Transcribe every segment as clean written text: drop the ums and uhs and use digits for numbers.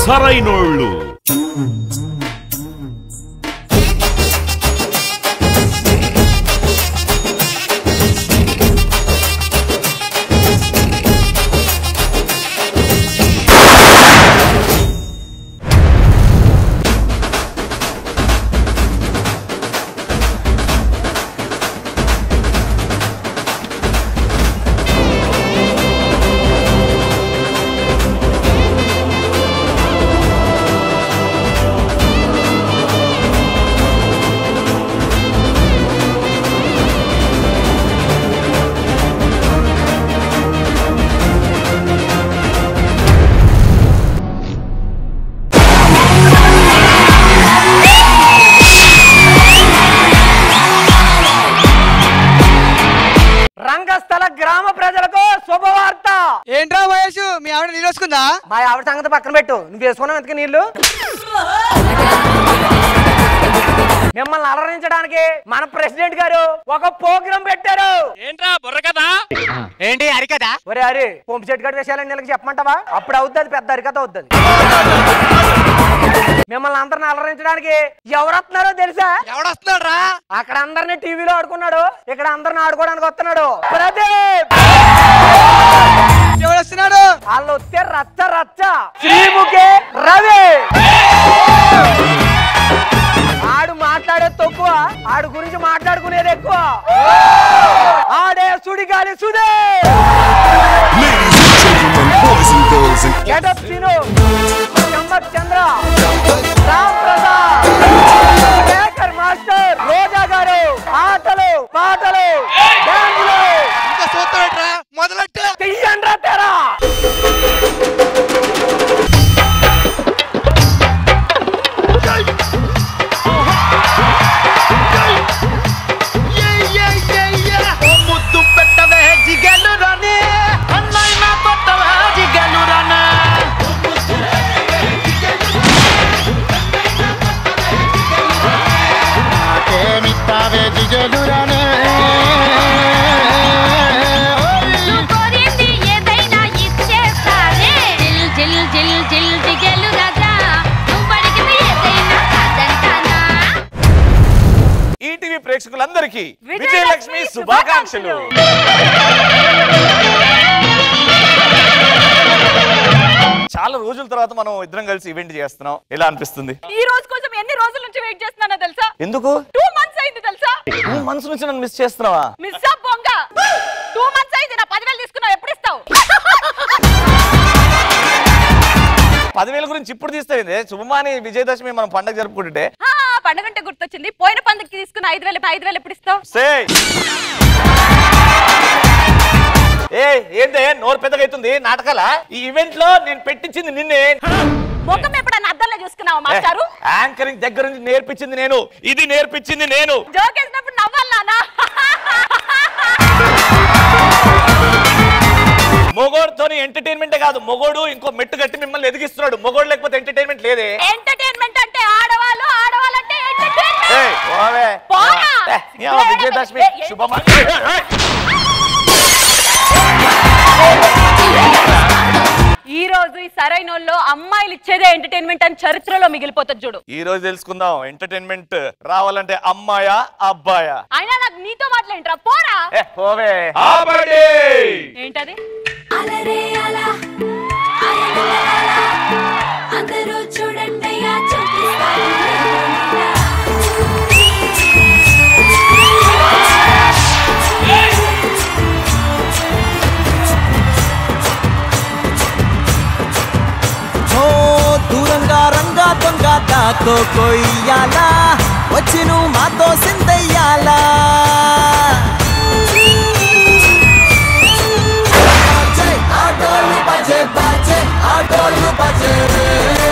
సరైనోళ్ళు. రంగస్థల గ్రామ ప్రజలకు శుభవార్త. ఏంట్రా మహేష్, మీ ఆవిడ నీళ్ళు వేసుకుందా? మా ఆవిడ సంగతి పక్కన పెట్టు, నువ్వు వేసుకున్నావు ఎందుకు నీళ్లు? మిమ్మల్ని అలరించడానికి మన ప్రెసిడెంట్ గారు ఒక ప్రోగ్రాం పెట్టారు. ఏంట్రా బుర్ర కదా? ఏంటి అరికదా? ఒరే అరే పంపు చెట్టు గడి విషయాలని నీళ్ళకి చెప్పమంటావా? అప్పుడు అవుతుంది, పెద్ద అరికత అవుతుంది. మిమ్మల్ని అందరిని అలరించడానికి ఎవరొస్తున్నారో తెలుసా? ఎవడొస్తున్నాడు రా? అక్కడ అందరిని టీవీలో ఆడుకున్నాడు, ఇక్కడ అందరిని ఆడుకోవడానికి వస్తున్నాడు ప్రదీప్. ఎవడొస్తున్నాడు? వాళ్ళు వస్తే రచ్చ రచ్చ. శ్రీముఖి రవి. ఆడు మాట్లాడేది తక్కువ, ఆడు గురించి మాట్లాడుకునేది ఎక్కువ. ఆడే సుడిగాలి సుదే. గెటప్ సీను, చంబక్ చంద్ర, రామ్ ప్రసాద్, శేఖర్ మాస్టర్, రోజా గారు, ఆటలు పాటలు డాన్సులు. ఇంకా చూస్తాడరా, మొదలెట్టు. తీయండ్రా తెరా. ముద్దు పెట్టవే జిగలు రానే, అన్నయ్య నా కొట్టవే జిగలు రానే. నాకేమిస్తావే జిగలు రానే. ఈటీవీ ప్రేక్షకులందరికీ విజయలక్ష్మి శుభాకాంక్షలు. చాలా రోజుల తర్వాత మనం ఇద్దరం కలిసి ఈవెంట్ చేస్తున్నాం. ఎలా అనిపిస్తుంది? ఈ రోజు కోసం ఎన్ని రోజుల నుంచి వెయిట్ చేస్తున్నానో తెలుసా? ఎందుకు? 2 months అయింది తెలుసా? 2 months నుంచి నన్ను మిస్ చేస్తున్నావా? మిస్ బొంగ. 2 months అయింది. నా 10,000 తీసుకున్నావు, ఎప్పుడు ఇస్తావు? 10,000 గురించి ఇప్పుడు తీస్తే శుభమాని విజయదశమి మనం పండుగ జరుపుకుంటుంటే. పండుగంటే గుర్తొచ్చింది, పోయిన పండుగకి తీసుకున్న 5,000 ఎప్పుడు ఇస్తావు? ఏంటే నోరు పెద్దగా అవుతుంది నాటకాల? ఈ ఈవెంట్ లో నేను పెట్టించింది నిన్నే. ముఖం ఎప్పుడన్నా అద్దంలో చూసుకున్నావా మాస్టారు? యాంకరింగ్ దగ్గర నుంచి నేర్పించింది నేను, ఇది నేర్పించింది నేను. జోకేసినప్పుడు నవ్వాలి నానా. మొగోడుతోని ఎంటర్టైన్మెంటే కాదు, మొగోడు ఇంకో మెట్టు కట్టి మిమ్మల్ని ఎదిగిస్తున్నాడు. మొగోడు లేకపోతే ఎంటర్టైన్మెంట్ లేదే. ఎంటర్టైన్మెంట్ అంటే ఆడవాళ్ళు, ఆడవాళ్ళంటే విజయదశమి శుభమా. ఈ రోజు ఈ సరైనోళ్ళు అమ్మాయిలు ఇచ్చేదే ఎంటర్టైన్మెంట్ అని చరిత్రలో మిగిలిపోతుంది చూడు. ఈ రోజు తెలుసుకుందాం ఎంటర్టైన్మెంట్ రావాలంటే అమ్మాయా అబ్బాయా. అయినా నాకు నీతో మాట్లాడింట్రా, పోరా. ఏంటది? అందరూ చూడండియా చూపిస్తాను. దూరంగా రంగా దొంగ దాతో కొయ్యాలా, వచ్చి నువ్వు మాతో సిందయ్యాలా. ఆటోలు బజే బాజే, ఆటోలు బజే రే,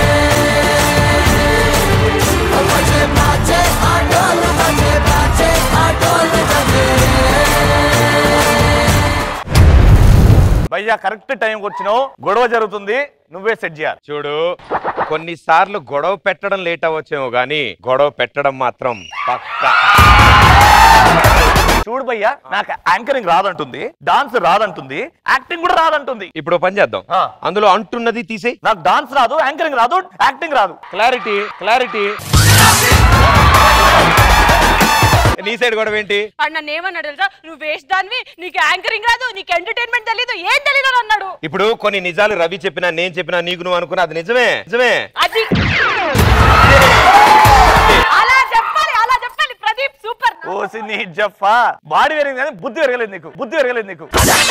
బజే బాజే, ఆటోలు బజే బాజే, ఆటోలు బజే భయ్యా కరెక్ట్ టైం వచ్చినావు. గొడవ జరుగుతుంది, నువ్వే సెట్ చేయాలి. చూడు, కొన్నిసార్లు గొడవ పెట్టడం లేట్ అవ్వచ్చేమో గానీ గొడవ పెట్టడం మాత్రం పక్కా. చూడు భయ్యా, నాకు యాంకరింగ్ రాదంటుంది, డాన్స్ రాదంటుంది, యాక్టింగ్ కూడా రాదంటుంది. ఇప్పుడు పని చేద్దాం, అందులో అంటున్నది తీసేయి. నాకు డాన్స్ రాదు, యాంకరింగ్ రాదు, యాక్టింగ్ రాదు. Clarity clarity. నీ సైడ్ కూడా ఏంటి? నన్ను ఏమన్నాడు తెలుసా, నువ్వు వేస్ట్ దానివి, నీకు యాంకరింగ్ రాదు, నీకు ఎంటర్టైన్మెంట్ తెలీదు, ఏం తెలీదు అని అన్నాడు. ఇప్పుడు కొన్ని నిజాలు రవి చెప్పినా నేను చెప్పినా నీకు నువ్వు అనుకున్నా అది నిజమే నిజమే. అది అలా చెప్పాలి ప్రదీప్, సూపర్. ఓసి నీ జఫా, బాడీ పెరిగింది కానీ బుద్ధి పెరగలేదు నీకు, బుద్ధి పెరగలేదు నీకు.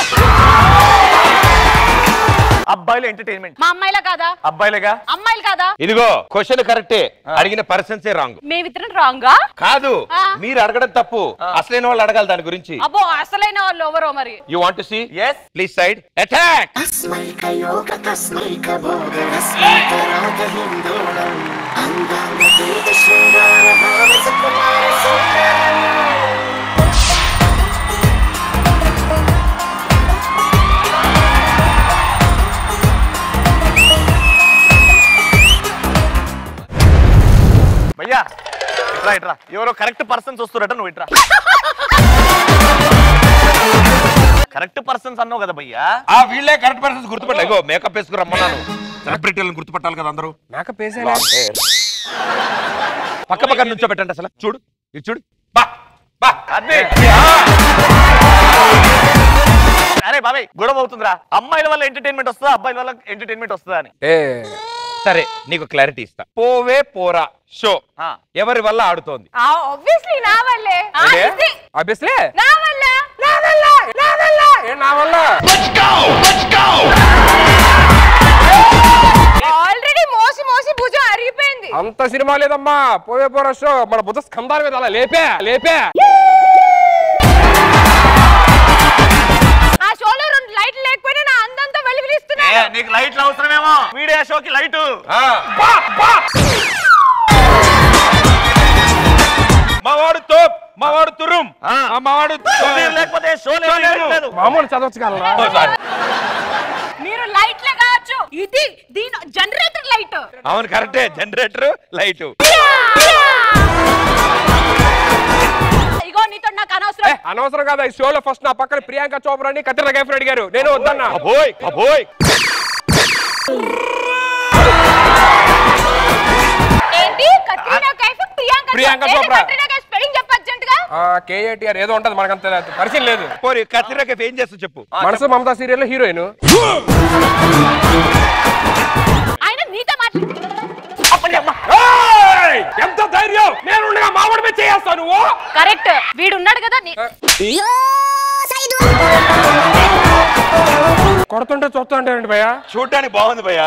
అబ్బాయిలు ఎంటర్టైన్మెంట్, మా అమ్మాయిలా కాదా? అబ్బాయిలేగా, అమ్మాయిలు కాదా? ఇదిగో క్వశ్చన్ కరెక్టే, అడిగిన పర్సన్సే రాంగ్. మేమిద్దరం రాంగా కాదు, మీరు అడగడం తప్పు, అసలైన వాళ్ళు అడగాలి దాని గురించి. అబ్బో, అసలైన వాళ్ళు ఎవరో మరి. You want to see? yes please side attack. భయ్యా ఇట్రా ఇట్రా, ఎవరో కరెక్ట్ పర్సన్స్ వస్తురట, నువ్వు ఇట్రా. కరెక్ట్ పర్సన్స్ అన్నావు కదా భయ్యా. ఆ వీళ్ళే కరెక్ట్ పర్సన్స్ గుర్తుపట్టాలి. ఇగో మేకప్ వేసుకుని రమ్మన్నాను, సెలబ్రిటీలను గుర్తుపట్టాలి కదా అందరూ. మేకప్ వేసేలా పక్క పక్కన నుంచో పెట్టండి. అసలు చూడు, ఇది చూడు. బా బా అదే. అరే బాబాయ్, గొడవ అవుతుందిరా. అమ్మాయిల వల్ల ఎంటర్టైన్మెంట్ వస్తుందా, అబ్బాయిల వల్ల ఎంటర్టైన్మెంట్ వస్తుందా అని. సరే నీకు క్లారిటీ ఇస్తా. పోవే పోరా షో ఎవరి వల్ల ఆడుతోంది? ఆబ్వియస్లీ నా వల్లే. ఆబ్వియస్లీ నా వల్ల. నా వల్ల ఆల్రెడీ మోసి భుజం అరిగిపోయింది. అంత సినిమా లేదమ్మా, పోవే పోరా షో మన భుజ స్కంధాల మీద అలా లేపే. ఆ షోలో 2 లైట్లు లేకపోయినా నా అందంతా వెలుగులిస్తున్నాడు. నీకు లైట్లు అవసరమేమో, వీడియో షోకి లైటు. మావాడు తోప్, మావాడు తురుం, మావాడు లేకపోతే షో లేదు. మామూలు చదవచ్చు కదా. మీరు లైట్లే కావచ్చు, ఇది దీని జనరేటర్ లైట్. అవును కరెక్టే, జనరేటర్ లైట్. ఇగో నీతో నాకు అనవసరం. అనవసరం కదా, ఈ షోలో ఫస్ట్ నా పక్కన ప్రియాంక చోప్రా అని కత్రినా కైఫ్ అడిగారు, నేను వద్దన్నా. అబోయ్ అబోయ్. ఏంటి కత్రినా కైఫ్ ప్రియాంక చోప్రా. కత్రినా కైఫ్ స్పెల్లింగ్ చెప్పొచ్చంటగా. KATR ఏదో ఉంటది, మనకంత పరిచయం లేదు. పోరి కత్రినా కైఫ్ ఏం చేస్తా చెప్పు. మనసు మమతా సీరియల్ హీరోయిన్. ఆయన నీతో ఎంత ధైర్యం, నేను మామిడి మీద చేస్తాను నువ్వు. కరెక్ట్, వీడు ఉన్నాడు కదా. కొడుతుంటే చూస్తా అంటే భయ్యా, చూడటానికి బాగుంది భయ్యా.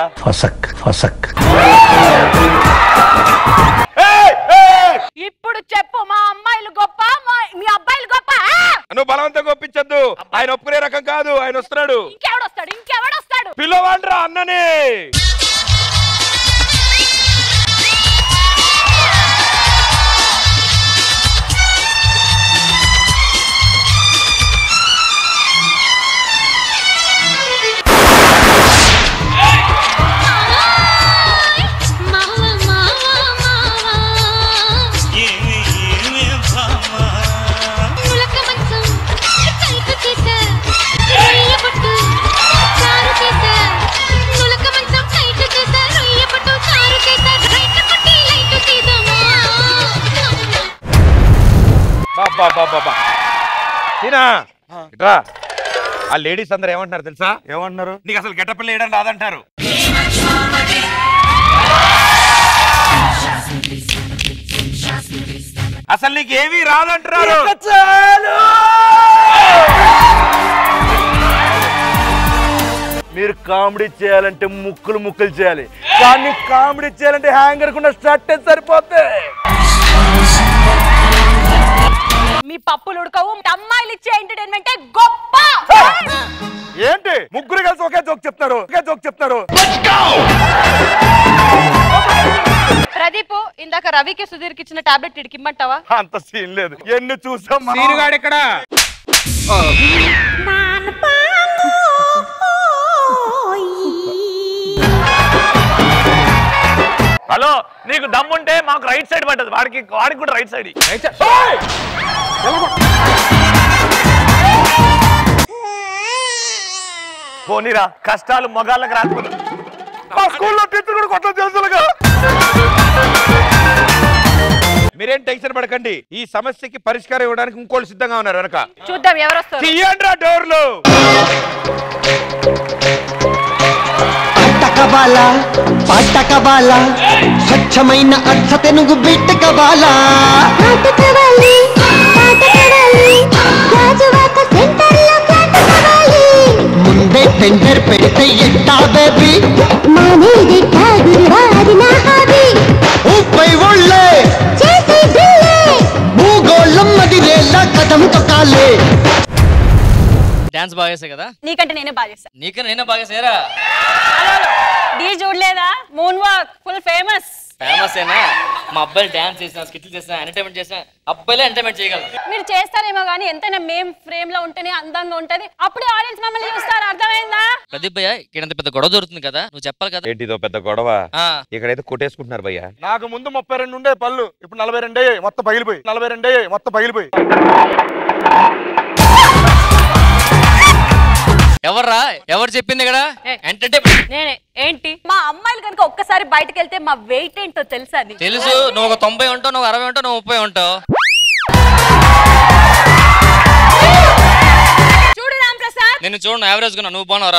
ఇప్పుడు చెప్పు, మా అమ్మాయిలు గొప్ప, మీ అబ్బాయిలు గొప్ప? నువ్వు బలవంతంగా ఒప్పించద్దు, ఆయన ఒప్పుకునే రకం కాదు. ఆయన వస్తున్నాడు. ఇంకెవడొస్తాడు? పిల్లవాడ్రా అన్నని. ఆ లేడీస్ అందరు ఏమంటున్నారు తెలుసా? ఏమంటున్నారు? నీకు అసలు గెటప్ లేయడం రాదంటారు. అసలు నీకు ఏమీ రాదంటున్నారు. మీరు కామెడీ చేయాలంటే ముక్కులు చేయాలి, కానీ కామెడీ చేయాలంటే హ్యాంగర్ కున్న షర్ట్ సరిపోతే. మీ పప్పులు ఉడకవు, అమ్మాయిలు ఇచ్చే ఎంటర్టైన్మెంటే గొప్ప. ఏంటి ముగ్గురు కలిసి ఒకే జోక్ చెప్తారు. ప్రదీప్, ఇందాక రవికి సుధీర్కి ఇచ్చిన టాబ్లెట్ ఇడికి ఇమ్మంటావా? అంత సీన్ లేదు, ఎన్ని చూసాం. సీనుగాడు ఇక్కడ. హలో, నీకు దమ్ముంటే మాకు రైట్ సైడ్ పడ్డది, వాడికి కూడా రైట్ సైడ్. పోనీరా కష్టాలు మగాళ్ళకి రాకపోతే మా స్కూల్లో టీచర్ కూడా కొట్ట తెలుసులుగా. మీరేం టెన్షన్ పడకండి, ఈ సమస్యకి పరిష్కారం ఇవ్వడానికి ఇంకోళ్ళు సిద్ధంగా ఉన్నారు వెనక. చూద్దాం ఎవరు వస్తారు. తీయండి డోర్లు. పాటకబాల స్వచ్ఛమైన అర్థ తెనుగు బిట్టకబాల ముందే టెండర్ పెడితే ఎట్టా బేబీ ఊపై ఒళ్ళే భూగోళం మదిరేలా కథం తొక్కాలే. డాన్స్ బాగా చేసా కదా, నీకంటే నేనే బాగా చేస్తా. నీకన్నా నేనే బాగా చేసారా? డీ చూడలేదా? Moon walk full famous. Famous ఏనా? మా అబ్బాయిలు డాన్స్ చేసిన, స్కిట్లు చేసిన, ఎంటర్టైన్మెంట్ చేసిన, అబ్బాయిలే ఎంటర్టైన్మెంట్ చేయగలరు. మీరు చేస్తారేమో కానీ ఎంతైనా మేం ఫ్రేమ్ లో ఉంటేనే అందంగా ఉంటది, అప్పుడే ఆడియన్స్ మమ్మల్ని చూస్తారు. అర్థమైందా? ప్రదీప్ భయ్య, ఇక్కడ పెద్ద గొడవ జరుగుతుంది కదా, నువ్వు చెప్పాలి కదా. ఏంటిదో పెద్ద గొడవ? ఇక్కడైతే కొట్టేసుకుంటున్నారు భయ్య. నాకు ముందు 32 ఉండే పళ్ళు, ఇప్పుడు 42 అయ్యాయి, మొత్తం పగిలిపోయి. 42 అయ్యాయి, మొత్తం పగిలిపోయి. ఎవర్రా? ఎవరు చెప్పింది ఇక్కడ? ఎంటర్టైన్మెంట్ నేనే. ఏంటి మా అమ్మాయిలు కనుక ఒక్కసారి బయటకు వెళ్తే మా వెయిట్ ఏంటో తెలుసా? తెలుసు. నువ్వు ఒక 90 ఉంటావు, నువ్వు 60 ఉంటావు, నువ్వు 30 ఉంటావు. చూడు రామ్ ప్రసాద్, నేను చూడు యావరేజ్ గా, నువ్వు బాగున్నావురా?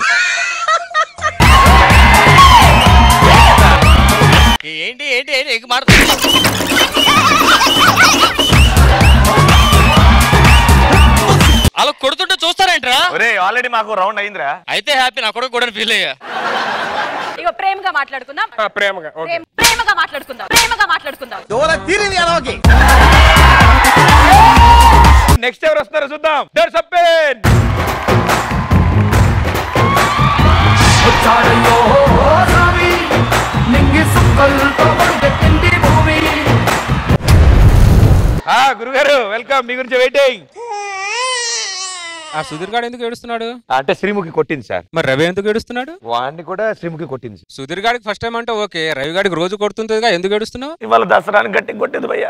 ఏంటి ఏంటి ఏంటి ఇంక మాట్లాడు. అలా కొడుతుంటే చూస్తారేంట్రా? ఆల్రెడీ మాకు రౌండ్ అయిందిరా. అయితే హ్యాపీ, నా కొడుకు కూడా ఫీల్ అయ్యా. ఇక ప్రేమగా మాట్లాడుకుందాం. ప్రేమగా మాట్లాడుకుందాం. నెక్స్ట్ ఎవరు వస్తారో చూద్దాం. దర్స్ ఓపెన్. గురుగారు వెల్కమ్. మీ గురించి వెయిటింగ్. ఆ సుధీర్ గాడు ఎందుకు ఏడుస్తున్నాడు? అంటే శ్రీముఖి కొట్టింది సార్. మరి రవి ఎందుకు ఏడుస్తున్నాడు? వాడిని కూడా శ్రీముఖి కొట్టింది. సుధీర్ గాడికి ఫస్ట్ టైం అంటే ఓకే, రవి గాడికి రోజు కొడుతుందిగా, ఎందుకు ఏడుస్తున్నావు? ఇవాళ దసరాని గట్టి కొట్టేది భయ్యా.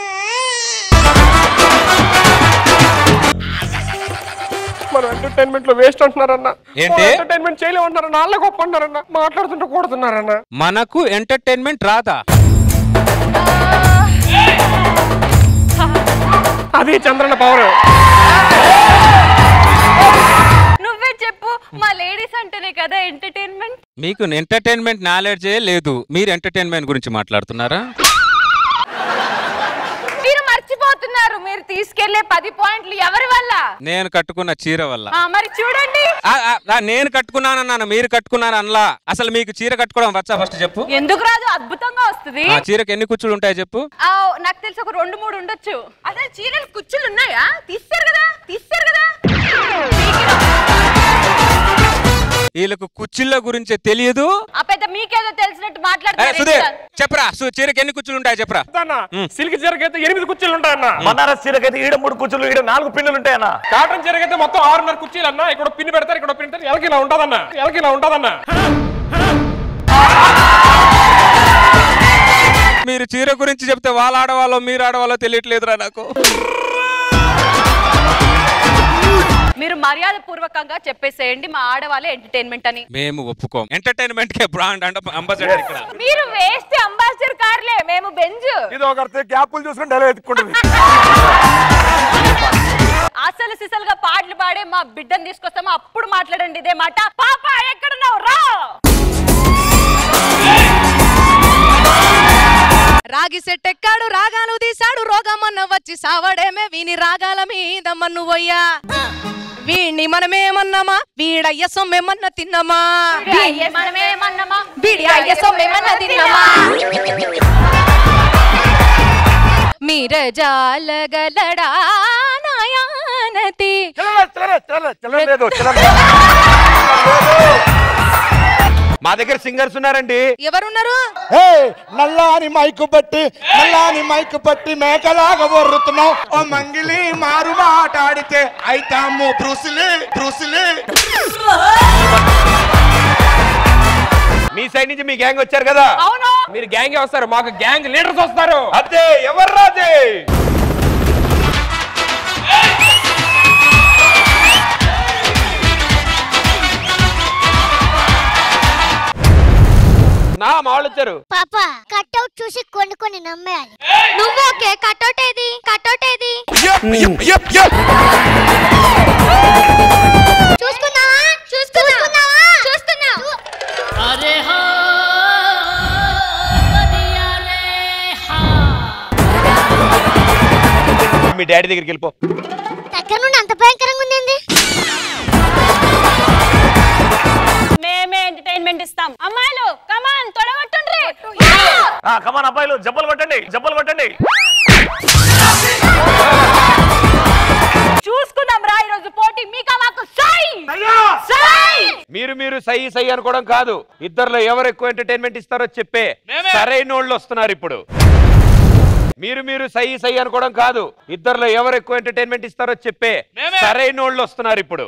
మన ఎంటర్టైన్మెంట్ లో వేస్ట్ అంటున్నారన్న. ఏంటి ఎంటర్టైన్మెంట్ చేయలేమంటారన్న, వాళ్ళ గొప్ప అంటారన్న, మాట్లాడుతుంటే కొడుతున్నారన్న. మనకు ఎంటర్టైన్మెంట్ రాదా? అది చంద్రన్న పవర్. నువ్వే చెప్పు, మా లేడీస్ అంటేనే కదా ఎంటర్టైన్మెంట్. మీకు ఎంటర్టైన్మెంట్ నాలెడ్జే లేదు, మీరు ఎంటర్టైన్మెంట్ గురించి మాట్లాడుతున్నారా? మీరు మర్చిపోతున్నారు, మీరు తీసుకెళ్లే 10 పాయింట్లు ఎవరి వల్ల? నేను కట్టుకున్న చీర వల్ల. మరి చూడండి, నేను కట్టుకున్నానన్నాను, మీరు కట్టుకున్నారు అనలా. అసలు మీకు చీర కట్టుకోవడం వచ్చా? ఫస్ట్ చెప్పు. ఎందుకు రాదు? అద్భుతంగా వస్తుంది. చీరకు ఎన్ని కుచ్చులు ఉంటాయి చెప్పు. నాకు తెలిసి ఒక 2-3 ఉండొచ్చు. అదే చీరలు కుచ్చులు ఉన్నాయా? తీస్తారు కదా. వీళ్ళకు కుచ్చిళ్ళ గురించి తెలియదు. మీకేదో తెలిసినట్టు మాట్లాడుతున్నారు. చెప్పరా, చీరకు ఎన్ని కుచ్చులు ఉంటాయి చెప్పరా. సిల్క్ చీరకైతే 8 కుర్చీలు ఉంటాయన్న. బనారస్ చీరకైతే 3 కుర్చీలు, 4 పిన్నులు ఉంటాయన్న. కాటన్ చీరకైతే మొత్తం 6.5 కుర్చీలు అన్న. ఇక్కడ పిన్ పెడతారు, ఇక్కడ పిన్ పెడతారు. ఎలకి ఇలా ఉంటదన్న. మీరు చీర గురించి చెప్తే వాళ్ళ ఆడవాళ్ళో మీరు ఆడవాళ్ళో తెలియట్లేదురా నాకు. మీరు మర్యాద పూర్వకంగా చెప్పేసేయండి మా ఆడవాళ్ళే ఎంటర్టైన్మెంట్ అని. మేము ఒప్పుకోం. ఎంటర్టైన్మెంట్ కే బ్రాండ్ అంబాసిడర్ ఇక్కడ. మీరు వేస్తే అంబాసిడర్ కార్లే, మేము బెంజ్. ఇది ఒకరితే గ్యాపులు చూసుకుని డైలాగ్ ఎత్తుకుంటుంది. అసలు సిసలుగా పాటలు పాడే మా బిడ్డను తీసుకొస్తాము, అప్పుడు మాట్లాడండి ఇదే మాట. పాప ఎక్కడున్నావు రా. రాగి సెట్టెక్కాడు, రాగాలు తీశాడు, రోగమన్న వచ్చి సావడేమే వీని రాగాల మీద మన్ను పోయ్యా. వీణ్ణి మనమేమన్నామా, వీడయ్య సొమ్మేమన్నా తిన్నామా, వీడి అయ్య సొమ్మేమన్నా తిన్నామా. మీరే జాలగలడా నాయానతి. మా దగ్గర సింగర్స్ ఉన్నారండి. ఎవరున్నారు? నల్లాని మైకు పట్టి మేకలాగా వర్రుతున్నావు. ఓ మంగిలి మారు మాట్లాడితే అయితాము బ్రూసులే. మీ సైడ్ నుంచి మీ గ్యాంగ్ వచ్చారు కదా. అవును, మీరు గ్యాంగ్ వస్తారు, మాకు గ్యాంగ్ లీడర్స్ వస్తారు. అదే ఎవరు రాజే? నా మా వాళ్ళు వచ్చారు. పాప కట్అవుట్ చూసి కొన్ని నమ్మేయాలి. నువ్వు ఓకే కట్అవుట్ ఏది చూసుకున్నావా అరే హా మీ డాడీ దగ్గరికి వెళ్ళిపో. దగ్గర నుండి అంత భయంకరంగా ఉందండి. మేమే ఎంటర్టైన్మెంట్ ఇస్తాం. అమ్మాయిలు కమాన్ తొడగొట్టండి. కమాన్ అబ్బాయిలు జబ్బలు కొట్టండి. చూసుకుందాం రా ఈరోజు పోటీ. మీకా మాకు సై. మీరు సై అనుకోవడం కాదు, ఇద్దరులో ఎవరు ఎక్కువ ఎంటర్టైన్మెంట్ ఇస్తారో చెప్పే సరైన వాళ్ళు వస్తున్నారు ఇప్పుడు. మీరు సై అనుకోవడం కాదు, ఇద్దరులో ఎవరు ఎక్కువ ఎంటర్టైన్మెంట్ ఇస్తారో చెప్పే సరైన వాళ్ళు వస్తున్నారు ఇప్పుడు.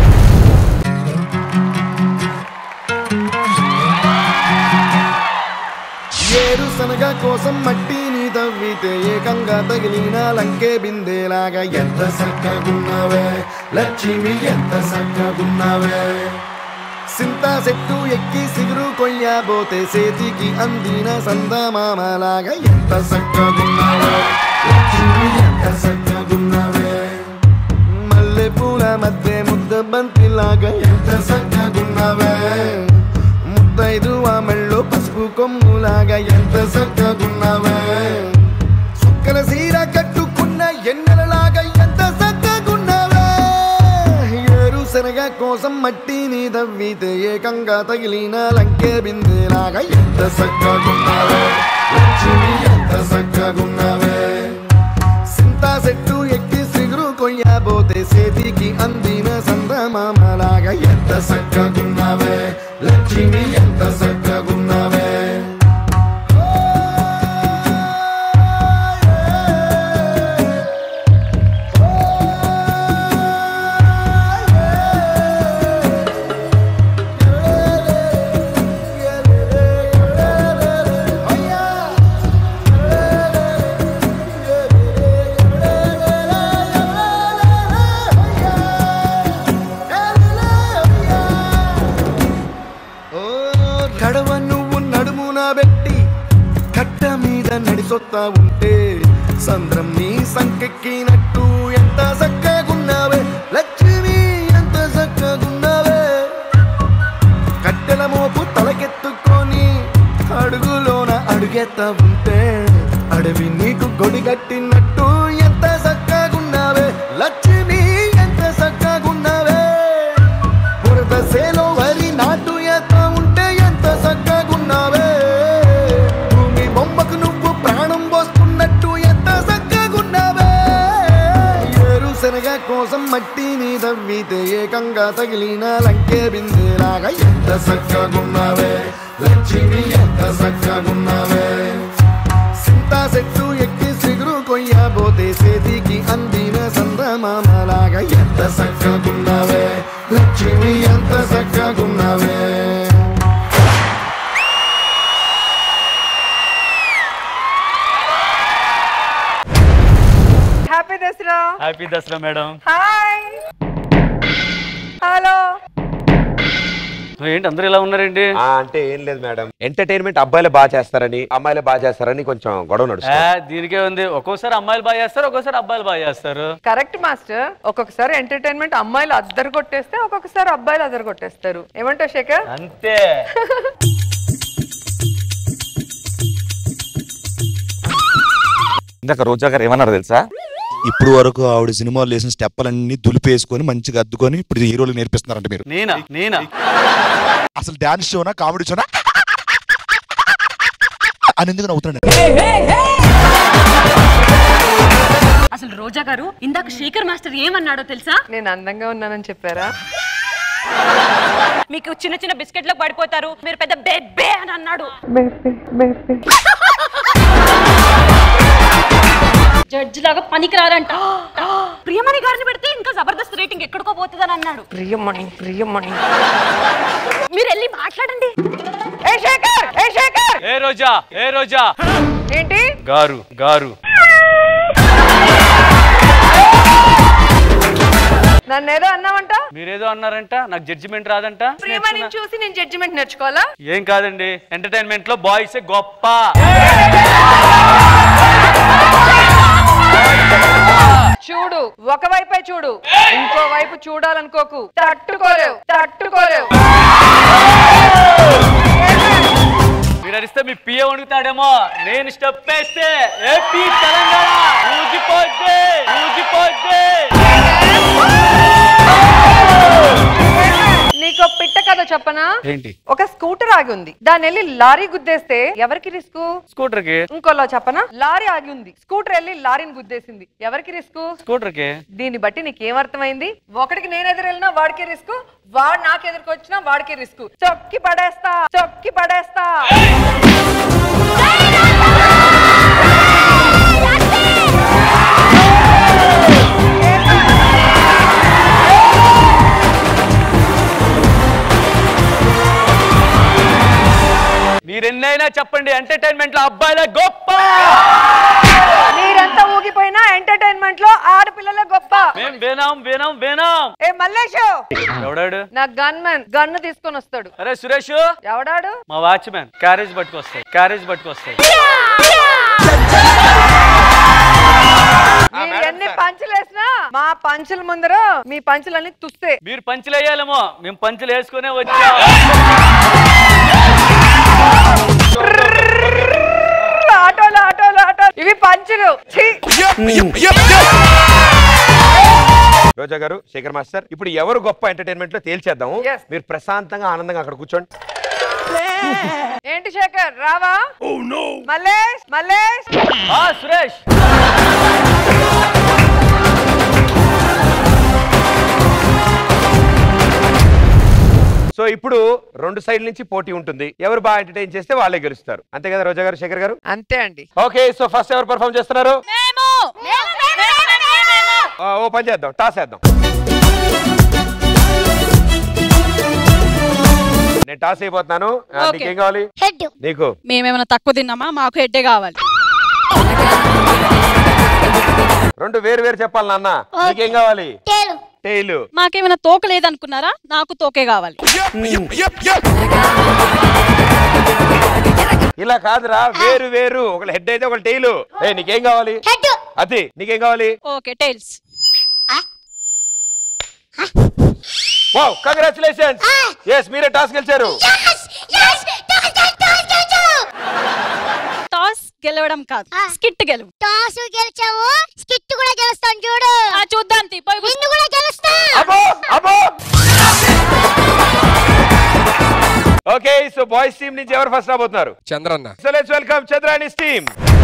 ఏరుశనగ కోసం మట్టిని తవ్వితే ఏకంగా తగిలిన లంకే బిందేలాగా ఎంత చక్కగున్నావే లక్ష్మి, ఎంత చక్కగున్నావే. సింతా చెట్టు ఎక్కి సిగురు కొయ్యబోతే చేతికి అందిన సందమామలాగా ఎంత చక్కగున్నావే లక్ష్మి, ఎంత చక్కగున్నావే. మల్లె పూల మధ్య ముద్ద బంతిలాగా ఎంత చక్కగున్నావే. ముద్దైదు మెళ్ళో పసుపు కొమ్ములాగా ఎంత చక్కగున్నావే. సుక్కల సీర కట్టుకున్న ఎన్నెలలాగా ఎంత చక్కగున్నావే. ఏరుశనగ కోసం మట్టిని తవ్వితే ఏకంగా తగిలిన లంకే బిందేలాగా ఎంత చక్కగున్నావే లక్ష్మి, ఎంత చక్కగున్నావే. సింతా చెట్టు ఎక్కి సిగురు కొయ్యబోతే చేతికి అందిన సందమామలాగా ఎంత చక్కగున్నావే లక్ష్మి, ఎంత చక్కగున్నావే. కడవ నువ్వు నడుమున పెట్టి కట్ట మీద నడిసొత్తా ఉంటే సంద్రం నీ సంకెక్కినట్టు ఎంత చక్కగున్నావే లక్ష్మి, ఎంత చక్కగున్నావే. కట్టెల మోపు తలకెత్తుకొని అడుగులోన అడుగెత్తా ఉంటే అడవి నీకు గొడిగట్టినట్టు ఎంత చక్కగున్నావే లక్ష్మి, ఎంత చక్కగున్నావే. బురద సేలో వరి నాటు ఎత్తా ఉంటే ఎంత చక్కగున్నావే. భూమి బొమ్మకు నువ్వు ప్రాణం పోస్తున్నట్టు ఎంత చక్కగున్నావే. ఏరుశనగ కోసం మట్టిని తవ్వితే ఏకంగా తగిలిన లంకే బిందేలాగా ఎంత చక్కగున్నావే లక్ష్మి, ఎంత చక్కగున్నావే. సింతా చెట్టు ఎక్కి సిగురు కొయ్యబోతే చేతికి అందిన సందమామలాగా ఎంత చక్కగున్నావే లక్ష్మి, ఎంత చక్కగున్నావే. Happy Dasara. Happy Dasara madam. Hi hello. ఏంటి అందరూ ఇలా ఉన్నారండి? అంటే ఏం లేదు మేడం, ఎంటర్టైన్మెంట్ అబ్బాయిలు బాగా చేస్తారని అమ్మాయిలు బాగా చేస్తారని కొంచెం గొడవ నడుస్తుంది. దీనికే ఉంది, ఒక్కోసారి అమ్మాయిలు బాగా చేస్తారు, ఒక్కోసారి అబ్బాయిలు బాగా చేస్తారు. Correct master. ఒక్కొక్కసారి ఎంటర్టైన్మెంట్ అమ్మాయిలు అద్దరు కొట్టేస్తే ఒక్కొక్కసారి అబ్బాయిలు అద్దరు కొట్టేస్తారు. ఏమంటావు శేఖర్? అంతే. ఇందాక రోజా గారు ఏమన్నారు తెలుసా? ఇప్పుడు వరకు ఆవిడ సినిమాలు వేసిన స్టెప్పులన్నీ దులిపేసుకొని మంచిగా అద్దుకొని ఇప్పుడు హీరోలు నేర్పిస్తున్నారంట మీరు. నేనా అసలు డాన్స్ షోనా కామెడీ షోనా అని ఎందుకు నవ్వుతున్నాడు? అసలు రోజా గారు ఇందాక శేఖర్ మాస్టర్ ఏమన్నాడో తెలుసా? నేను అందంగా ఉన్నానని చెప్పారా? మీకు చిన్న చిన్న బిస్కెట్లకు పడిపోతారు, మీరు పెద్ద బేబే అని అన్నాడు. జడ్జి లాగా పనికిరారంట. ప్రియమణి గారిని పెడితే ఇంకా జబర్దస్త్ రేటింగ్ ఎక్కడికో పోతుందని అన్నాడు. ప్రియమణి మీరు వెళ్ళి మాట్లాడండి. ఏ శేఖర్ ఏ రోజా ఏంటి గారు నన్ను ఏదో అన్నావంట. మీరేదో అన్నారంట, నాకు జడ్జిమెంట్ రాదంట. ప్రియమని చూసి నేను జడ్జిమెంట్ నేర్చుకోవాలా? ఏం కాదండి, ఎంటర్టైన్మెంట్ లో బాయ్స్ గొప్ప. చూడు, ఒకవైపే చూడు, ఇంకో వైపు చూడాలనుకోకు. తట్టుకోలేవు. మీరు అరిస్తే మీ పిఏ వణుకుతాడేమో, నేను స్టెప్ వేస్తే ఏపీ తెలంగాణ ఊగిపోద్ది. నీకు పిట్ట కథ చెప్పనా? ఏంటి? ఒక స్కూటర్ ఆగి ఉంది, దాన్ని వెళ్ళి లారీ గుద్దేస్తే ఎవరికి రిస్క్? స్కూటర్ కి. ఇంకోలా చెప్పనా? లారీ ఆగి ఉంది, స్కూటర్ వెళ్ళి లారీని గుద్దేసింది, ఎవరికి రిస్క్? స్కూటర్ కి. దీన్ని బట్టి నీకేమర్థమైంది? ఒకటికి నేను ఎదురు వెళ్ళినా వాడికి రిస్క్, వాడు నాకు ఎదురుకు వచ్చినా వాడికి రిస్క్. చొక్కి పడేస్తా. మీరెన్నైనా చెప్పండి, ఎంటర్టైన్మెంట్ లో అబ్బాయిలే గొప్ప. మీరంతా ఊగిపోయినా ఎంటర్టైన్మెంట్ లో ఆడపిల్లలే గొప్ప. మేము వినాం. ఏ మల్లేషు, ఎవడాడు? నా గన్మెన్ గన్ను తీసుకొని వస్తాడు. అరే సురేష్, ఎవడాడు? మా వాచ్మెన్ క్యారేజ్ పట్టుకొస్తాడు. మీరు ఎన్ని పంచులు వేసినా మా పంచుల ముందర మీ పంచులన్నీ తుస్తే. మీరు పంచులు వేయాలేమో, మేము పంచులు వేసుకునే వచ్చాం. ఆటోలు ఇవి పంచులు. రోజా గారు, శేఖర్ మాస్టర్, ఇప్పుడు ఎవరు గొప్ప ఎంటర్టైన్మెంట్ లో తేల్చేద్దాం. మీరు ప్రశాంతంగా ఆనందంగా అక్కడ కూర్చోండి. ఏంటి శేఖర్ రావా? మల్లేష్ సురేష్. సో ఇప్పుడు రెండు సైడ్ నుంచి పోటీ ఉంటుంది. ఎవరు బాగా ఎంటర్టైన్ చేస్తే వాళ్ళే గెలుస్తారు. అంతే కదా రోజా గారు, శేఖర్ గారు? అంతే అండి. ఓకే, సో ఫస్ట్ ఎవరు పర్ఫార్మ్ చేస్తున్నారు? ఓ పని చేద్దాం, టాస్ వేద్దాం. నేను టాస్ అయిపోతున్నాను. నీకేం కావాలి? నీకు? మేమేమైనా తక్కువ తిన్నామా? మాకు హెడ్డే కావాలి. రెండు వేరు చెప్పాలి నాన్న. నీకేం కావాలి? టైలు. మాకేమైనా తోక లేదనుకున్నారా? నాకు తోకే కావాలి. ఇలా కాదురా, వేరు ఒకళ్ళు హెడ్ అయితే ఒకళ్ళు టైలు. నీకేం కావాలి? అది నీకేం కావాలి? Okay, tiles. Wow, congratulations. yes, మీరే టాస్ గెలిచారు. టాస్ గెలవడం కాదు, స్కిట్ గెలువు. టాస్ గెలిచావు, స్కిట్ కూడా గెలుస్తాను చూడు. చూద్దాం, నిన్ను కూడా గెలుస్తా. ఓకే, సో బాయ్స్ టీమ్ నుంచి ఎవరు ఫస్ట్ రాబోతున్నారు? Chandranna. So let's welcome Chandra's team.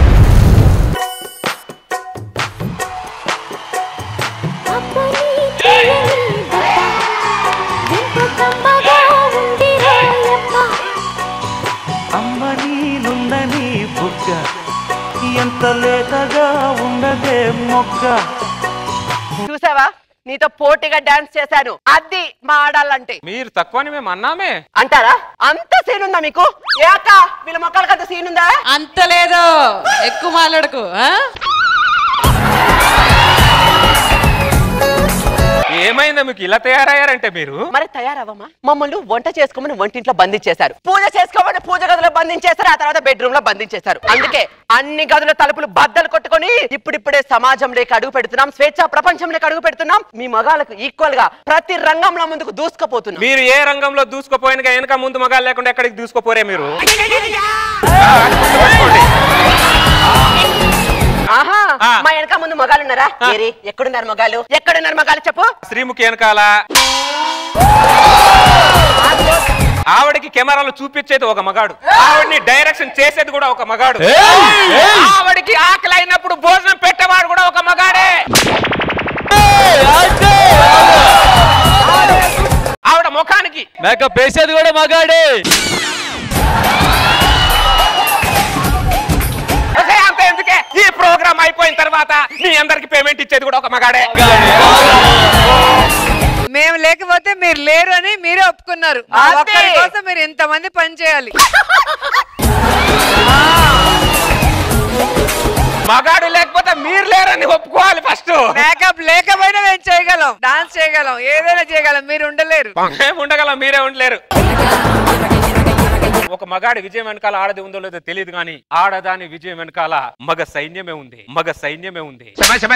అమ్మ నీలుందని బుగ్గ ఎంత లేతగా ఉండదే మొగ్గ. చూసావా, నీతో పోటీగా డాన్స్ చేశాను. అది మా ఆడాలంటే. మీరు తక్కువని మేము అన్నామే అంటారా? అంత సీన్ ఉందా మీకు? ఏ అక్క, వీళ్ళ మొక్కలకి అంత సీన్ ఉందా? అంత లేదు, ఎక్కువ మాట్లాడకు. ఏమైందా మీకు ఇలా తయారయ్యారంటే? మీరు మరి తయారవ్వమా? మమ్మల్ని వంట చేసుకోమని వంటింట్లో బంధించేశారు, పూజ చేసుకోమని పూజ గదిలో బంధించేశారు, ఆ తర్వాత బెడ్రూమ్ లో బంధించేశారు. అందుకే అన్ని గదుల తలుపులు బద్దలు కొట్టుకొని ఇప్పుడిప్పుడే సమాజంలోకి అడుగు పెడుతున్నాం, స్వేచ్ఛా ప్రపంచంలోకి అడుగు పెడుతున్నాం. మీ మగాళ్ళకు ఈక్వల్ గా ప్రతి రంగంలో ముందుకు దూసుకుపోతున్నాం. మీరు ఏ రంగంలో దూసుకుపోయినగా వెనక ముందు మగాళ్ళు లేకుండా ఎక్కడికి దూసుకుపోరే మీరు? ఆహా, మా వెనక ముందు మగాళ్ళు ఉన్నారా? ఎక్కడున్నారు మగాళ్ళు? చెప్పు. శ్రీముఖి వెనకాల. ఆవిడకి కెమెరాలు చూపించేది ఒక మగాడు, ఆవిడని డైరెక్షన్ చేసేది కూడా ఒక మగాడు, ఆవిడకి ఆకలి అయినప్పుడు భోజనం పెట్టేవాడు కూడా ఒక మగాడే, ఆవిడ ముఖానికి మేకప్ వేసేది కూడా మగాడే. అంత ఎందుకే, ఈ ప్రోగ్రామ్ అయిపోయిన తర్వాత మీ అందరికి పేమెంట్ ఇచ్చేది కూడా ఒక మగాడే. మేము లేకపోతే మీరు లేరు అని మీరే ఒప్పుకున్నారు. ఒక్కరి కోసం మీరు ఎంతమంది పని చేయాలి? మగాడు లేకపోతే మీరు లేరని ఒప్పుకోవాలి ఫస్ట్. మేకప్ లేకపోయినా మేము చేయగలం, డాన్స్ చేయగలం, ఏదైనా చేయగలం, మీరు ఉండలేరు. మేము ఉండగలం, మీరే ఉండలేరు. ఒక మగాడి విజయం వెనకాల ఆడది ఉందో లేదో తెలియదు కానీ ఆడదాని విజయం వెనకాల మగ సైన్యమే ఉంది. మగ సైన్యమే ఉంది.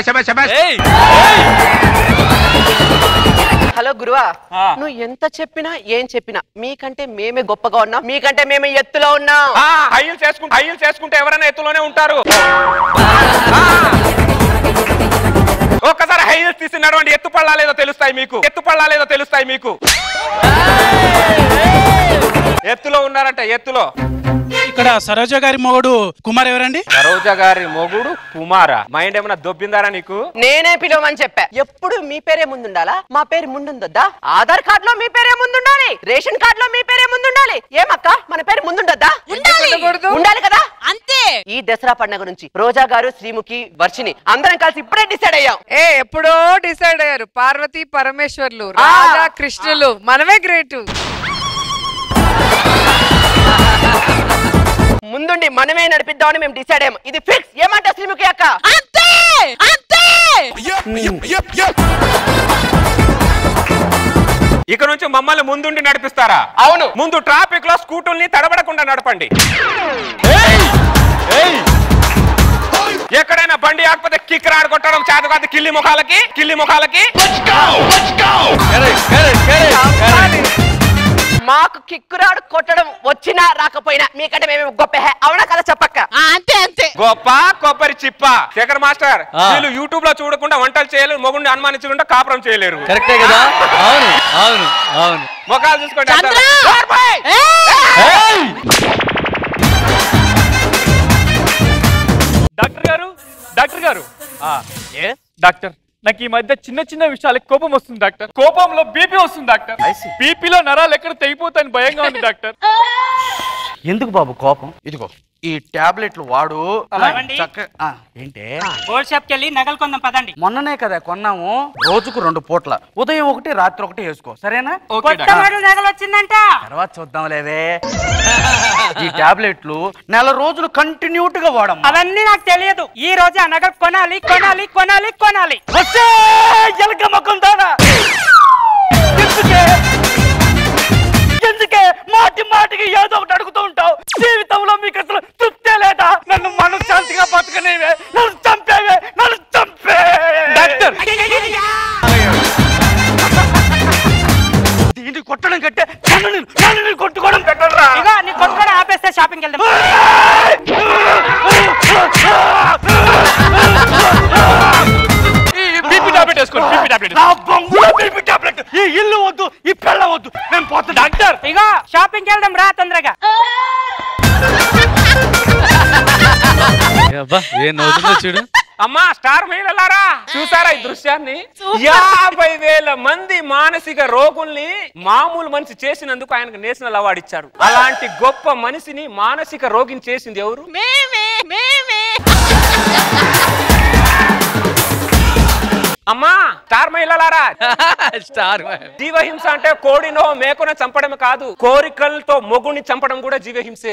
హలో గురువా, నువ్వు ఎంత చెప్పినా ఏం చెప్పినా మీకంటే మేమే గొప్పగా ఉన్నాం, మీకంటే మేమే ఎత్తులో ఉన్నాం. హైలు చేసుకుంటే ఎవరైనా ఎత్తులోనే ఉంటారు. ఒక్కసారి హైలు తీసి నడవండి, ఎత్తు పళ్ళాలేదో తెలుస్తాయి మీకు. ఎత్తు పళ్ళాలేదో తెలుస్తాయి మీకు. ఎత్తులో ఉన్నారంట, ఎత్తులో. ఇక్కడ సరోజ గారి మొగుడు కుమార్ ఎవరండి? సరోజ గారి మొగుడు కుమారా? మైండ్ ఏమైనా దొబ్బిందారా నీకు? నేనే పిలవమని చెప్పా. ఎప్పుడు మీ పేరే ముందుండాలా? మా పేరు ముందుందొద్దా? ఆధార్ కార్డ్ లో మీ పేరే ముందుండాలి, రేషన్ కార్డ్ లో మీ పేరే ముందుండాలి. ఏమక్క మన పేరు ముందుండొద్దా? ఉండాలి కదా, అంతే. ఈ దసరా పండుగ నుంచి రోజా గారు, శ్రీముఖి, వర్షిని అందరం కలిసి ఇప్పుడే డిసైడ్ అయ్యాం. ఎప్పుడో డిసైడ్ అయ్యారు. పార్వతి పరమేశ్వర్లు, రాధా కృష్ణులు, మనమే గ్రేట్. ముందుండి మనమే నడిపిద్దామని మేము డిసైడ్ అయ్యాం. ఇది ఫిక్స్. ఏమంటా శ్రీముఖి అక్క? అంతే అంతే. ఇక నుంచి మమ్మల్ని ముందుండి నడిపిస్తారా? అవును. ముందు ట్రాఫిక్ లో స్కూటర్ని తడబడకుండా నడపండి. ఎక్కడైనా బండి ఆకపోతే కిక్ రాడ్ కొట్టడం చేత కాదు. కిల్లి ముఖాలకి, కిల్లి ముఖాలకి. మాకు కిక్కురాడు కొట్టడం వచ్చినా రాకపోయినా మీకంటే మేము గొప్ప. అవునా కదా చెప్పక్క? అంతే అంతే. గొప్ప కొబ్బరి చిప్ప. శేఖర్ మాస్టర్, వీళ్ళు యూట్యూబ్ లో చూడకుండా వంటలు చేయలేరు, మొగుడిని అనుమానించకుండా కాపురం చేయలేరు. కరెక్టే కదా? అవును అవును అవును. ముఖాలు చూసుకోండి. డాక్టర్ గారు డాక్టర్, నాకు ఈ మధ్య చిన్న చిన్న విషయాలకు కోపం వస్తుంది డాక్టర్. కోపంలో బీపీ వస్తుంది డాక్టర్. బీపీలో నరాలు ఎక్కడ తెగిపోతాయని భయంగా ఉంది డాక్టర్. ఎందుకు బాబు కోపం? ఇదిగో ఈ టాబ్లెట్లు వాడు. ఏంటే గోల్డ్ షాప్ కి వెళ్ళి నగలు కొందాం పదండి. మొన్ననే కదా కొన్నాము. రోజుకు 2 పూట్ల, ఉదయం ఒకటి రాత్రి ఒకటి వేసుకో, సరేనా? కొత్త మోడల్ నగలు వచ్చిందంట. తర్వాత చూద్దాంలేవే. ఈ టాబ్లెట్లు నెల రోజులు కంటిన్యూగా వాడము. అవన్నీ నాకు తెలియదు. ఈ రోజు ఆ నగలు కొనాలి కొనాలి కొనాలి కొనాలి. ఎలక మొక్కం దానా? ఎందుకే మాటి మాటికి ఏదో ఒకటి అడుగుతూ ఉంటావు? జీవితంలో మీకు అసలు తృప్తే లేదా? నన్ను మనశ్శాంతిగా బతకనేవే, నన్ను చంపేవే, నన్ను చంపే. డాక్టర్, దీన్ని కొట్టడం కంటే నన్ను కొట్టుకోవడం పెట్టరా? ఇగో నీ కొట్టుకోవడం ఆపేస్తే షాపింగ్ వెళ్దాం. బీపీ టాబ్లెట్ వేసుకోండి. BP tablet. నా బొంగులో బీపీ టాబ్లెట్. ఈ ఇల్లు వద్దు, ఈ పెళ్ళ వద్దు, నేను పోతా. డాక్టర్, ఇగో షాపింగ్ వెళ్దాం రా తొందరగా. ఏం నవ్వుతుందో చూడు. అమ్మా స్టార్ మహిళలారా, చూసారా ఈ దృశ్యాన్ని? 50,000 మంది మానసిక రోగుల్ని మామూలు మనిషి చేసినందుకు ఆయనకు నేషనల్ అవార్డు ఇచ్చారు. అలాంటి గొప్ప మనిషిని మానసిక రోగిని చేసింది ఎవరు? అమ్మా స్టార్ మహిళలారా, జీవహింస అంటే కోడినో మేకనో చంపడం కాదు, కోరికలతో మొగుని చంపడం కూడా జీవహింసే.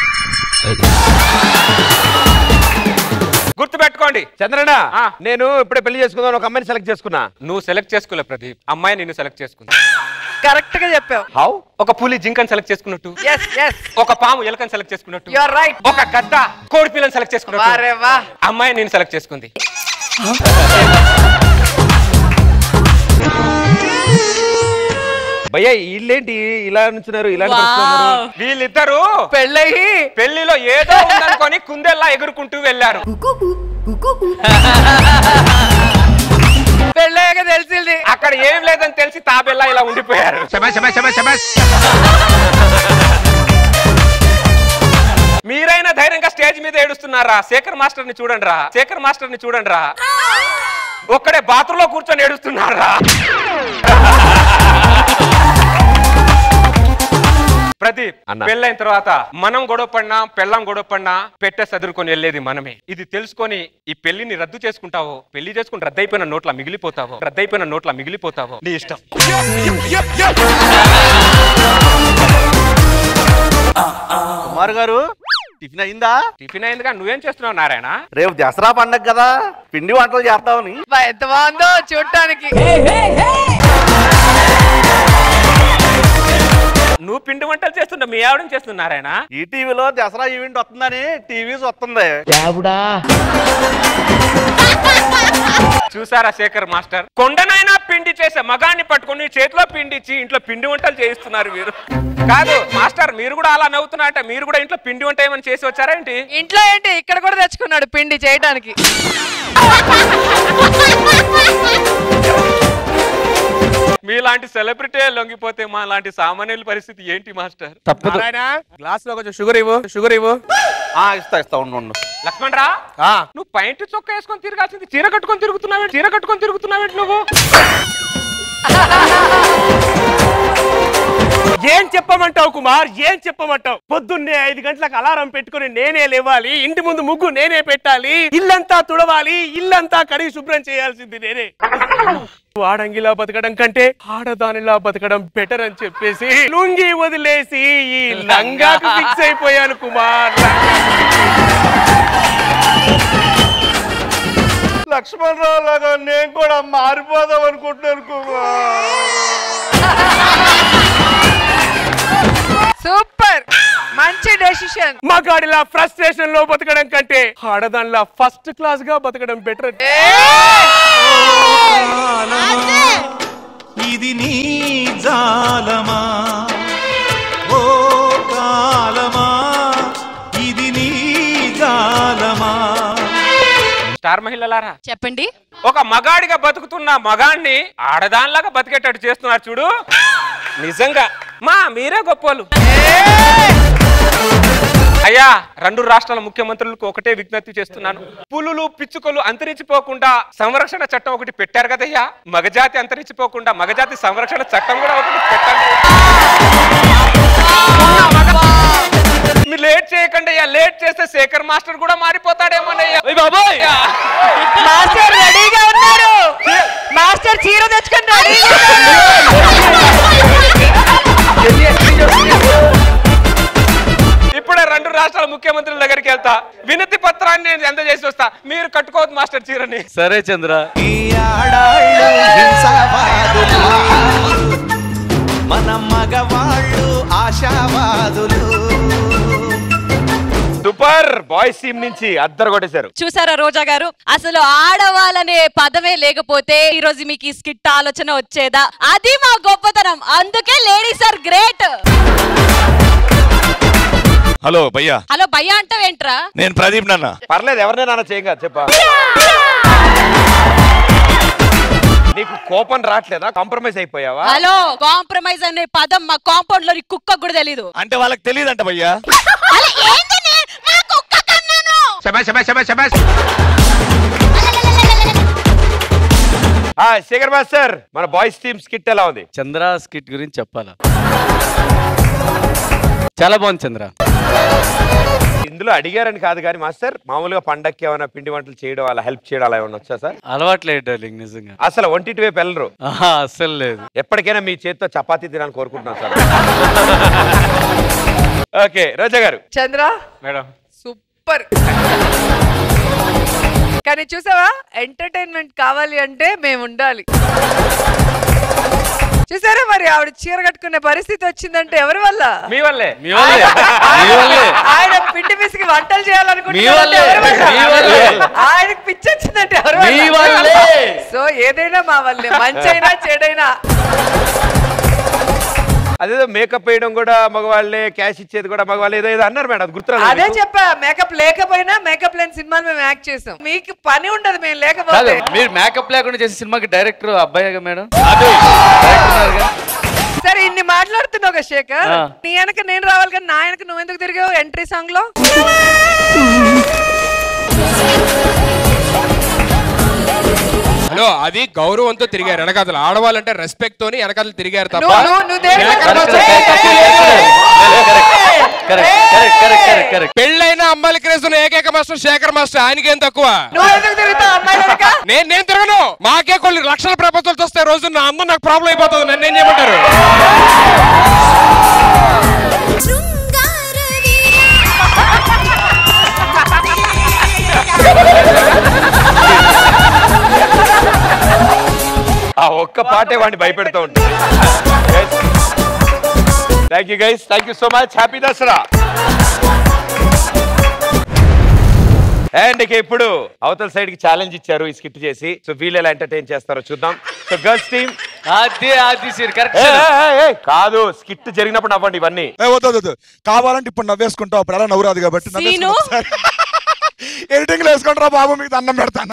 గుర్తుపెట్టుకోండి. చంద్రన్న, నేను ఇప్పుడే పెళ్లి చేసుకుందాం ఒక అమ్మాయిని సెలెక్ట్ చేసుకున్నా. నువ్వు సెలెక్ట్ చేసుకోలే ప్రదీప్, అమ్మాయి నిన్ను సెలెక్ట్ చేసుకుంది. కరెక్ట్ గా చెప్పావు. హౌ? ఒక పులి జింకని సెలెక్ట్ చేసుకున్నట్టు, ఒక పాము ఎలకని సెలెక్ట్ చేసుకున్నట్టు, యు ఆర్ రైట్. ఒక గద్ద కోడి పిల్లని సెలెక్ట్ చేసుకున్నట్టు అమ్మాయి నేను సెలెక్ట్ చేసుకుంది. భయ్యా వీళ్ళేంటి ఇలా నుంచున్నారు? ఇలా వీళ్ళిద్దరు పెళ్లిలో ఏదో ఉందనుకొని కుందెల్లా ఎగురుకుంటూ వెళ్ళారు. పెళ్ళయ్యాక తెలిసింది అక్కడ ఏం లేదని తెలిసి తాబెల్లా ఇలా ఉండిపోయారు. మీరైనా ధైర్యంగా స్టేజ్ మీద ఏడుస్తున్నారా? శేఖర్ మాస్టర్ ని చూడండి రా, శేఖర్ మాస్టర్ ని చూడండి రా. ఒక్కడే బాత్రూంలో కూర్చొని ఏడుస్తున్నారా? ప్రదీప్, పెళ్ళైన తర్వాత మనం గొడవ పడినా పెళ్ళం గొడవ పడినా పెట్టే సదురుకొని వెళ్ళేది మనమే. ఇది తెలుసుకొని ఈ పెళ్లిని రద్దు చేసుకుంటావో, పెళ్లి చేసుకుని రద్దయిపోయిన నోట్ల మిగిలిపోతావో నీ ఇష్టం. కుమార్ గారు, టిఫిన్ అయిందా? టిఫిన్ అయిందిగా, నువ్వేం చేస్తున్నావు నారాయణ? రేపు దసరా పండగ కదా, పిండి వంటలు చేస్తామని. ఎంత బాగుందో చూడటానికి. నువ్వు పిండి వంటలు చేస్తున్నా, మీ ఆవిడని చేస్తున్నారాయణ? ఈ టీవీలో దసరా ఈవెంట్ వస్తుందని టీవీస్ వస్తుంది. చూసారా శేఖర్ మాస్టర్, కొండనైనా పిండి చేసే మగాన్ని పట్టుకుని చేతిలో పిండి ఇచ్చి ఇంట్లో పిండి వంటలు చేయిస్తున్నారు మీరు. కాదు మాస్టర్, మీరు కూడా అలా నవ్వుతున్నారంటే మీరు కూడా ఇంట్లో పిండి వంట ఏమని చేసి వచ్చారా ఏంటి? ఇంట్లో ఏంటి, ఇక్కడ కూడా తెచ్చుకున్నాడు పిండి చేయడానికి. మీలాంటి సెలబ్రిటీ లొంగిపోతే మా లాంటి సామాన్యుల పరిస్థితి ఏంటి మాస్టర్? తప్పదు. గ్లాస్ లో కొంచెం షుగర్ ఇవ్వు, షుగర్ ఇవ్వు. ఇస్తా ఉండు. లక్ష్మణ్ రా, నువ్వు పైంట్ చొక్క వేసుకొని తిరగాల్సింది చీర కట్టుకొని తిరుగుతున్నావేంటి నువ్వు? ఏం చెప్పమంటావు కుమార్, ఏం చెప్పమంటావు? పొద్దున్నే 5 గంటలకు అలారం పెట్టుకుని నేనే లేవాలి, ఇంటి ముందు ముగ్గు నేనే పెట్టాలి, ఇల్లంతా తుడవాలి, ఇల్లంతా కడిగి శుభ్రం చేయాల్సింది నేనే. ఆడంగిలా బతకడం కంటే ఆడదానిలా బతకడం బెటర్ అని చెప్పేసి లుంగి వదిలేసి ఈ లంగాకు ఫిక్స్ అయిపోయాను కుమార్. లక్ష్మణ్ రావు లాగా నేను కూడా మారిపోదాం అనుకుంటున్నాను కుమార్. సూపర్, మంచి డెసిషన్. మగాడిలా ఫ్రస్ట్రేషన్ లో బతకడం కంటే ఆడదానిలా ఫస్ట్ క్లాస్ గా బతకడం బెటర్. ఇది నీ జాలమా ఓ కాలమా, ఇది నీ జాలమా. స్టార్ మహిళలారా చెప్పండి. ఒక మగాడిగా బతుకుతున్న మగాడిని ఆడదానిలాగా బతికేటట్టు చేస్తున్నారు చూడు. నిజంగా మీరే గొప్పలు. అయ్యా, 2 రాష్ట్రాల ముఖ్యమంత్రులకు ఒకటే విజ్ఞప్తి చేస్తున్నాను. పులులు పిచ్చుకలు అంతరించిపోకుండా సంరక్షణ చట్టం ఒకటి పెట్టారు కదయ్యా, మగజాతి అంతరించిపోకుండా మగజాతి సంరక్షణ చట్టం కూడా ఒకటి పెట్టండి. మీరు లేట్ చేయకండి అయ్యా, లేట్ చేస్తే శేఖర్ మాస్టర్ కూడా మారిపోతాడేమోనయ్యా. మాస్టర్ రెడీగా ఉన్నారు, మాస్టర్ చీర తెచ్చుకుని ఇప్పుడే 2 రాష్ట్రాల ముఖ్యమంత్రుల దగ్గరికి వెళ్తా, వినతి పత్రాన్ని నేను అందజేసి వస్తా, మీరు కట్టుకోవద్దు మాస్టర్ చీరని. సరే చంద్ర. మన మగవాళ్ళు ఆశావాదులు. సూపర్ బాయ్స్ టీం నుంచి అద్దరు కొట్టేశారు. చూసారా రోజా గారు, అసలు ఆడవాళ్ళనే పదమే లేకపోతే ఈ రోజు మీకు ఈ స్కిట్ ఆలోచన వచ్చేదా? అది మా గొప్పతనం, అందుకే లేడీస్ ఆర్ గ్రేట్. హలో భయ్యా. హలో భయ్యా అంటావేంట్రా? నేను ప్రదీప్ నాన్న. పర్లేదు, ఎవరినైనా చేయగా చెప్పా. నీకు కోపం రావట్లేదా? కాంప్రమైజ్ అయిపోయావా? హలో, కాంప్రమైజ్ అనే పదం మా కాంపౌండ్ లో కుక్క కూడా తెలీదు. అంటే వాళ్ళకి తెలియదంట భయ్యా. శేఖర్ మాస్టర్, మన బాయ్స్ టీమ్ స్కిట్ ఎలా ఉంది? చంద్ర స్కిట్ గురించి చెప్పాలా? చాలా బాగుంది చంద్ర. ఇందులో అడిగారని కాదు కానీ మాస్టర్, మామూలుగా పండక్కి ఏమైనా పిండి వంటలు చేయడం అలా హెల్ప్ చేయడం అలా ఏమన్నా వచ్చా సార్? అలవాట్లేదు డార్లింగ్, నిజంగా. అసలు ఒంటిటి వైపు వెళ్ళరు? అస్సలు లేదు. ఎప్పటికైనా మీ చేతితో చపాతీ తినాలని కోరుకుంటున్నాను సార్. ఓకే రోజా గారు. Chandra madam super. కానీ చూసావా, ఎంటర్టైన్మెంట్ కావాలి అంటే మేము ఉండాలి. చూసారా మరి, ఆవిడ చీర కట్టుకునే పరిస్థితి వచ్చిందంటే ఎవరి వల్ల? మీ వల్లే. ఆయన పిండి పిసికి వంటలు చేయాలనుకుంటే ఆయనకు పిచ్చి వచ్చిందంటే ఎవరి వల్ల? సో ఏదైనా మా వల్లే, మంచైనా చెడైనా. అదేదో మేకప్ వేయడం కూడా మగవాళ్ళే, క్యాష్ ఇచ్చేది కూడా మగవాళ్ళే, ఏదో అన్నారు మేడం, గుర్తురాదు. అదే చెప్పా, మేకప్ లేకపోయినా మేకప్ లేని సినిమాలు మేము యాక్ట్ చేసాం. మీకు పని ఉండదు మేము లేకపోతే. మీరు మేకప్ లేకుండా చేసే సినిమాకి డైరెక్టర్ అబ్బాయి మేడం. సరే, ఇన్ని మాట్లాడుతున్నావు కదా శేఖర్, నీ వెనక నేను రావాలి కానీ నా వెనక నువ్వు ఎందుకు తిరిగావు ఎంట్రీ సాంగ్ లో? హలో, అది గౌరవంతో తిరిగారు వెనకాతలు. ఆడవాళ్ళంటే రెస్పెక్ట్ తోని వెనకాతలు తిరిగారు తప్ప. పెళ్ళైన అమ్మాయిల క్రేజ్ ఏకైక మాస్టర్ శేఖర్ మాస్టర్, ఆయనకేం తక్కువ? నేను తిరగను. మాకే కొన్ని లక్షల ప్రపంచాలు వస్తాయి రోజు, నా అందరూ నాకు ప్రాబ్లం అయిపోతుంది. నన్ను ఏం చేయమంటారు? ఒక్క పాటే వాడిని భయపెడుతూ ఉంటుంది. Thank you guys, thank you so much. Happy Dasara. And ఇక ఇప్పుడు అవతల సైడ్ కి ఛాలెంజ్ ఇచ్చారు ఈ స్కిట్ చేసి. సో వీళ్ళు ఎలా ఎంటర్టైన్ చేస్తారో చూద్దాం. సో గర్ల్స్ టీమ్ కాదు, స్కిట్ జరిగినప్పుడు నవ్వండి. ఇవన్నీ వద్దు కావాలంటే ఇప్పుడు నవ్వేసుకుంటావు, అప్పుడు ఎలా నవ్వురాదు కాబట్టి ఎడిటింగ్ లో వేసుకుంటారా బాబు, మీకు అన్నం పెడతాను.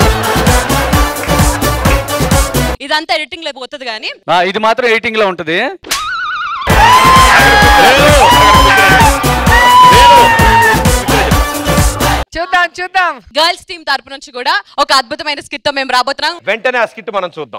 ఇదంతా ఎడిటింగ్ లో పోతుంది కానీ ఇది మాత్రం ఎడిటింగ్ లో ఉంటది. చూద్దాం చూద్దాం. గర్ల్స్ టీమ్ తరపు నుంచి కూడా ఒక అద్భుతమైన స్కిట్ తో మేము రాబోతున్నాం. వెంటనే ఆ స్కిట్ మనం చూద్దాం.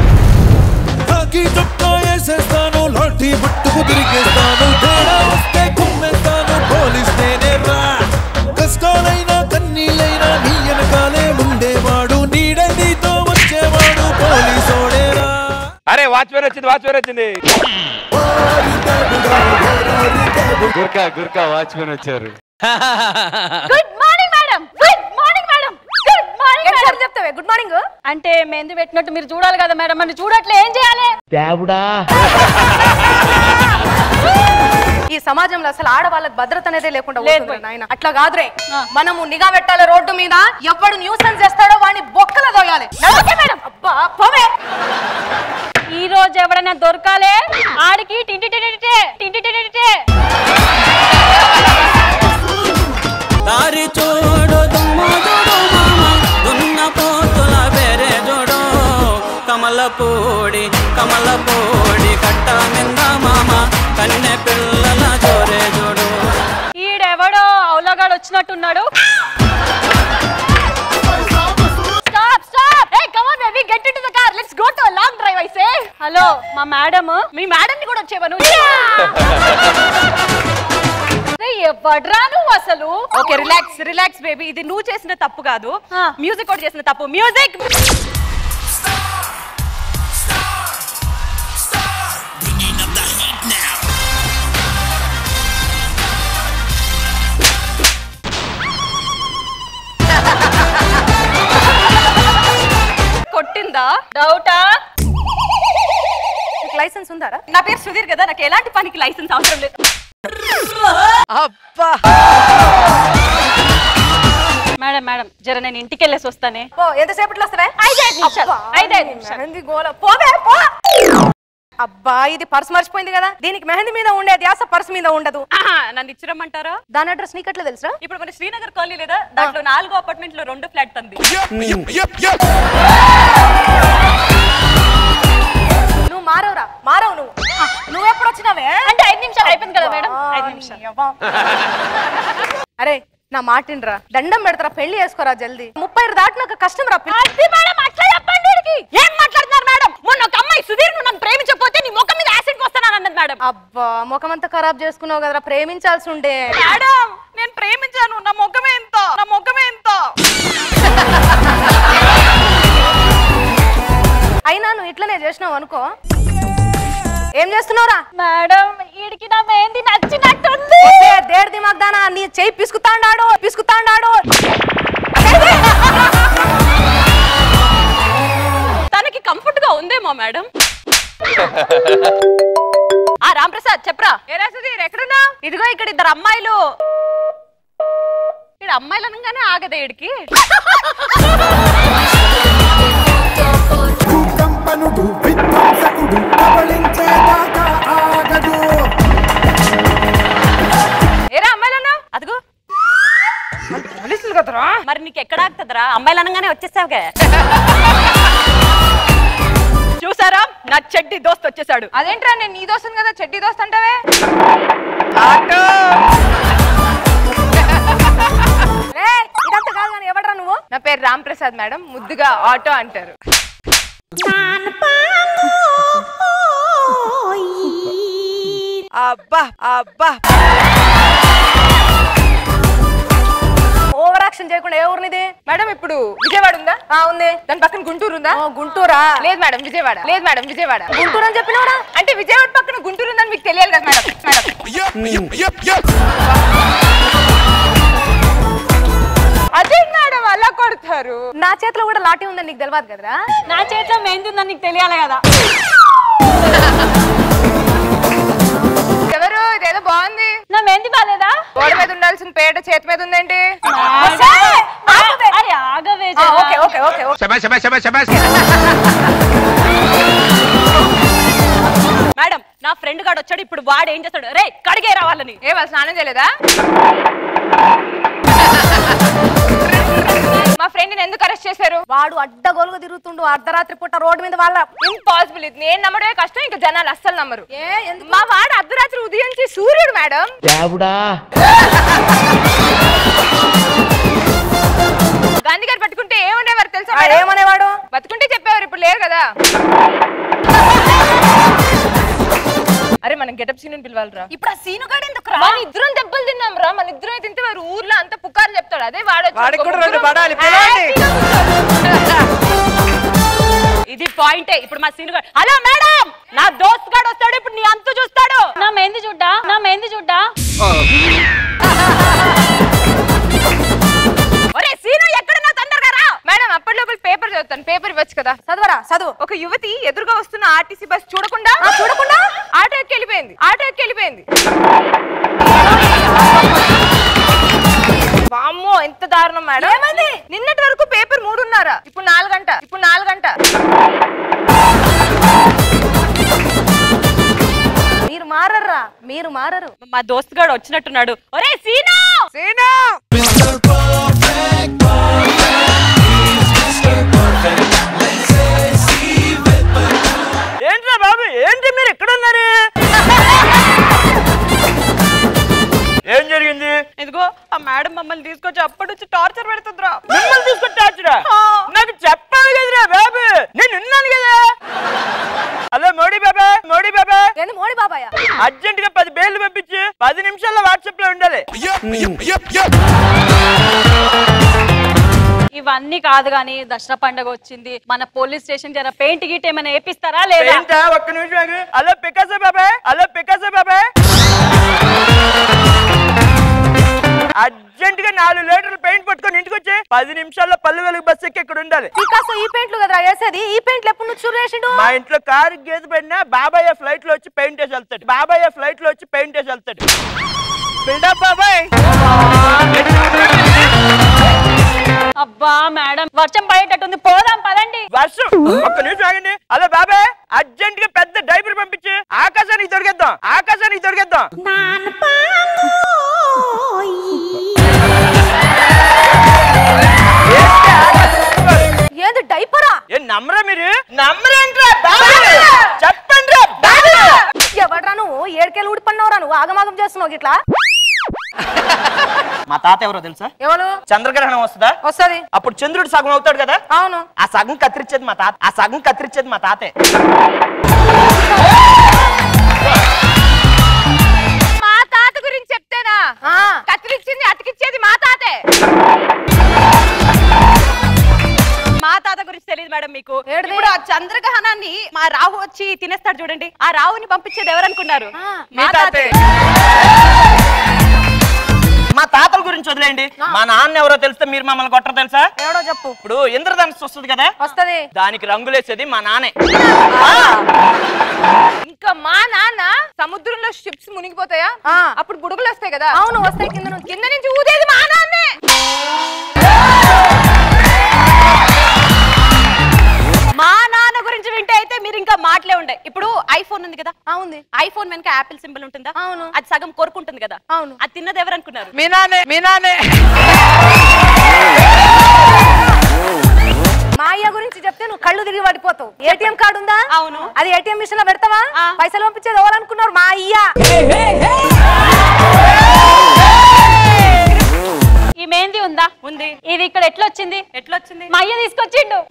లాఠీ పట్టుకు తిరిగేస్తాను, తేడా వస్తే కుమ్మేస్తాను, పోలీస్ నేనేరా. కష్టాలైనా కన్నీళ్ళైనా నీ వెనకాలే ఉండేవాడు, నీడ నీతో వచ్చేవాడు పోలీసోడేరా. అరే వాచ్మెన్ వచ్చింది, వాచ్మెన్ వచ్చింది. గుర్కా వాచ్మెన్ వచ్చారు. Good morning madam. Good morning madam. Good morning madam. చెప్తావే గుడ్ మార్నింగ్ అంటే మెంది పెట్టినట్టు మీరు చూడాలి కదా మేడం. మనం చూడట్లే ఏం చేయాలి? దేవుడా. ఈ సమాజంలో అసలు ఆడవాళ్ళకి భద్రత అనేది లేకుండా నాయన. అట్లా కాదురే, మనము నిఘా పెట్టాలి రోడ్డు మీద. ఎవడు న్యూసెన్స్ చేస్తాడో వాడిని బొక్కల దోయాలి. అబ్బా పోవే. ఈ రోజు ఎవడైనా దొరకాలే ఆడికి టింటి దారి చూడు దుమ్ము చూడు మామ, దున్న పోతుల బెరే చూడు, కమలపూడి కట్ట మింద మామ, కన్నె పిల్లల జోరే చూడు. ఈడెవడో అవులగాడు వచ్చినట్టున్నాడు. హలో మా మేడం, మీ మేడం ని కూడా వచ్చేవను. ఎవడ్రా నువ్వు అసలు? Okay relax relax baby. ఇది నువ్వు చేసిన తప్పు కాదు, మ్యూజిక్ కూడా చేసిన తప్పు. మ్యూజిక్. కొట్టిందా? డౌటా? లైసెన్స్ ఉందా? నా పేరు సుధీర్ కదా, నాకు ఎలాంటి పనికి లైసెన్స్ అవసరం లేదు. అబ్బా మేడం మేడం జర నేను ఇంటికి వెళ్ళేసి వస్తానే. ఎంతసేపట్లో వస్తావే? 5 నిమిషాలు. పోవే పో. అబ్బా ఇది పర్స్ మర్చిపోయింది కదా. దీనికి మెహందీ మీద ఉండే ధ్యాస పర్స్ మీద ఉండదు. నన్ను ఇచ్చిరమ్మంటారా? దాని అడ్రస్ నీకు ఎట్లా తెలుసా? ఇప్పుడు మన శ్రీనగర్ కాలనీ లేదా, దాంట్లో 4వ అపార్ట్మెంట్ లో 2 ఫ్లాట్ తంది. నువ్వు మారవురా, మారవు నువ్వు. నువ్వెప్పుడు వచ్చినావే? అంటే 5 నిమిషాలు అయిపోయింది కదా మేడం. 5 నిమిషాలు. అరే నా మాటినరా, దండం పెడతారా, పెళ్లి చేసుకోరా జల్దీ. 30 దాటినాక కష్టం రా. ఏం మాట్లాడుతున్నారు మేడం? మొన్న ఒక అమ్మాయి సుధీర్ నువ్వు నన్ను ప్రేమించకపోతే నీ ముఖం మీద యాసిడ్ పోస్తానన్నది మేడం. అబ్బా ముఖం అంతా ఖరాబ్ చేసుకున్నావు కదరా, ప్రేమించాల్సి ఉండే. మేడం నేను ప్రేమించాను, నా ముఖమే ఎంత. అయినా నువ్వు ఇట్లనే చేసినావు అనుకో. ఏం చేస్తున్నావురా? మేడం ఈడికి నా మెహందీ నచ్చినట్టుంది. దేడి దిమాగ్ దానా, నీ చెయ్యి పిసుకుతాండాడు. తనకి కంఫర్ట్ గా ఉందేమో మేడం. రాంప్రసాద్ చెప్పరా. ఏరా సుధీర్ ఎక్కడున్నా? ఇదిగో ఇక్కడ 2 అమ్మాయిలు. ఇక్కడ అమ్మాయిలు అనగానే ఆగదే ఈడికి. ఏరా అమ్మాయిలన్నా? అదిగో పోలీసులు కదరా. మరి నీకు ఎక్కడ ఆగుతుందిరా? అమ్మాయిలు అనగానే వచ్చేసావుగా. చూసారా నా చెడ్డి దోస్త్ వచ్చేసాడు. అదేంట్రా, నేను నీ దోస్తు కదా, చెడ్డి దోస్త్ అంటావే? ఇదంతా కాదు కానీ ఎవడరా నువ్వు? నా పేరు రామ్ ప్రసాద్ మేడం, ముద్దుగా ఆటో అంటారు. అబ్బా అబ్బా ఓవర్ యాక్షన్ చేయకుండా. ఏ ఊరినిది మేడం? ఇప్పుడు విజయవాడ ఉందా? ఉంది. దాని పక్కన గుంటూరు ఉందా? గుంటూరా? లేదు మేడం విజయవాడ. లేదు మేడం విజయవాడ. గుంటూరు అని చెప్పినవరా? అంటే విజయవాడ పక్కన గుంటూరు ఉందని మీకు తెలియాలి కదా మేడం. అదే మేడం అలా కొడతారు. నా చేతిలో కూడా లాఠీ పార్టీ ఉందని నీకు తెలియదు కదరా? నా చేతిలో మెహందీ ఉందని నీకు తెలియాలి కదా. ఎవరు ఇదేదో బాగుంది. నా మెహందీ బాలేదా? గోడ మీద ఉండాల్సిన పేట చేతి మీద ఉందేంటి? అరే ఆగవే. ఓకే ఓకే ఓకే మేడం నా ఫ్రెండ్ గాడు వచ్చాడు, ఇప్పుడు వాడు ఏం చేస్తాడు? రే కడిగే రావాలని. ఏ వాళ్ళు స్నానం చేయలేదా? మా ఫ్రెండ్ ఎందుకు అరెస్ట్ చేశారు? వాడు అడ్డగోలుగా తిరుగుతుండు అర్ధరాత్రి పూట రోడ్డు మీద. వాళ్ళ ఇంపాసిబుల్. ఇది నేను నమ్మడమే కష్టం, ఇంకా జనాలు అస్సలు నమ్మరు. మా వాడు అర్ధరాత్రి ఉదయించి సూర్యుడు మేడం. గాంధీ గారు పట్టుకుంటే ఏమనేవారు తెలుసా? ఏమనేవాడు? బతుకుంటే చెప్పేవారు, ఇప్పుడు లేరు కదా. అరే మనం గెటప్ సీన్ పిలవాలరా. ఇప్పుడు ఆ సీను గాడు ఎందుకు రా? మన ఇద్దరం దెబ్బలు తిన్నాం రా. మన ఇద్దరం తింటే వారు ఊర్లో అంత పుకారు చెప్తాడు. అదే ఇది పాయింటే. ఇప్పుడు మా సీను గాడు, హలో మేడం నా దోస్త్ గాడు వస్తాడు, ఇప్పుడు నీ అంతు చూస్తాడు. నా మెహందీ చూడ్డా, నా మెహందీ చూడ్డా. ఒరే సీను ఎక్కడ నా తొందరగా రా. మేడం అప్పటిలోపల పేపర్ చదువుతాను. పేపర్ ఇవ్వచ్చు కదా. చదవరా చదువు. ఒక యువతి ఎదురుగా వస్తున్న ఆర్టీసీ బస్ చూడకుండా ఆటో ఎక్కి వెళ్ళిపోయింది. వామ్మో ఎంత దారుణం మేడం. నిన్నటి వరకు పేపర్ 3:30, ఇప్పుడు 4 గంట. మీరు మారరు. మా దోస్త్ గాడు వచ్చినట్టున్నాడు. ఒరే సీను ఏంట్రా బాబు, ఏంటి మీరు ఎక్కడ ఉన్నారు? ఏం జరిగింది? ఇదిగో ఆ మేడం మమ్మల్ని తీసుకొచ్చి అప్పటి నుంచి టార్చర్ పెడుతుందిరా. మిమ్మల్ని తీసుకొచ్చి టార్చరా? నాకు చెప్పాలి కదరా బాబు, నేను ఉన్నాను కదా. హలో మోడీ బాబా. ఏంది మోడీ బాబాయ్? అర్జెంట్ గా 10 బేర్లు పంపించి 10 నిమిషాల్లో వాట్సాప్ లో ఉండాలి. ఇవన్నీ కాదు గానీ దసరా పండుగ వచ్చింది, మన పోలీస్ స్టేషన్ జర పెయింట్ గీట్ ఏమైనా వేపిస్తారా లేదా? ఒక్క నిమిషం. హలో పికాసో బాబాయ్. అర్జెంట్ గా 4 లీటర్లు పెయింట్ పట్టుకొని ఇంటికి వచ్చి 10 నిమిషాల్లో పల్లె వెలుగు బస్సు ఎక్కి ఇక్కడ ఉండాలి. పికాసో ఈ పెయింట్లు కదరా వేసేది? ఈ పెయింట్లు ఎప్పుడు నువ్వు చూరేసిండు? మా ఇంట్లో కారు గేదె పడినా బాబాయ్ ఫ్లైట్ లో వచ్చి పెయింట్ వేసి వెళ్తాడు. బిల్డప్ బాబాయ్. అబ్బా మేడం వర్షం పడేటట్టుంది, పోదాం పదండి. వర్షం? ఒక్క నిమిషం ఆగండి. హలో బాబాయ్, అర్జెంట్ గా పెద్ద డైపర్ పంపించి ఆకాశానికి దొరికేద్దాం. ఏది డైపరా? నమ్మరా మీరు? చెప్పండి. ఎవడ్రా నువ్వు? ఏడుకేళ్ళు ఊడిపడినవరా నువ్వు? ఆగమాగం చేస్తున్నావు ఇట్లా. మా తాత ఎవరో తెలుసా? ఎవరు? చంద్రగ్రహణం వస్తది. అప్పుడు చంద్రుడు సగం అవుతాడు కదా. అవును. ఆ సగం కత్తిరించేది మా తాతే. మా తాత గురించి చెప్తేనా? కత్తిరించింది అతికిచ్చేది మా తాతే. మా తాత గురించి తెలియదు మేడం మీకు? ఇప్పుడు ఆ చంద్రగ్రహణాన్ని మా రాహు వచ్చి తినేస్తాడు చూడండి, ఆ రాహుని పంపించేది ఎవరనుకున్నారు? మా తాతే. మా తాతల గురించి వదిలేండి. మా నాన్న ఎవరో తెలిస్తే మీరు మమ్మల్ని కొట్టరు తెలుసా? ఎవడో చెప్పు. ఇప్పుడు ఇంద్రధనుస్సు వస్తుంది కదా, దానికి రంగులేసేది మా నాన్నే. ఇంకా మా నాన్న సముద్రంలో షిప్స్ మునిగిపోతాయా, అప్పుడు బుడుగులు వస్తాయి కదా. అవును వస్తాయి. కింద నుంచి ఊదేది మా నాన్నే. మా నాన్న గురించి వింటే అయితే మీరు ఇంకా మాటలే ఉండే. ఇప్పుడు ఐఫోన్ ఉంది కదా. అవును. ఐఫోన్ వెనక యాపిల్ సింబల్ ఉంటుందా? అవును. అది సగం కొరుకుంటుంది కదా. అవును. అది తిన్నది ఎవరనుకున్నారు? మీ నాన్నే. మా అయ్య గురించి చెప్తే నువ్వు కళ్ళు తిరిగి పడిపోతావు. ఏటీఎం కార్డు ఉందా? అవును. అది ఏటీఎం మిషన్ లో పెడతావా? పైసలు పంపించేది ఎవరనుకున్నారు? మా అయ్య. ఈ మెహందీ ఉందా? ఉంది. ఇది ఇక్కడ ఎట్లొచ్చింది? మా అయ్య తీసుకొచ్చిండు.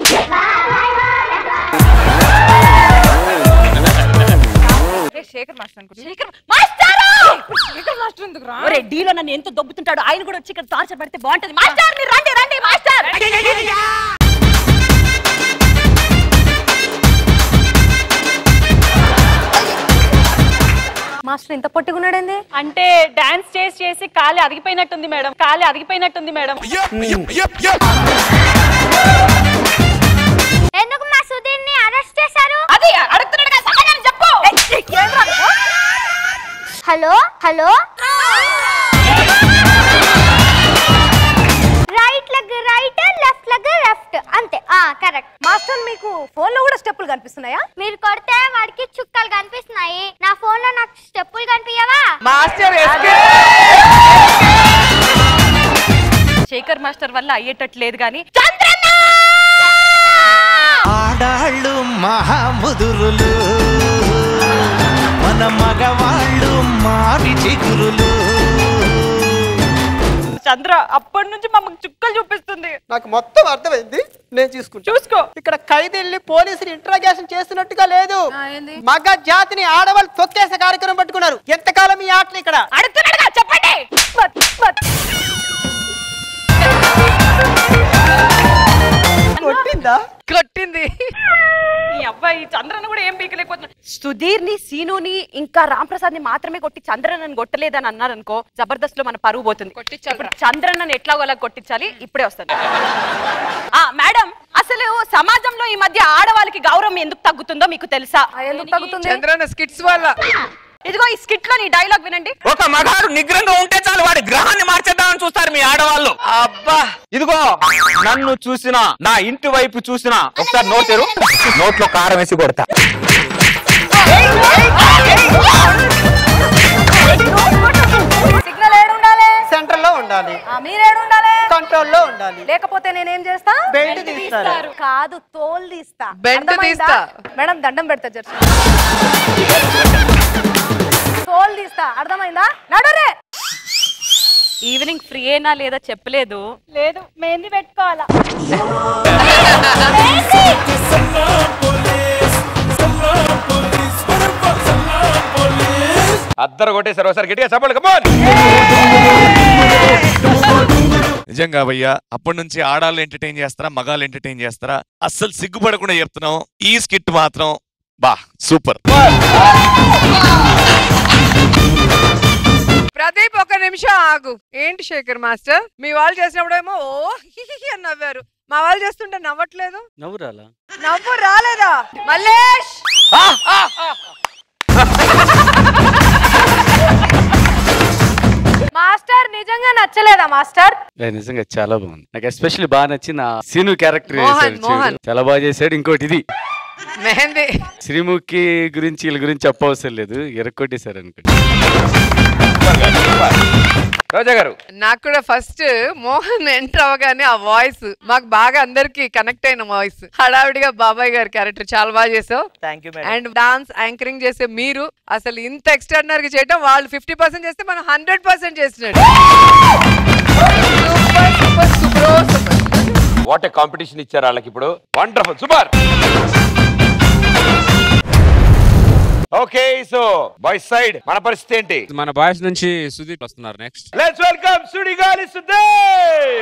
శేఖర్ మాస్టర్ అనుకుంటా. ఒరే డీలో నన్ను ఎంత దొబ్బుతుంటాడు, ఆయన కూడా వచ్చి ఇక్కడ టార్చర్ పెడితే బాగుంటది. మాస్టర్ మీరు రండి మాస్టర్. మాస్టర్ ఇంత పొట్టిగున్నాడేంది? అంటే డాన్స్ చేసి కాలి అరిగిపోయినట్టుంది మేడం. ఎందుకు మా సుధీర్ ని అరెస్ట్ చేశారు? అది అడుగుతున్నాడు కదా, సమాధానం చెప్పు. Hello hello right leg right left leg left అంతే. కరెక్ట్. మాస్టర్ మీకు ఫోన్ లో కూడా స్టెప్పులు కనిపిస్తున్నాయా? మీరు కొడితే వాడికి చుక్కలు కనిపిస్తున్నాయి, నా ఫోన్ లో నాకు స్టెప్పులు కనిపించవా? మాస్టర్ శేఖర్ మాస్టర్ వల్ల అయ్యేటట్లేదు గాని ఆడాళ్ళు మహాముదురులు, మన మగవాళ్ళు మారి చిగురులు. చంద్ర అప్పటి నుంచి మమ్మల్ని చుక్కలు చూపిస్తుంది. నాకు మొత్తం అర్థమైంది, నేను చూసుకుంటా. చూసుకో. ఇక్కడ ఖైదీల్ని పోలీసులు ఇంట్రాగేషన్ చేస్తున్నట్టుగా లేదు. మగ జాతిని ఆడవాళ్ళు తొక్కేసే కార్యక్రమం పట్టుకున్నారు. ఎంతకాలం ఈ ఆటలు ఇక్కడ? అడుగుతున్నాడుగా చెప్పండి. కొట్టిందా? కొట్టింది. ఈ అబ్బాయి చంద్రను కూడా ఏం పీకలేకపోతున్నా. సుధీర్ ని, సీనుని ఇంకా రామ్ ప్రసాద్ ని మాత్రమే కొట్టి చంద్రనని కొట్టలేదని అన్నారు అనుకో, జబర్దస్త్ లో మన పరువు పోతుంది. ఇప్పుడు చంద్రనని ఎట్లా అలా కొట్టించాలి, ఇప్పుడే వస్తుంది. మేడం, అసలు సమాజంలో ఈ మధ్య ఆడవాళ్ళకి గౌరవం ఎందుకు తగ్గుతుందో మీకు తెలుసా? ఎందుకు తగ్గుతుంది? చంద్రన స్కిట్స్ వల్ల. ఇదిగో ఈ స్కిట్ లో నీ డైలాగ్ వినండి. ఒక మగాడు నిగ్రంగా ఉంటే చాలు, వాడి గ్రహాన్ని మార్చేద్దామని చూస్తారు మీ ఆడవాళ్ళు. అబ్బా, ఇదిగో నన్ను చూసినా, నా ఇంటి వైపు చూసినా ఒకసారి నోట్ తెరు, నోట్లో కారం వేసి కొడతా. సిగ్నల్ ఏడు ఉండాలి? సెంటర్ లో ఉండాలి. మీరేడు ఉండాలి? కంట్రోల్ లో ఉండాలి. లేకపోతే నేనేం చేస్తా? బెల్ట్ తీస్తారు. కాదు, తోలు తీస్తా. బెల్ట్ తీస్తా. మేడం దండం పెడతా జర్సి. తోలు తీస్తా, అర్థమైందా? నడురే. ఈవినింగ్ ఫ్రీ అయినా లేదా చెప్పలేదు. లేదు, మెహందీ పెట్టుకోవాలా? అద్దరు కొట్టేశారు. ఒకసారి గట్టిగా చెప్పండి. కమాన్. నిజంగా భయ్యా, అప్పటి నుంచి ఆడాళ్ళు ఎంటర్టైన్ చేస్తారా, మగాళ్ళు ఎంటర్టైన్ చేస్తారా, అస్సలు సిగ్గుపడకుండా చెప్తున్నాం. ఈ స్కిట్ మాత్రం బా సూపర్. ప్రదీప్ ఒక నిమిషం ఆగు. ఏంటి శేఖర్ మాస్టర్, మీ వాళ్ళు చేసినప్పుడేమో ఓ అని నవ్వారు, మా వాళ్ళు చేస్తుంటే నవ్వట్లేదు. నవ్వు రాలేదా? మల్లేష్ మాస్టర్ నిజంగా నచ్చలేదా మాస్టర్? నిజంగా చాలా బాగుంది. నాకు ఎస్పెషల్లీ బాగా నచ్చిన సీను క్యారెక్టర్ మోహన్. చాలా బాగా చేశాడు. ఇంకోటి ఇది మెహందీ శ్రీముఖి గురించి వీళ్ళ గురించి చెప్పవసరం లేదు, ఎరక్కొట్టేశారు అనుకోండి. రోజా గారు, నాకు కూడా ఫస్ట్ మోహన్ ఎంటర్ అవగానే ఆ వాయిస్ మాకు బాగా అందరికి కనెక్ట్ అయిన వాయిస్. హడావిడిగా బాబాయ్ గారి క్యారెక్టర్ చాలా బాగా చేసావు. అండ్ డాన్స్ యాంకరింగ్ చేసే మీరు అసలు ఇంత ఎక్స్ట్రాడినరీ చేయడం, వాళ్ళు 50% చేస్తే మనం 100% చేసినట్టు. Super super super. What a competition ఇచ్చారు వాళ్ళకి ఇప్పుడు. Wonderful, super. Okay, so boys side మన పరిస్థితి ఏంటి? మన బాయ్స్ నుంచి సుధీర్ వస్తున్నారు next. Let's welcome Sudigali Sudheer.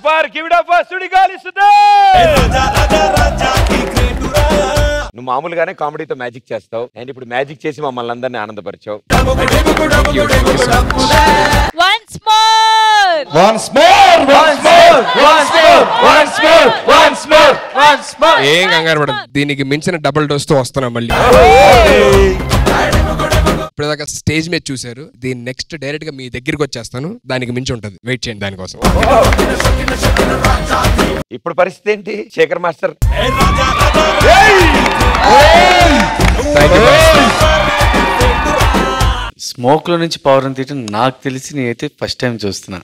Super give it up for Sudigali Sudheer. నువ్వు మామూలుగానే కామెడీతో మ్యాజిక్ చేస్తావు అండ్ ఇప్పుడు మ్యాజిక్ చేసి మమ్మల్ని అందరినీ ఆనందపరిచావు. Once more. Once more, once more, once more, once more, once more, once more. ఏం కంగారు పడదు, దీనికి మించిన డబుల్ డోస్ తో వస్తున్నా మళ్ళీ. ఇప్పుడు దాకా స్టేజ్ మీద చూసారు, దీని నెక్స్ట్ డైరెక్ట్ గా మీ దగ్గరికి వచ్చేస్తాను, దానికి మించి ఉంటది, వెయిట్ చేయండి దానికోసం. ఇప్పుడు పరిస్థితి ఏంటి శేఖర్ మాస్టర్? స్మోక్ లో నుంచి పవర్ అని తీయటం నాకు తెలిసి నేనైతే ఫస్ట్ టైం చూస్తున్నా.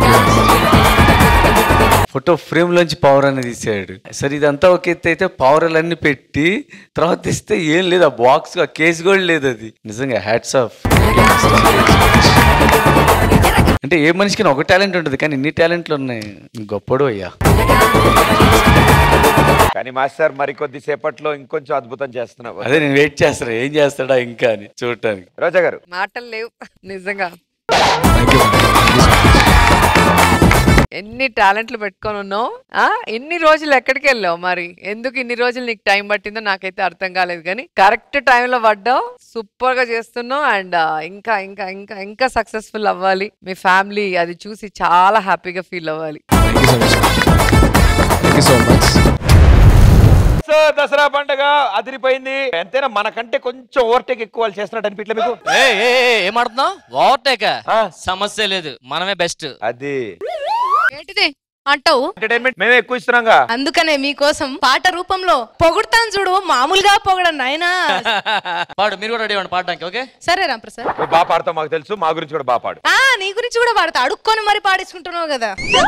ఫోటో ఫ్రేమ్ లోంచి పవర్ అని తీసాడు. సరే ఇదంతా ఒక ఎత్తు అయితే పవర్లన్నీ పెట్టి తర్వాత తీస్తే ఏం లేదు, ఆ బాక్స్ ఆ కేసు కూడా లేదు. అది నిజంగా హ్యాట్స్ ఆఫ్. అంటే ఏ మనిషికి ఒక టాలెంట్ ఉంటుంది, కానీ ఇన్ని టాలెంట్లు ఉన్నాయి. గొప్పడు అయ్యా. కానీ మాస్టర్ మరి కొద్దిసేపట్లో ఇంకొంచెం అద్భుతం చేస్తున్నావు. అదే నేను వెయిట్ చేస్తాను, ఏం చేస్తాడా ఇంకా అని చూడటానికి. రోజా గారు మాటలు లేవు నిజంగా. ఎన్ని టాలెంట్లు పెట్టుకొని ఉన్నావు, ఇన్ని రోజులు ఎక్కడికి వెళ్ళావు, మరి ఎందుకు ఇన్ని రోజులు నీకు టైం పట్టిందో నాకైతే అర్థం కాలేదు. కానీ కరెక్ట్ టైంలో పడ్డావు, సూపర్ గా చేస్తున్నావు. అండ్ ఇంకా ఇంకా ఇంకా ఇంకా సక్సెస్ఫుల్ అవ్వాలి. మీ ఫ్యామిలీ అది చూసి చాలా హ్యాపీగా ఫీల్ అవ్వాలి. దసరా పండుగ అదిరిపోయింది. ఎంతైనా మనకంటే కొంచెం ఓవర్టేక్ ఎక్కువ వాళ్ళు చేస్తున్నట్టు అనిపించలే మీకు? ఏమాడుతున్నావు? ఓవర్టేక్ సమస్య లేదు, మనమే బెస్ట్. అది ఏంటిది అంటావు? ఎంటర్టైన్మెంట్ మేమే ఎక్కువ ఇస్తున్నాంగా. అందుకనే మీకోసం పాట రూపంలో పొగుడుతాను చూడు, మామూలుగా పొగడండి నాయనా. పాడు, మీరు కూడా రెడీ అవ్వండి పాడడానికి. ఓకే సరే రాంప్రసాద్, నువ్వు బాగా పాడతావు మాకు తెలుసు, మా గురించి కూడా బాగా పాడు. నీ గురించి కూడా పాడతా, అడుక్కొని మరి పాడేసుకుంటున్నావు కదా.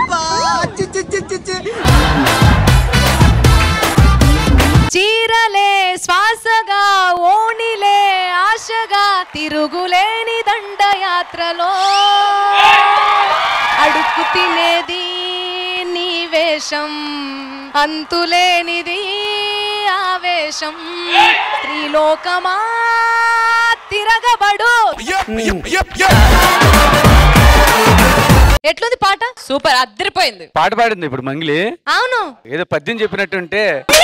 చీరలే శ్వాసగా ఓణిలే ఆశగా తిరుగులేని దండయాత్రలో అడుక్కు తినేది నీ వేషం, అంతులేనిది ఆవేశం, త్రిలోకమా తిరగబడు. ఎట్లుంది పాట? సూపర్, అద్దరిపోయింది. పాట పాడింది ఇప్పుడు మంగిలి. అవును, ఏదో పద్యం చెప్పినట్టుంటే.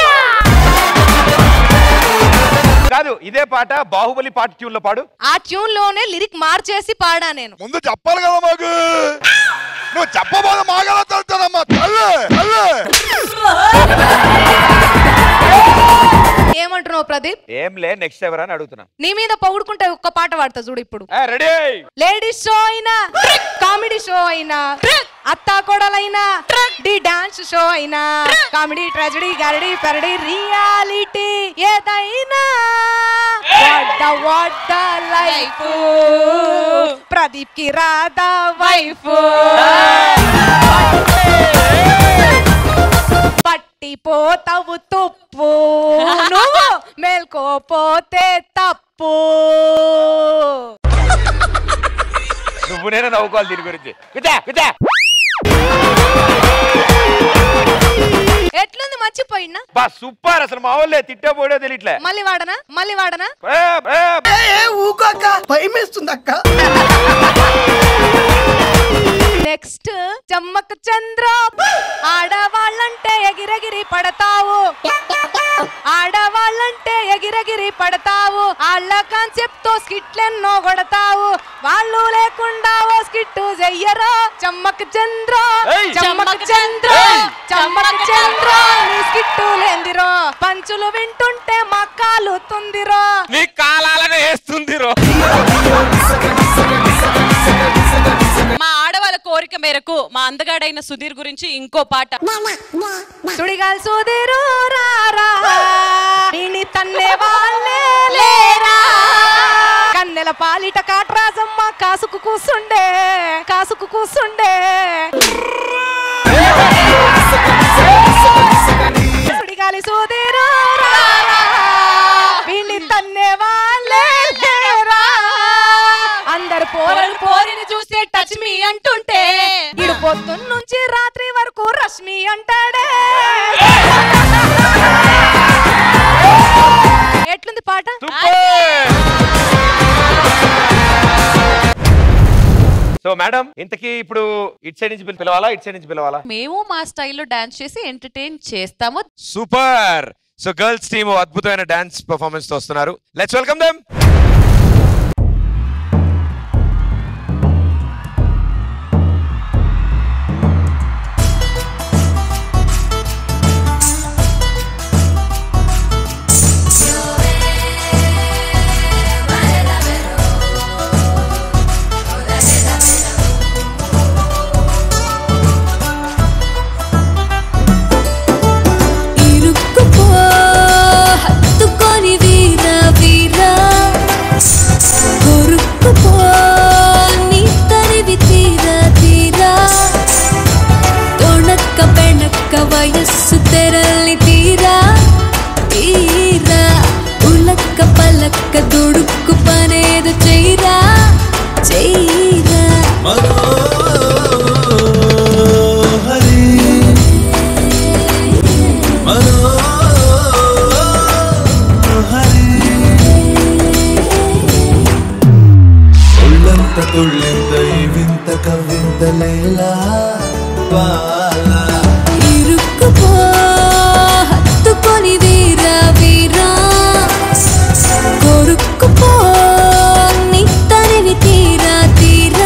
కాదు, ఇదే పాట బాహుబలి పాట ట్యూన్ లో పాడు. ఆ ట్యూన్ లోనే లిరిక్ మార్చేసి పాడా నేను. ముందు చెప్పాలి కదా మాకు, నువ్వు చెప్పబోదు మాగలా తెలుస్తుందమ్మా. ఏమంటున్నావు ప్రదీప్? ఏం లే, నెక్స్ట్ ఎవరా అని అడుగుతున్నా. నీ మీద పొగుడుకుంటే ఒక్క పాట పాడతా చూడు ఇప్పుడు. రెడీ. లేడీస్ షో అయినా, కామెడీ షో అయినా, అత్తా కొడలైనా, డి డాన్స్ షో అయినా, కామెడీ ట్రాజడీ గారడీ పెరడీ రియాలిటీ ఏదైనా, వాట్ ద లైఫ్, ప్రదీప్ కి రాధా వైఫ్, పట్టిపోతావు తుప్పు, నువ్వు మేల్కోపోతే తప్పు. నువ్వు నేను నవ్వుకోవాలి దీని గురించి. ఎట్లుంది మర్చిపోయినా? బా సూపర్, అసలు మా వాళ్ళే తిట్టబోడో తెలియట్లే. మళ్ళీ వాడనా? మళ్ళీ వాడనా? ఊకోక భయమేస్తుంది అక్క. నెక్స్ట్ చమ్మక్ చంద్ర, ఆడవాళ్ళంటే ఎగిరెగిరి పడతావు, ఆడవాళ్ళంటే ఎగిరెగిరి పడతావు, వాళ్ళ కాన్సెప్ట్ తో స్కిట్లెన్నో కొడతావు, వాళ్ళు లేకుండా ఓ స్కిట్ చెయ్యరా. చమ్మక్ చంద్ర, చమ్మక్ చంద్ర, చమ్మక్ చంద్ర, నీ స్కిట్టు లేందిరో, పంచులు వింటుంటే మా కాలు తుందిరో, నీ కాలాలనే వేస్తుందిరో. మా ఆడవాళ్ళ కోరిక మేరకు మా అందగాడైన సుధీర్ గురించి ఇంకో పాట. సుడిగాల్ సుధీరు రారా, నిన్ను తన్నే వాళ్ళే లేరా, కన్నెల పాలిట కాట్రాజమ్మ కాసుకు కూసుండే, కాసుకు కూసుండే. సుడిగాలి సుధీరు రారా, నిన్ను తన్నే వాళ్ళే లేరా, అందరు పోరలు పోరిని చూస్తే టచ్ మీ అంటుంటే, ఇడు పొద్దున్న నుంచి రాత్రి వరకు రష్మి అంటాడే. ఎట్లుంది పాట? సో మేడం ఇంతకీ ఇప్పుడు ఇట్ సైడ్ నుంచి పిలవాలా ఇట్ సైడ్ నుంచి పిలవాలా? మేము మా స్టైల్లో డాన్స్ చేసి ఎంటర్టైన్ చేస్తాము. సూపర్. సో గర్ల్స్ టీమ్ అద్భుతమైన డాన్స్ పర్ఫార్మెన్స్ తో వస్తున్నారు. Let's welcome them. వయస్సు తెరలి తీరా తీరా ఉలక్క పలక్క దుడుక్కు పనేదు చెయ్యరా చెయ్యరా ఒళ్ళంత తుళ్ళింత ఈ వింత కవింత లేలా హత్తుకొని వీరా వీరా కొరుక్కుపో నీ తనివి తీరా తీరా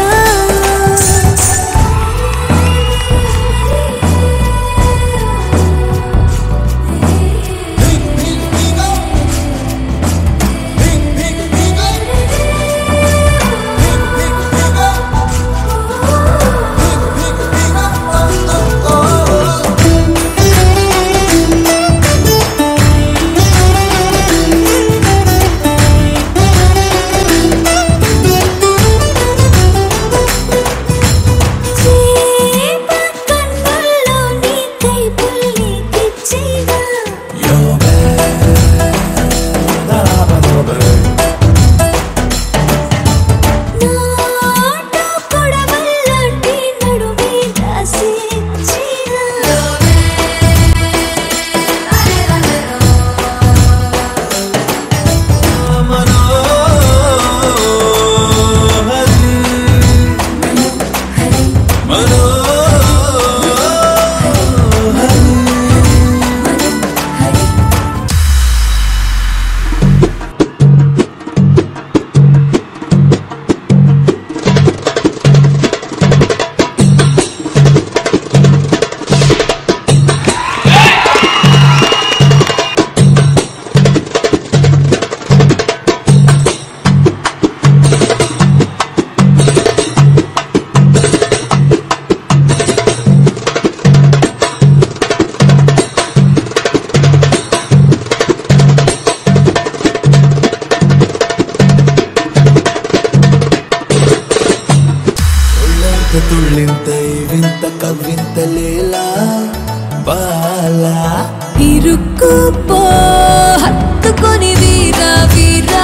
తుళ్ళింత వింత కవింత లేలా బాలా ఇరుక్కుపో హత్తుకొని వీరా వీరా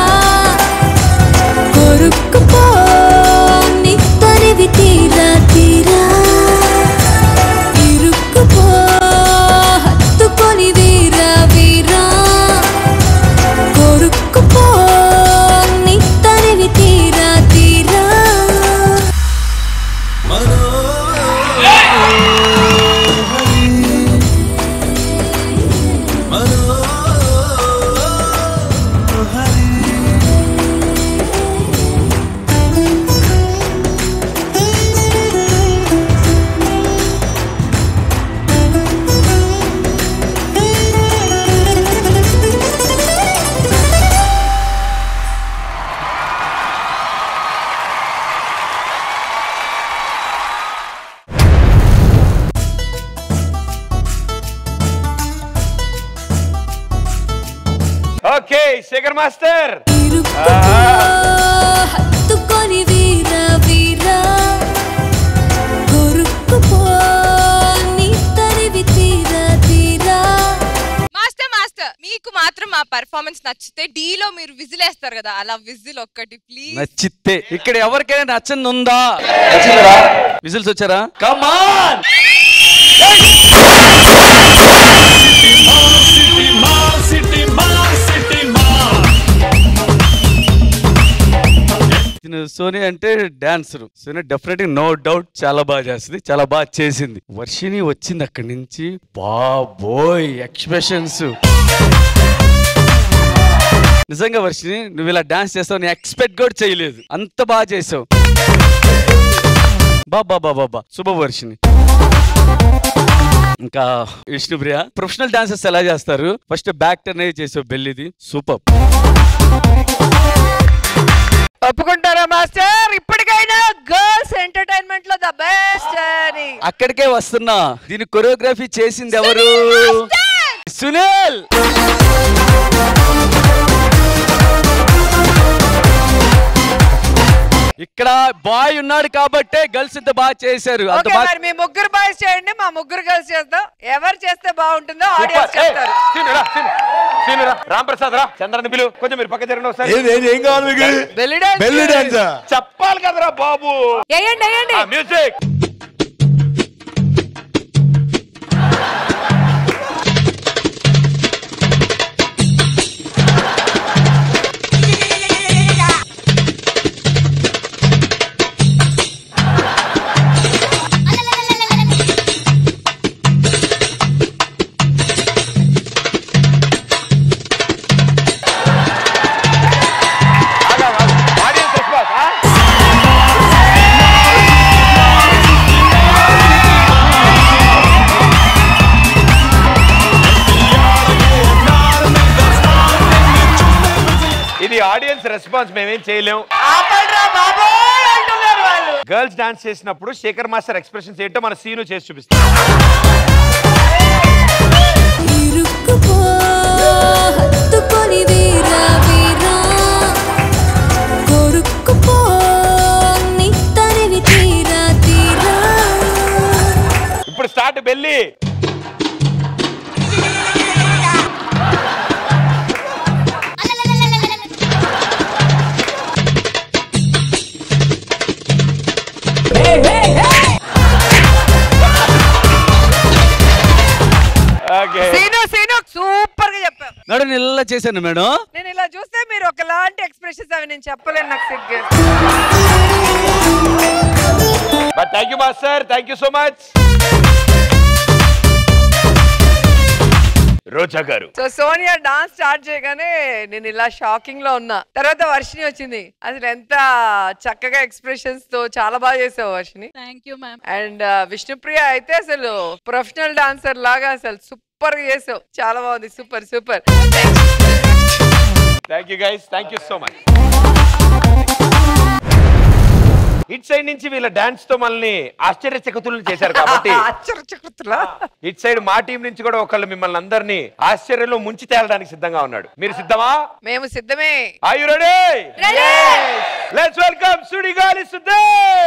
కొరుక్కుపో నీ తనివి తీరా తీరా ఇరుక్కుపో హత్తుకొని వీరా వీరా కొరుక్కుపో నీ తనివి తీరా తీరా ఓకే శేఖర్ మాస్టర్. హత్తుకొని వీరా వీరా కొరుక్కుపో నీ తనివి తీరా తీరా. మాస్టర్ మాస్టర్ మీకు మాత్రం మా పర్ఫార్మెన్స్ నచ్చితే డీలో మీరు విజిల్ వేస్తారు కదా, అలా విజిల్ ఒక్కటి ప్లీజ్. నచ్చితే ఇక్కడ ఎవరికైనా నచ్చని ఉందా? విజిల్స్ వచ్చారా? కమాన్ సోనియా అంటే dancer. Sonia definitely no doubt చాలా బాగా చేస్తుంది, చాలా బాగా చేసింది. వర్షిని వచ్చింది అక్కడి నుంచి, బాబోయ్ ఎక్స్ప్రెషన్స్. నిజంగా వర్షిని నువ్వు ఇలా డాన్స్ చేస్తావు నేను ఎక్స్పెక్ట్ కూడా చేయలేదు, అంత బాగా చేసావు. బాబా బాబా శుభ వర్షిని. ఇంకా విష్ణుప్రియ, ప్రొఫెషనల్ డాన్సర్స్ ఎలా చేస్తారు? ఫస్ట్ బ్యాక్ టర్న్ చేసావు బెల్లిది, సూపర్. ఒప్పుకుంటారా మాస్టర్? ఇప్పటికైనా గర్ల్స్ ఎంటర్టైన్మెంట్ లో ద బెస్ట్ అని. అక్కడికే వస్తున్నా. దీని కొరియోగ్రఫీ చేసింది ఎవరు? సునీల్. ఇక్కడ బాయ్ ఉన్నాడు కాబట్టే గర్ల్స్ ఇంత బాగా చేశారు. అంత ఓకే, బాగా మరి మీ ముగ్గురు బాయ్స్ చేయండి, మా ముగ్గురు గర్ల్స్ చేద్దాం. ఎవరు చేస్తే బాగుంటుందో ఆడియన్స్ చెప్తారు. రాంప్రసాద్ రా, చంద్రని పిలు, కొంచెం మీరు పక్క జరగండి ఒకసారి. ఏం కావాలి మీకు? బెల్లి డాన్స్ చెప్పాలి కదరా బాబు. వేయండి వేయండి మ్యూజిక్. ఇది ఆడియన్స్ రెస్పాన్స్, మేమేం చేయలేము. గర్ల్స్ డాన్స్ చేసినప్పుడు శేఖర్ మాస్టర్ ఎక్స్ప్రెషన్స్ ఏంటో మన సీను చేసి చూపిస్తాం. ఇప్పుడు స్టార్ట్ బెల్లి. సూపర్ గా చెప్పావు మేడం. నేను ఇలా చేశాను మేడం. నేను ఇలా చూస్తే మీరు ఒకలాంటి ఎక్స్ప్రెషన్స్ అవి నేను చెప్పలేను, నాకు సిగ్గు. But thank you master, thank you so much. Roja గారు. సో సోనియా డాన్స్ స్టార్ట్ చేయగానే నేను ఇలా షాకింగ్ లో ఉన్నా. తర్వాత వర్షిని వచ్చింది, అసలు ఎంత చక్కగా ఎక్స్ప్రెషన్స్ తో చాలా బాగా చేసావు Varshini. Thank you ma'am. And Vishnupriya అయితే అసలు ప్రొఫెషనల్ డాన్సర్ లాగా అసలు సూపర్ గా చేసావు, చాలా బాగుంది, super super. Thank you guys, thank you so much. ఇట్ సైడ్ నుంచి వీళ్ళ డాన్స్ తో మనల్ని ఆశ్చర్యచకితులను చేశారు కాబట్టి ఇట్ సైడ్ మా టీం నుంచి కూడా ఒకళ్ళు మిమ్మల్ని అందరినీ ఆశ్చర్యంలో ముంచి తేలడానికి సిద్ధంగా ఉన్నాడు. మీరు సిద్ధమా? మేము సిద్ధమే. Are you ready? Let's welcome Sudigali Sudheer.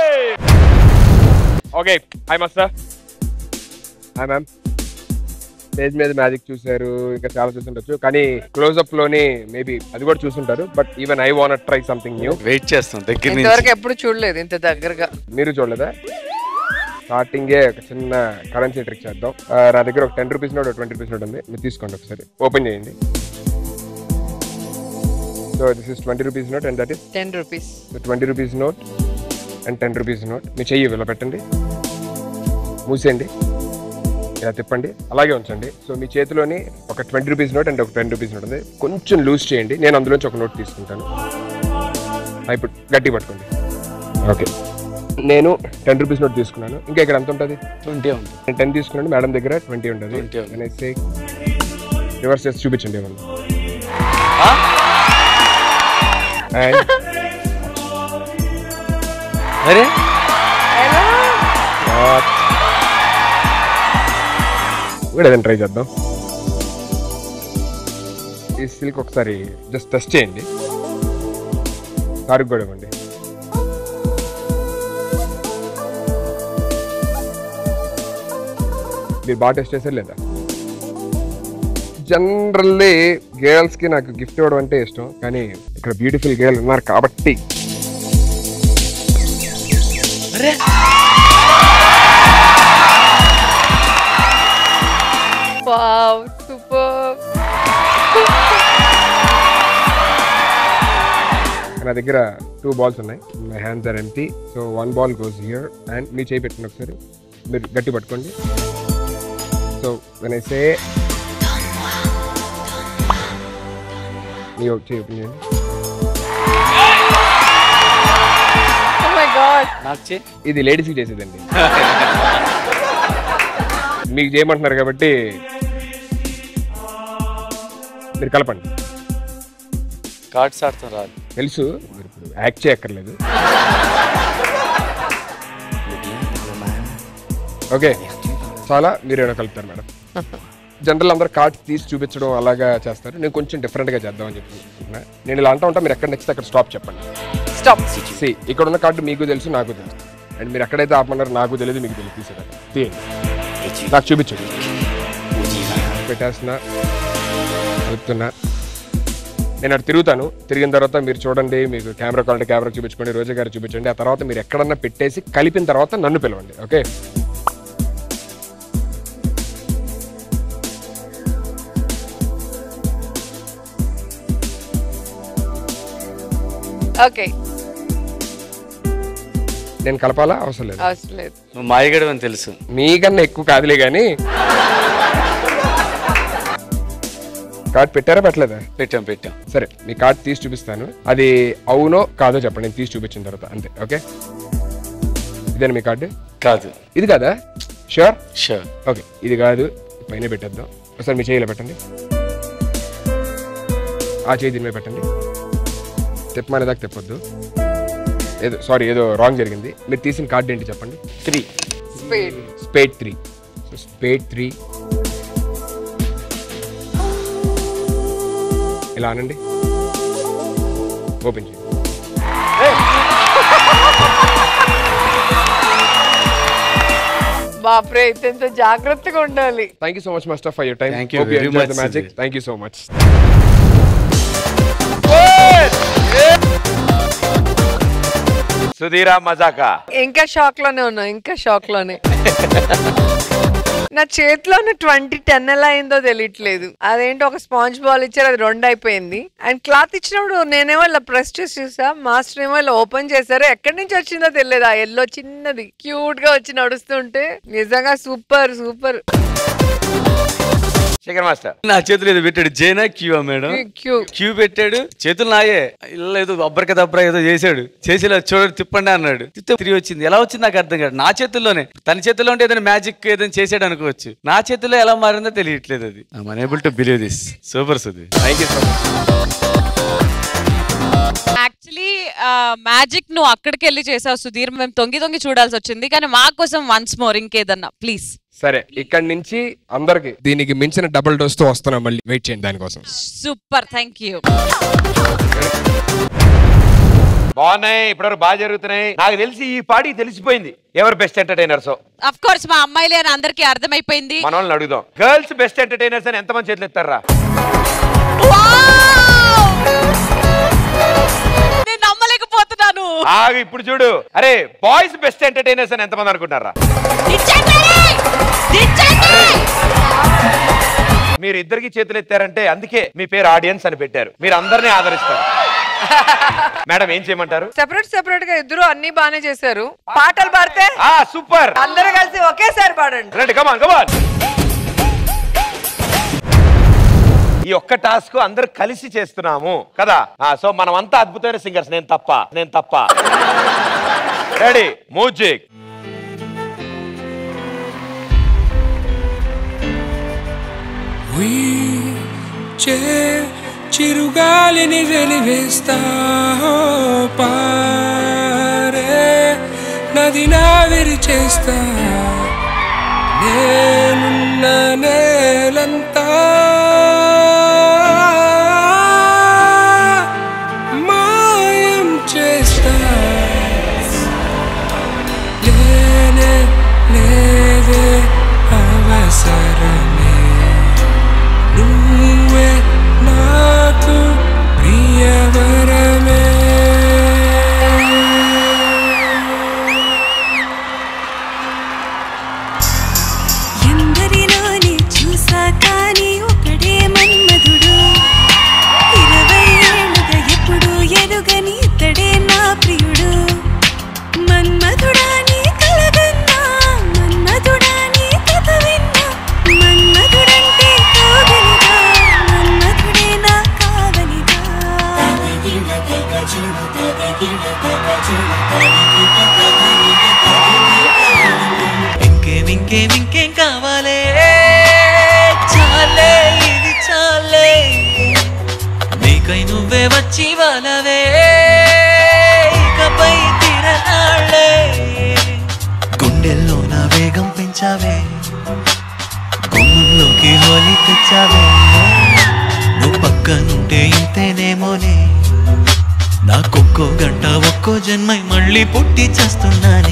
Okay, hi master. Hi ma'am. Stage మీద మ్యాజిక్ చూసారు, ఇంకా చాలా చూసుండొచ్చు, కానీ క్లోజ్అప్ లోని మేబీ అది కూడా చూసుంటారు. But even I want try something new. Wait చేస్తాం దగ్గర నుంచి. ఇంతవరకు ఎప్పుడు చూడలేదు ఇంత దగ్గరగా. మీరు చూడలేదా? స్టార్టింగే ఒక చిన్న కరెన్సీ ట్రిక్ చేద్దాం. నా దగ్గర ఒక 10 రూపీస్ నోట్, 20 రూపీస్ నోట్ ఉంది, మీరు తీసుకోండి ఒకసారి, ఓపెన్ చేయండి. So this is 20 rupees note and that is 10 rupees. 20 rupees note and 10 rupees note. మీ చెయ్యి ఇలా పెట్టండి, మూసేయండి, ఇలా తిప్పండి, అలాగే ఉంచండి. సో మీ చేతిలోని ఒక 20 రూపీస్ నోట్ అండ్ ఒక 10 రూపీస్ నోట్ ఉంది, కొంచెం లూజ్ చేయండి, నేను అందులోంచి ఒక నోట్ తీసుకుంటాను. ఇప్పుడు గట్టి పట్టుకోండి. ఓకే, నేను 10 రూపీస్ నోట్ తీసుకున్నాను. ఇంకా ఇక్కడ ఎంత ఉంటుంది? 20 ఉంటుంది. నేను 10 తీసుకున్నాను, మేడం దగ్గర 20 ఉంటుంది. రివర్స్ చేసి చూపించండి ఏమన్నా. అరే కూడా ఏదైనా ట్రై చేద్దాం. ఈ సిల్క్ ఒకసారి జస్ట్ టెస్ట్ చేయండి, సారికి కూడా ఇవ్వండి. మీరు బాగా టెస్ట్ చేశారు లేదా? జనరల్లీ గర్ల్స్ కి నాకు గిఫ్ట్ ఇవ్వడం అంటే ఇష్టం, కానీ ఇక్కడ బ్యూటిఫుల్ గర్ల్ ఉన్నారు కాబట్టి వావ్ సూపర్. నా దగ్గర 2 balls ఉన్నాయి. My hands are empty. So 1 ball goes here and మీ చేయి పెట్టండి ఒకసారి. మీరు గట్టి పట్టుకోండి. సో వెన్ ఐ సే మీ చేయి ఓపెన్ చేయండి. ఇది లేడీస్కి చేసేదండి. మీకు చేయమంటున్నారు కాబట్టి మీరు కలపండి. కార్డ్స్ ఆడతాం రాదు తెలుసు, మీరు ఇప్పుడు యాక్ట్ చేయక్కర్లేదు. ఓకే చాలా మీరు ఏమైనా కలుపుతారు మేడం. జనరల్ అందరు కార్డ్స్ తీసి చూపించడం అలాగా చేస్తారు. నేను కొంచెం డిఫరెంట్గా చేద్దామని చెప్తున్నా. నేను ఇలా అంటా ఉంటా, మీరు ఎక్కడ నెక్స్ట్ అక్కడ స్టాప్ చెప్పండి. స్టాప్. సి ఇక్కడ ఉన్న కార్డు మీకు తెలుసు, నాకు తెలుసు. అండ్ మీరు ఎక్కడైతే ఆపమన్నారు నాకు తెలియదు, మీకు తెలియదు. తీసేదాన్ని తీయండి, నాకు చూపించండి. పెట్టేస్తున్నా, కలుపుతున్నా. నేను అటు తిరుగుతాను. తిరిగిన తర్వాత మీరు చూడండి, మీకు కెమెరా కావాలంటే కెమెరా చూపించుకోండి, రోజా గారు చూపించండి. ఆ తర్వాత మీరు ఎక్కడన్నా పెట్టేసి కలిపిన తర్వాత నన్ను పిలవండి. Okay okay. నేను కలపాలా? అవసరం లేదు. అవసరం లేదు. నువ్వు మాయగడం అని తెలుసు. మీకన్నా ఎక్కువ కాదులే కానీ. కార్డ్ పెట్టారా పెట్టలేదా? పెట్టాం. సరే మీ కార్డ్ తీసి చూపిస్తాను. అది అవునో కాదో చెప్పండి, నేను తీసి చూపించిన తర్వాత అంతే. ఓకే ఇదేనా మీ కార్డు? కాదు. ఇది కాదా? షూర్? షూర్. ఓకే ఇది కాదు, పైన పెట్టేద్దాం. ఒకసారి మీ చేయిలో పెట్టండి. ఆ చేయి దీని మీద పెట్టండి. తెప్పమనేదాకా తెప్పొద్దు. ఏదో సారీ ఏదో రాంగ్ జరిగింది. మీరు తీసిన కార్డు ఏంటి చెప్పండి. 3. స్పేడ్ 3. సో స్పేడ్ 3 ఇలా అనండి. ఓపెన్ చేయండి. బాప్రే, ఇంత జాగ్రత్తగా ఉండాలి. Thank you so much master for your time. Thank you very much, magic. Thank you so much. సుధీరా మజాకా. ఇంకా షాక్ లోనే ఉన్నా, ఇంకా షాక్ లోనే. నా చేతిలో 2010 ఎలా అయిందో తెలియట్లేదు. అదేంటో ఒక స్పాంజ్ బాల్ ఇచ్చారు, అది 2 అయిపోయింది. అండ్ క్లాత్ ఇచ్చినప్పుడు నేనేమో ఇలా ప్రెస్ చేసి చూసా, మాస్టర్ ఏమో ఇలా ఓపెన్ చేశారు. ఎక్కడి నుంచి వచ్చిందో తెలియదు. ఆ ఎల్లో చిన్నది క్యూట్ గా వచ్చి నడుస్తుంటే నిజంగా సూపర్ సూపర్. శేఖర్ మాస్టర్ నా చేతులు ఏదో పెట్టాడు. జేనా క్యూవా మేడం? క్యూ పెట్టాడు. చేతులు నాయే. ఇలా ఏదో అబ్బరక దబ్బర ఏదో చేశాడు. చేసి ఇలా చూడండి తిప్పండి అన్నాడు. తిరిగి వచ్చింది. ఎలా వచ్చింది నాకు అర్థం కాదు. నా చేతుల్లోనే. తన చేతుల్లో ఉంటే ఏదైనా మ్యాజిక్ ఏదైనా చేసాడు అనుకోవచ్చు. నా చేతుల్లో ఎలా మారిందో తెలియట్లేదు. అది I'm unable to believe this. Super Sudheer. Thank you so much. Actually magic నువ్వు అక్కడికి వెళ్ళి చేసావు సుధీర్. మేము తొంగి చూడాల్సి వచ్చింది. కానీ మా కోసం వన్స్ మోర్ ఇంకేదన్నా ప్లీజ్. సరే ఇక్కడి నుంచి అందరికి దీనికి మించిన డబుల్ డోస్ తో వస్తున్నాం. మళ్ళీ వెయిట్ చేయండి దానికోసం. సూపర్. Thank you. బాగున్నాయి, ఇప్పటివరకు బాగా జరుగుతున్నాయి. నాకు తెలిసి ఈ పాటికి తెలిసిపోయింది ఎవరు బెస్ట్ ఎంటర్టైనర్స్. అఫ్ కోర్స్ మా అమ్మాయిలే అని అందరికీ అర్థమైపోయింది. మన వాళ్ళని అడుగుదాం. గర్ల్స్ బెస్ట్ ఎంటర్టైనర్స్ అని ఎంతమంది చేతులు ఎత్తారా? నేను నమ్మలేకపోతున్నాను. ఇప్పుడు చూడు. అరే బాయ్స్ బెస్ట్ ఎంటర్టైనర్స్ అని ఎంతమంది అనుకుంటారా? మీరు ఇద్దరికి చేతులు ఎత్తారంటే అందుకే మీ పేరు ఆడియన్స్ అని పెట్టారు. మీరు అందరినీ ఆదరిస్తారు. మేడం ఏం చేయమంటారు? సెపరేట్ గా ఇద్దరు అన్ని బానే చేశారు. పాటలు పాడితే సూపర్. అందరూ కలిసి ఒకేసారి పాడండి. రండి, కమాన్ కమాన్. ఈ ఒక్క టాస్క్ అందరు కలిసి చేస్తున్నాము కదా. సో మనం అంతా అద్భుతమైన సింగర్స్. నేను తప్ప. Ready, music. చిరుగాలిని వెలివేస్తా పారే నది నావిరి చేస్తా నేనున్న నేలంతా మాయం చేస్తా లేనే లేదే అవసరమే నువ్వే నాకు ప్రియవరమే. ఇంకేం కావాలే చాలే ఇది చాలే నీకై నువ్వే వచ్చి వాళ్ళవే ఇకపై తిరనాళ్ళే గుండెల్లో నా వేగం పెంచావే గుమ్మంలోకి హోలీ తెచ్చావే నువ్వు పక్కనుంటే ఇంతేనేమోనే నాకొక్కో గంట ఒక్కో జన్మై మళ్ళీ పుట్టి చేస్తున్నానే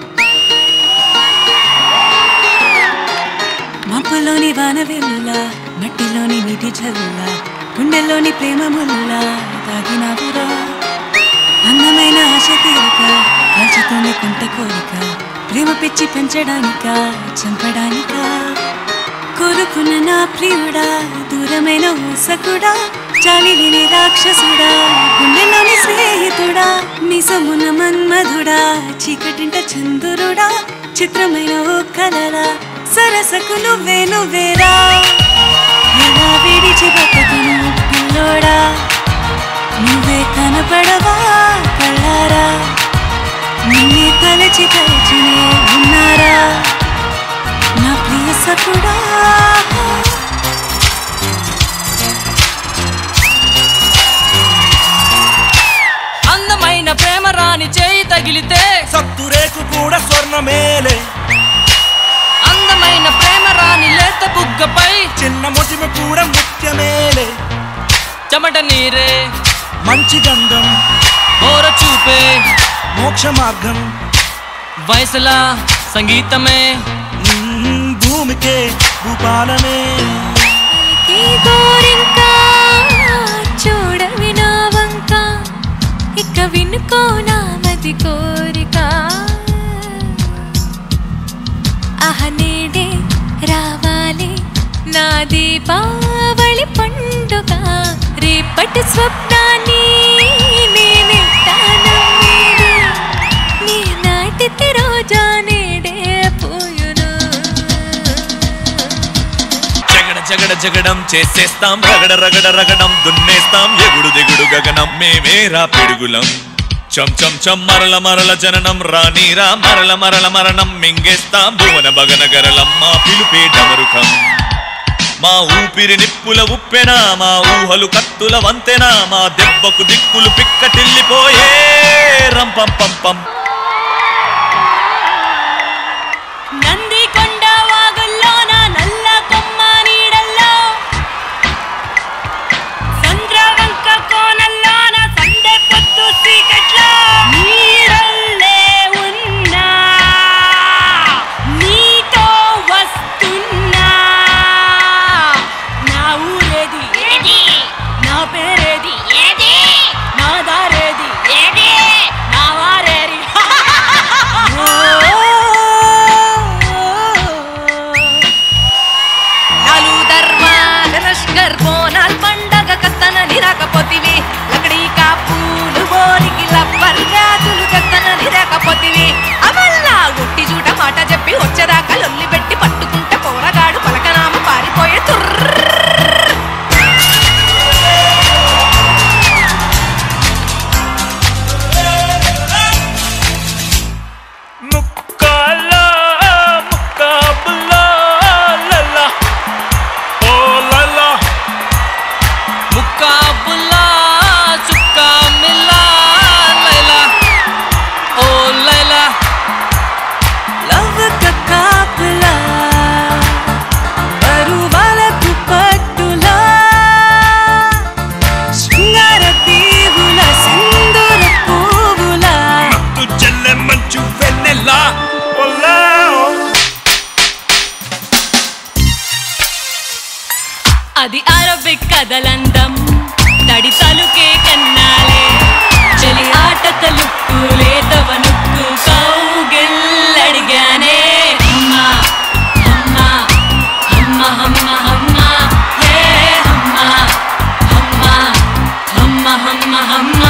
మబ్బులోని వాన వెల్లులా మట్టిలోని నీటి జల్లులా గుండెల్లోని ప్రేమ ముల్లులా తాగినావురా అందమైన ఆశ తీరక కాల్చుతోనే కొంట కోరిక ప్రేమ పిచ్చి పెంచడానిక చంపడానిక కోరుకున్న నా ప్రియుడా దూరమైన ఊసకుడా చాలి విని రాక్షసుడా గుండెలోని స్నేహితుడా నిజమున మన్మధుడా చీకటింట చంద్రుడా చిత్రమైన ఓ కలరా సరసకు నువ్వేరా ఎలా విడిచి బతుకును పిల్లోడా నువ్వే కనపడవా కళ్ళారా నిన్నే తలచి తలచినే ఉన్నారా నా ప్రియ సకుడా అందమైన ప్రేమ రాని చేయి తగిలితే సత్తురేకు కూడా స్వర్ణమేలే అందమైన ప్రేమ రాని లేత బుగ్గపై చిన్న మొటిమ కూడా ముఖ్యమేలే చెమట నీరే మంచి గంధం ఓర చూపే మోక్ష మార్గం వయసులా సంగీతమే భూమికే భూపాలమే గోరింకా చూడవి నా వంక ఇక వినుకో నా మది కోరిక అహనేడే రావాలి నా దీపావళి పండుగ రేపటి స్వప్నాన్ని నీ నాటితే రోజా నేడే పోయును జగడం చేసేస్తాం రగడం దున్నేస్తాం ఎగుడు దిగుడు గగనం మేమేరా పిడుగులం చం మరల జననం రానీరా మరల మరణం మింగేస్తాం భువన భగన గరలం మా పిలుపే డమరుకం మా ఊపిరి నిప్పుల ఉప్పెనా మా ఊహలు కత్తుల వంతెనా మా దెబ్బకు దిక్కులు పిక్కటిల్లిపోయే రంపం పంపం నందికొండ వాగుల్లోన నల్ల కొమ్మ నీడల్లో చంద్రవంక కోనల్లోన సందె పొద్దు చీకట్లో నీడల్లే ఉన్నా నీతో వస్తున్నా నా ఊరేది ఏది నా పేరేది ఏది నా దారేది ఏది నా వారేది నాలుగు దర్వాల లష్కర్ బోనాల్ పండగ కత్తనని రాకపోతివి లకడీ కాపులు బోరికి లబ్బర్ గాజులు కత్తనని రాకపోతివి అమల్లా గుట్టి చూట మాట చెప్పి వచ్చేదాకా లొల్లి పెట్టి పట్టుకుంటే పోరగాడు పలకనామ పారిపోయే అది అరబిక్ కదలందం తడి తలుకే కన్నాలే చలి ఆట తలుపు లేతవనుక్కు కౌగిల్లడిగానే అమ్మా అమ్మా అమ్మా అమ్మా అమ్మా హే అమ్మా అమ్మా అమ్మా అమ్మా అమ్మా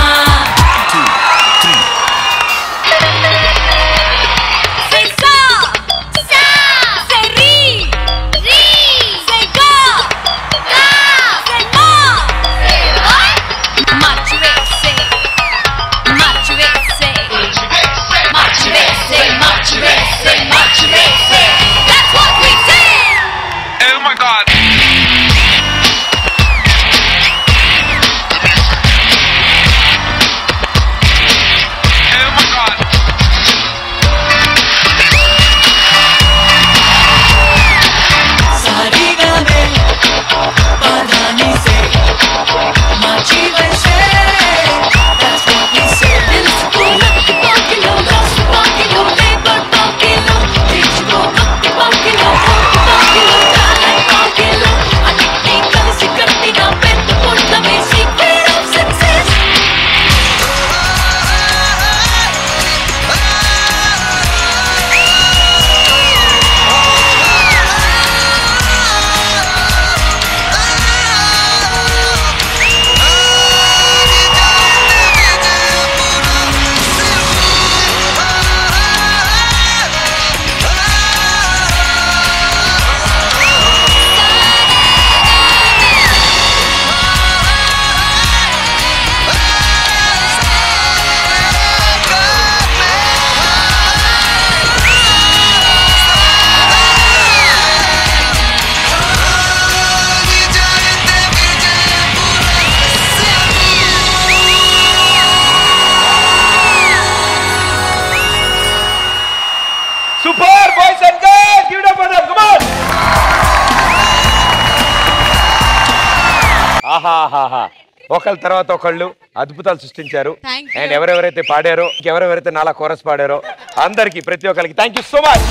March USA, ఆహాహాహా ఒకళ్ళ తర్వాత ఒకళ్ళు అద్భుతాలు సృష్టించారు. అండ్ ఎవరెవరైతే పాడారో ఎవరెవరైతే నాలా కోరస్ పాడారో అందరికి ప్రతి ఒక్కరికి thank you so much.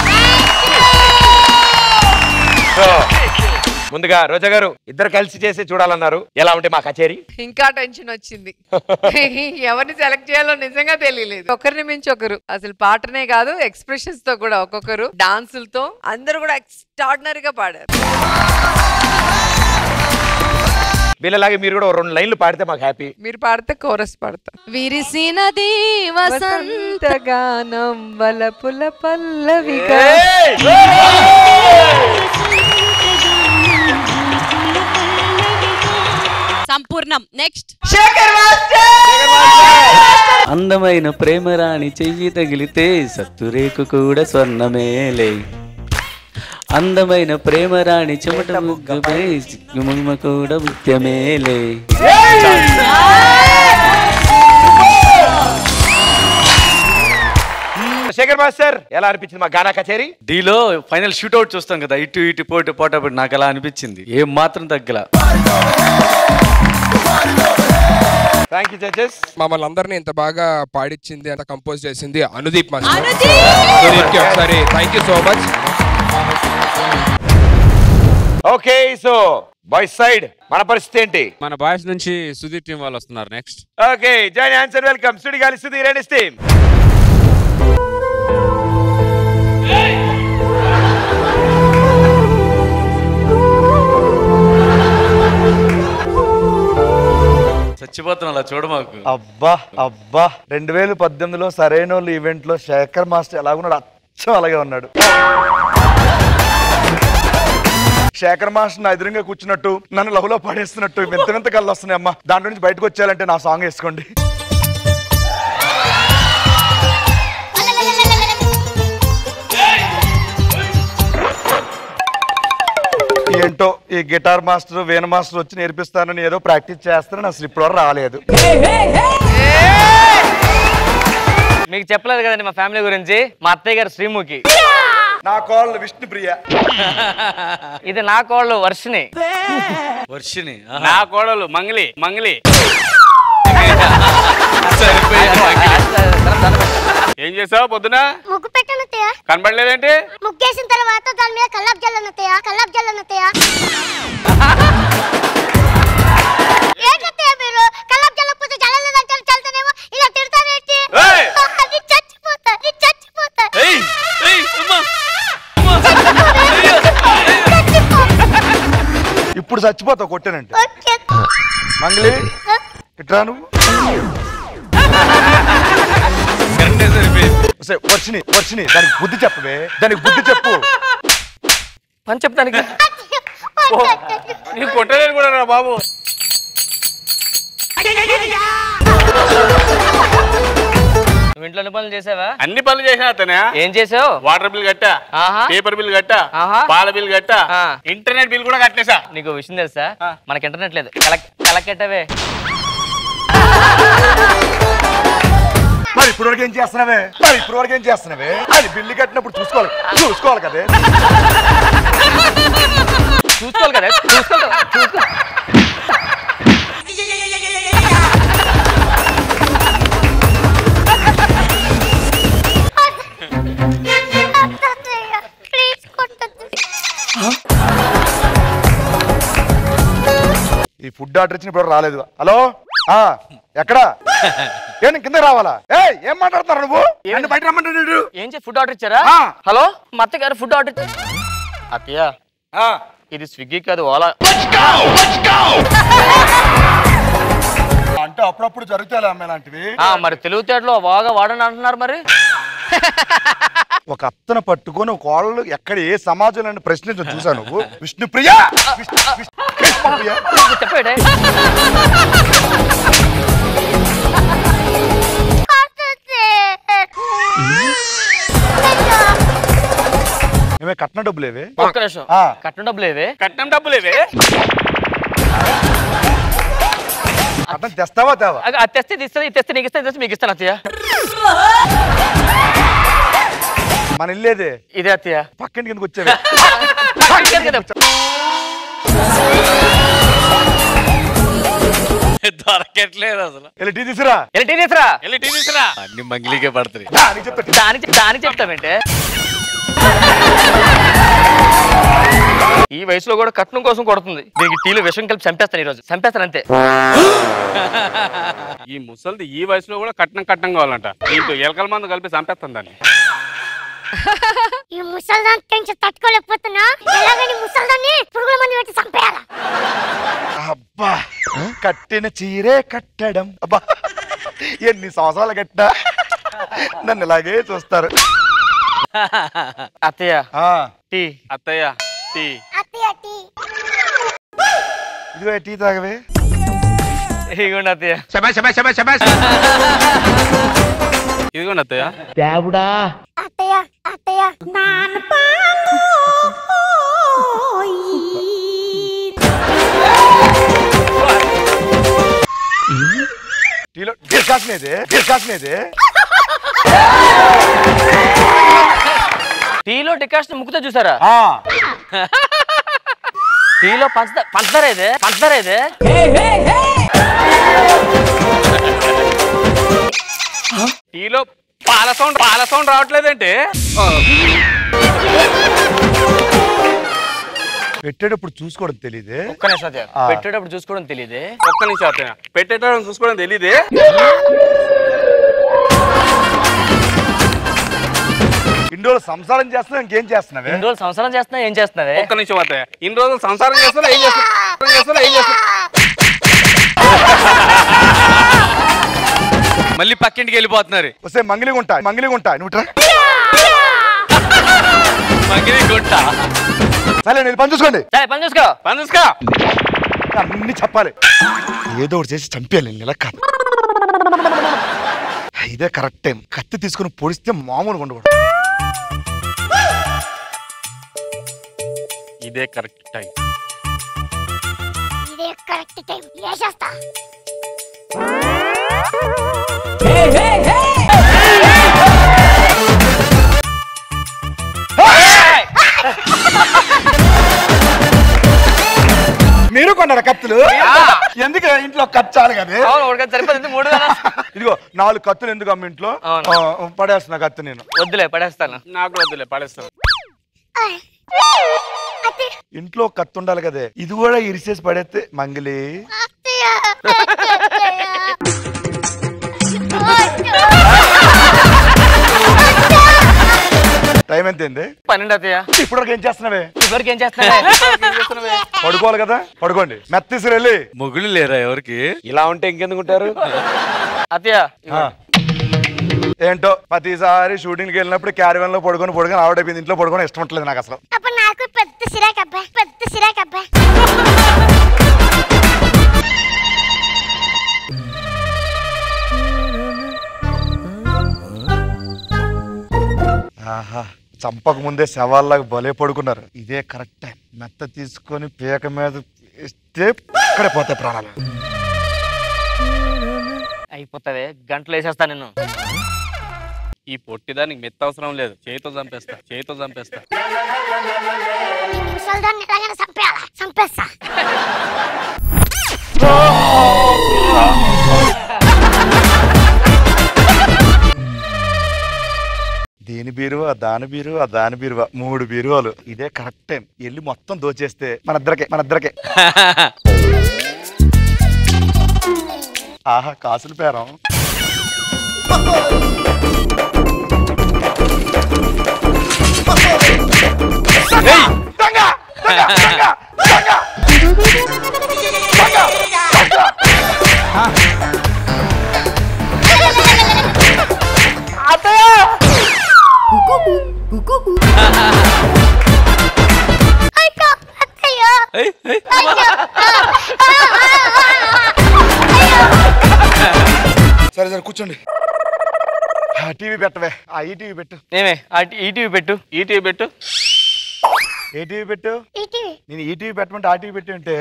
So ముందుగా రోజా గారు ఇద్దరు కలిసి చేసి చూడాలన్నారు, ఎలా ఉంటే మా కచేరీ? ఇంకా టెన్షన్ వచ్చింది. ఎవరిని సెలెక్ట్ చేయాలో నిజంగా తెలియలేదు. ఒకరిని మించి ఒకరు, అసలు పాటనే కాదు ఎక్స్ప్రెషన్స్ తో కూడా ఒక్కొక్కరు, డాన్సులతో అందరూ కూడా ఎక్స్ట్రాడినరీగా పాడారు. వీళ్ళలాగే మీరు కూడా 2 లైన్లు పాడితే మాకు హ్యాపీ. మీరు పాడితే కోరస్ పాడతా. విరిసినది వసంత గానం వలపుల పల్లవిగా. సంపూర్ణం. నెక్స్ట్ అందమైన ప్రేమరాణి చెయ్యి తగిలితే సత్తురేకు కూడా స్వర్ణమేలే. అందమైన ప్రేమరాణి చెమట ముగ్గుపై సిగ్గుమ కూడా ముత్యమేలే. శేఖర్ మాస్టర్ ఎలా అనిపించింది మా గానా కచేరీ? డీలో ఫైనల్ షూట్అవుట్ చూస్తాం కదా, ఇటు పోటీ నాకు అలా అనిపించింది, ఏం మాత్రం తగ్గల. Thank you judges. మమ్మల్ని అందరినీ ఇంత బాగా పాడించింది, అంత కంపోజ్ చేసింది అనుదీప్ మాస్టర్. ఒకసారి thank you so much. Okay, so boys side మన పరిస్థితి ఏంటి? మన బాయ్స్ నుంచి సుధీర్ టీం వాళ్ళు వస్తున్నారు next. Okay, join answer welcome Sudigali Sudheer and team. చచ్చిపోతున్నా అలా చూడ మాకు. అబ్బా 2018లో సరైనోళ్ళు ఈవెంట్ లో శేఖర్ మాస్టర్ ఎలాగున్నాడు అచ్చం అలాగే ఉన్నాడు. శేఖర్ మాస్టర్ నా ఎదురుగా కూర్చున్నట్టు నన్ను లవ్లో పాడేస్తున్నట్టు వింత వింత కళ్ళు వస్తున్నాయి అమ్మా. దాంట్లో నుంచి బయటకు వచ్చేయాలంటే నా సాంగ్ వేసుకోండి. ఏంటో ఈ గిటార్ మాస్టర్ వీణ మాస్టర్ వచ్చి నేర్పిస్తానని ఏదో ప్రాక్టీస్ చేస్తానని అసలు ఇప్పుడు రాలేదు. మీకు చెప్పలేదు కదండి మా ఫ్యామిలీ గురించి. మా అత్తయ్య గారు శ్రీముఖి, నా కోళ్ళు విష్ణుప్రియ, ఇది నా కోళ్ళు వర్షిని, నా కోడలు మంగళి. ఏం చేసావు పొద్దున? ముగ్గు పెట్టను తయ్య. కనబడలేదేంటి? ముగ్గేసిన తర్వాత దాని మీద కల్లాప్ జల్లను తయ్య. ఏంటత్తయ్య మీరు కల్లాప్ జల్లకపోతే జల్లలేదంటే చల్తనేమో ఇలా తిడతారేంటి? అది చచ్చిపోతా. ఇప్పుడు చచ్చిపోతావు కొట్టానంటే. మంగళి ఇట్రా నువ్వు. వర్షిని దానికి బుద్ధి చెప్పవే, దానికి బుద్ధి చెప్పు. పని చెప్తానికి నీకు కొట్టలేదు కూడా రా బాబు. నువ్వు ఇంట్లో పనులు చేసావా? అన్ని పనులు చేసా అతనే. ఏం చేసావు? వాటర్ బిల్ కట్టా, పేపర్ బిల్ కట్టా, పాల బిల్ కట్టా, ఇంటర్నెట్ బిల్ కూడా కట్టేసా. నీకు విషయం తెలుసా, మనకి ఇంటర్నెట్ లేదు. కలెక్టవే. మరి ఇప్పుడు వరకు ఏం చేస్తున్నావే? అది బిల్లు కట్టినప్పుడు చూసుకోవాలి కదే. చూసుకోవాలి కదా. ఈ ఫుడ్ ఆర్డర్ ఇచ్చిన ఇప్పుడు రాలేదు. హలో, ఎక్కడ? నేను కింద రావాలా? ఏం మాట్లాడుతున్నారు నువ్వు? బయట రమ్మంటాడు. ఏం ఫుడ్ ఆర్డర్ ఇచ్చారా? హలో, మా అత్త గారు ఫుడ్ ఆర్డర్ ఇచ్చారు. అత్తయ్య ఇది స్విగ్గీ కాదు, ఓలా. అంటే అప్పుడప్పుడు జరుగుతాయి అమ్మాయి లాంటివి. మరి తెలివితేటలో బాగా వాడని అంటున్నారు. మరి ఒక అత్తను పట్టుకొని ఒక వాళ్ళు ఎక్కడ ఏ సమాజంలో ప్రశ్నించడం చూసాను. నువ్వు విష్ణుప్రియ చెప్పాడే. ఏమే కట్న డబ్బులేవే? ఒక్క నిమిషం. కట్నం డబ్బులేవే? కట్నం తెస్తావా తేవా? తెస్తే తెస్తే నీకు ఇస్తాను, మీకు ఇస్తాను అత్తయ్య. మన ఇల్లేదే ఇదే అత్తయ్య. పక్కన కిందకి వచ్చేవే. దొరకట్లేదు అసలు. వెళ్ళి టీ తీసురా. వెళ్ళి టీ తీసురా. అన్ని మంగిలికే పడతాయి. దానికి చెప్తామంటే ఈ వయసులో కూడా కట్నం కోసం కొడుతుంది. దీనికి టీలో విషం కలిపి చంపేస్తాను ఈ రోజు. చంపేస్తాను అంతే. ఈ ముసలిది ఈ వయసులో కూడా కట్నం కావాలంట. దీంతో ఎలకల మందు కలిపి చంపేస్తాను దాన్ని. ఈ ముసల్దాన్ టెన్షన్ తట్టుకోలేకపోతున్నా. ఎలాగని ముసల్దాన్ని పురుగుల మందు పెట్టి చంపేయాలా? అబ్బా కట్టిన చీరే కట్టడం. అబ్బా ఎన్ని సంవత్సరాలు కట్టా నన్ను ఇలాగే చూస్తారు. అత్తయ్య టీ. అత్తయ్య టీ. ఇదిగో టీ తాగవే. ఇదిగోండి అత్తయ్య. ఇదిగోండి అత్తయ్య. దేవుడా అత్తయ్య అత్తయ్య నాన్న టీలో డిస్కషనేదే. టీలో డికాషన్ ముక్కుతో చూసారా? టీలో పంచదార ఇదే. టీలో పాల సౌండ్ రావట్లేదంటే పెట్టేటప్పుడు చూసుకోవడం తెలియదే. ఒక్క నిమిషం పెట్టేటప్పుడు చూసుకోవడం తెలియదే. ఒక్క నిమిషం అత్తయ్య. పెట్టేటప్పుడు చూసుకోవడం తెలియదే. ఇన్ని రోజులు సంసారం చేస్తున్నా ఇంకేం చేస్తున్నావే? ఇన్ని రోజులు సంసారం చేస్తున్నా ఏం చేస్తున్నావే? ఒక్క నిమిషం అత్తయ్య. ఇన్ని రోజులు సంసారం చేస్తున్నా ఏం చేస్తున్నా? మళ్ళీ పక్కింటికి వెళ్ళిపోతున్నారు. వస్తే మంగిలిగుంటా నువ్వు మంగిలిగుంటా. సరే నేను పని చూసుకోండి. పని చూసుకో. అన్ని చెప్పాలి. ఏదో ఒకటి చేసి చంపేయాలి. ఇలా కాదు. ఇదే కరెక్ట్ టైం. కత్తి తీసుకుని పొడిస్తే మామూలుగా ఉండకూడదు. ఇదే కరెక్ట్ టైం. వేసేస్తా. మీరు కొన్నారా కత్తులు? ఎందుకు ఇంట్లో కత్తి చాలు కదా? సరిపోతుంది. 3,000. ఇదిగో 4 కత్తులు ఎందుకు అమ్మ ఇంట్లో? పడేస్తున్నా కత్తి నేను. వద్దులే పడేస్తాను. నాకు వద్దులే పడేస్తాను. ఇంట్లో కత్తి ఉండాలి కదే. ఇది కూడా ఇరిసేసి పడేస్తే మంగిలి. టైం ఎంత అయింది? 12 అత్తయ్య. ఇప్పుడు ఏం చేస్తున్నావే? ఇప్పటికి ఏం చేస్తున్నావే? పడుకోవాలి కదా. పడుకోండి. మెత్తీసురు వెళ్ళి. మొగుళ్ళు లేరా ఎవరికి? ఇలా ఉంటే ఇంకెందుకు ఉంటారు? అత్తయ్య ఏంటో ప్రతిసారి షూటింగ్కి వెళ్ళినప్పుడు క్యారివన్ లో పడుకొని ఆవిడైపోయింది. ఇంట్లో పడుకొని ఇష్టం ఉండలేదు నాకు అసలు. నాకు పెద్ద సిరాకబ్బా. ఆహా చంపక ముందే శవాల్లాగా భలే పడుకున్నారు. ఇదే కరెక్ట్ టైం. మెత్త తీసుకొని పీక మీద ఇస్తే ఇక్కడే పోతాయి ప్రాణాలు. అయిపోతావే. గంటలు వేసేస్తా నేను. ఈ పొట్టిదానికి మెత్త అవసరం లేదు. చేతితో చంపేస్తా. ముసల్దాన్ని ఎలాగైనా చంపేస్తా. దీని బీరువా దాని బీరువా 3 బీరువాలు. ఇదే కరెక్ట్ టైం. వెళ్ళి మొత్తం దోచేస్తే మన ఇద్దరికే. ఆహా కాసులు పేరం. సరే కూర్చోండి. టీవీ పెట్టవే. ఈ టీవీ పెట్టు. ఈ టీవీ పెట్టు. ఏ టీవీ పెట్టు? నేను ఈ టీవీ పెట్టమంటే ఆ టీవీ పెట్టి ఉంటే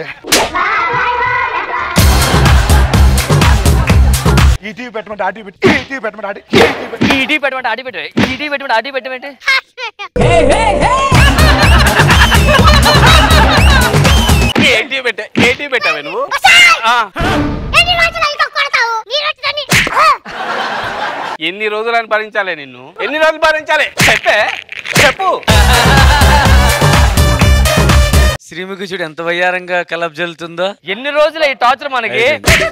ఈ టీవీ పెట్టమంటే ఆ టీవీ పెట్టి ఈ టీవీ పెట్టమంటే ఆ టీవీ పెట్టమంటే ఏంటి పెట్టావే నువ్వు? ఎన్ని రోజులని భరించాలి నిన్ను? ఎన్ని రోజులు భరించాలి చెప్పు. శ్రీముఖి చూడు ఎంత వయ్యారంగా కలబ్ జల్లుతుందో. ఎన్ని రోజులు ఈ టార్చర్ మనకి?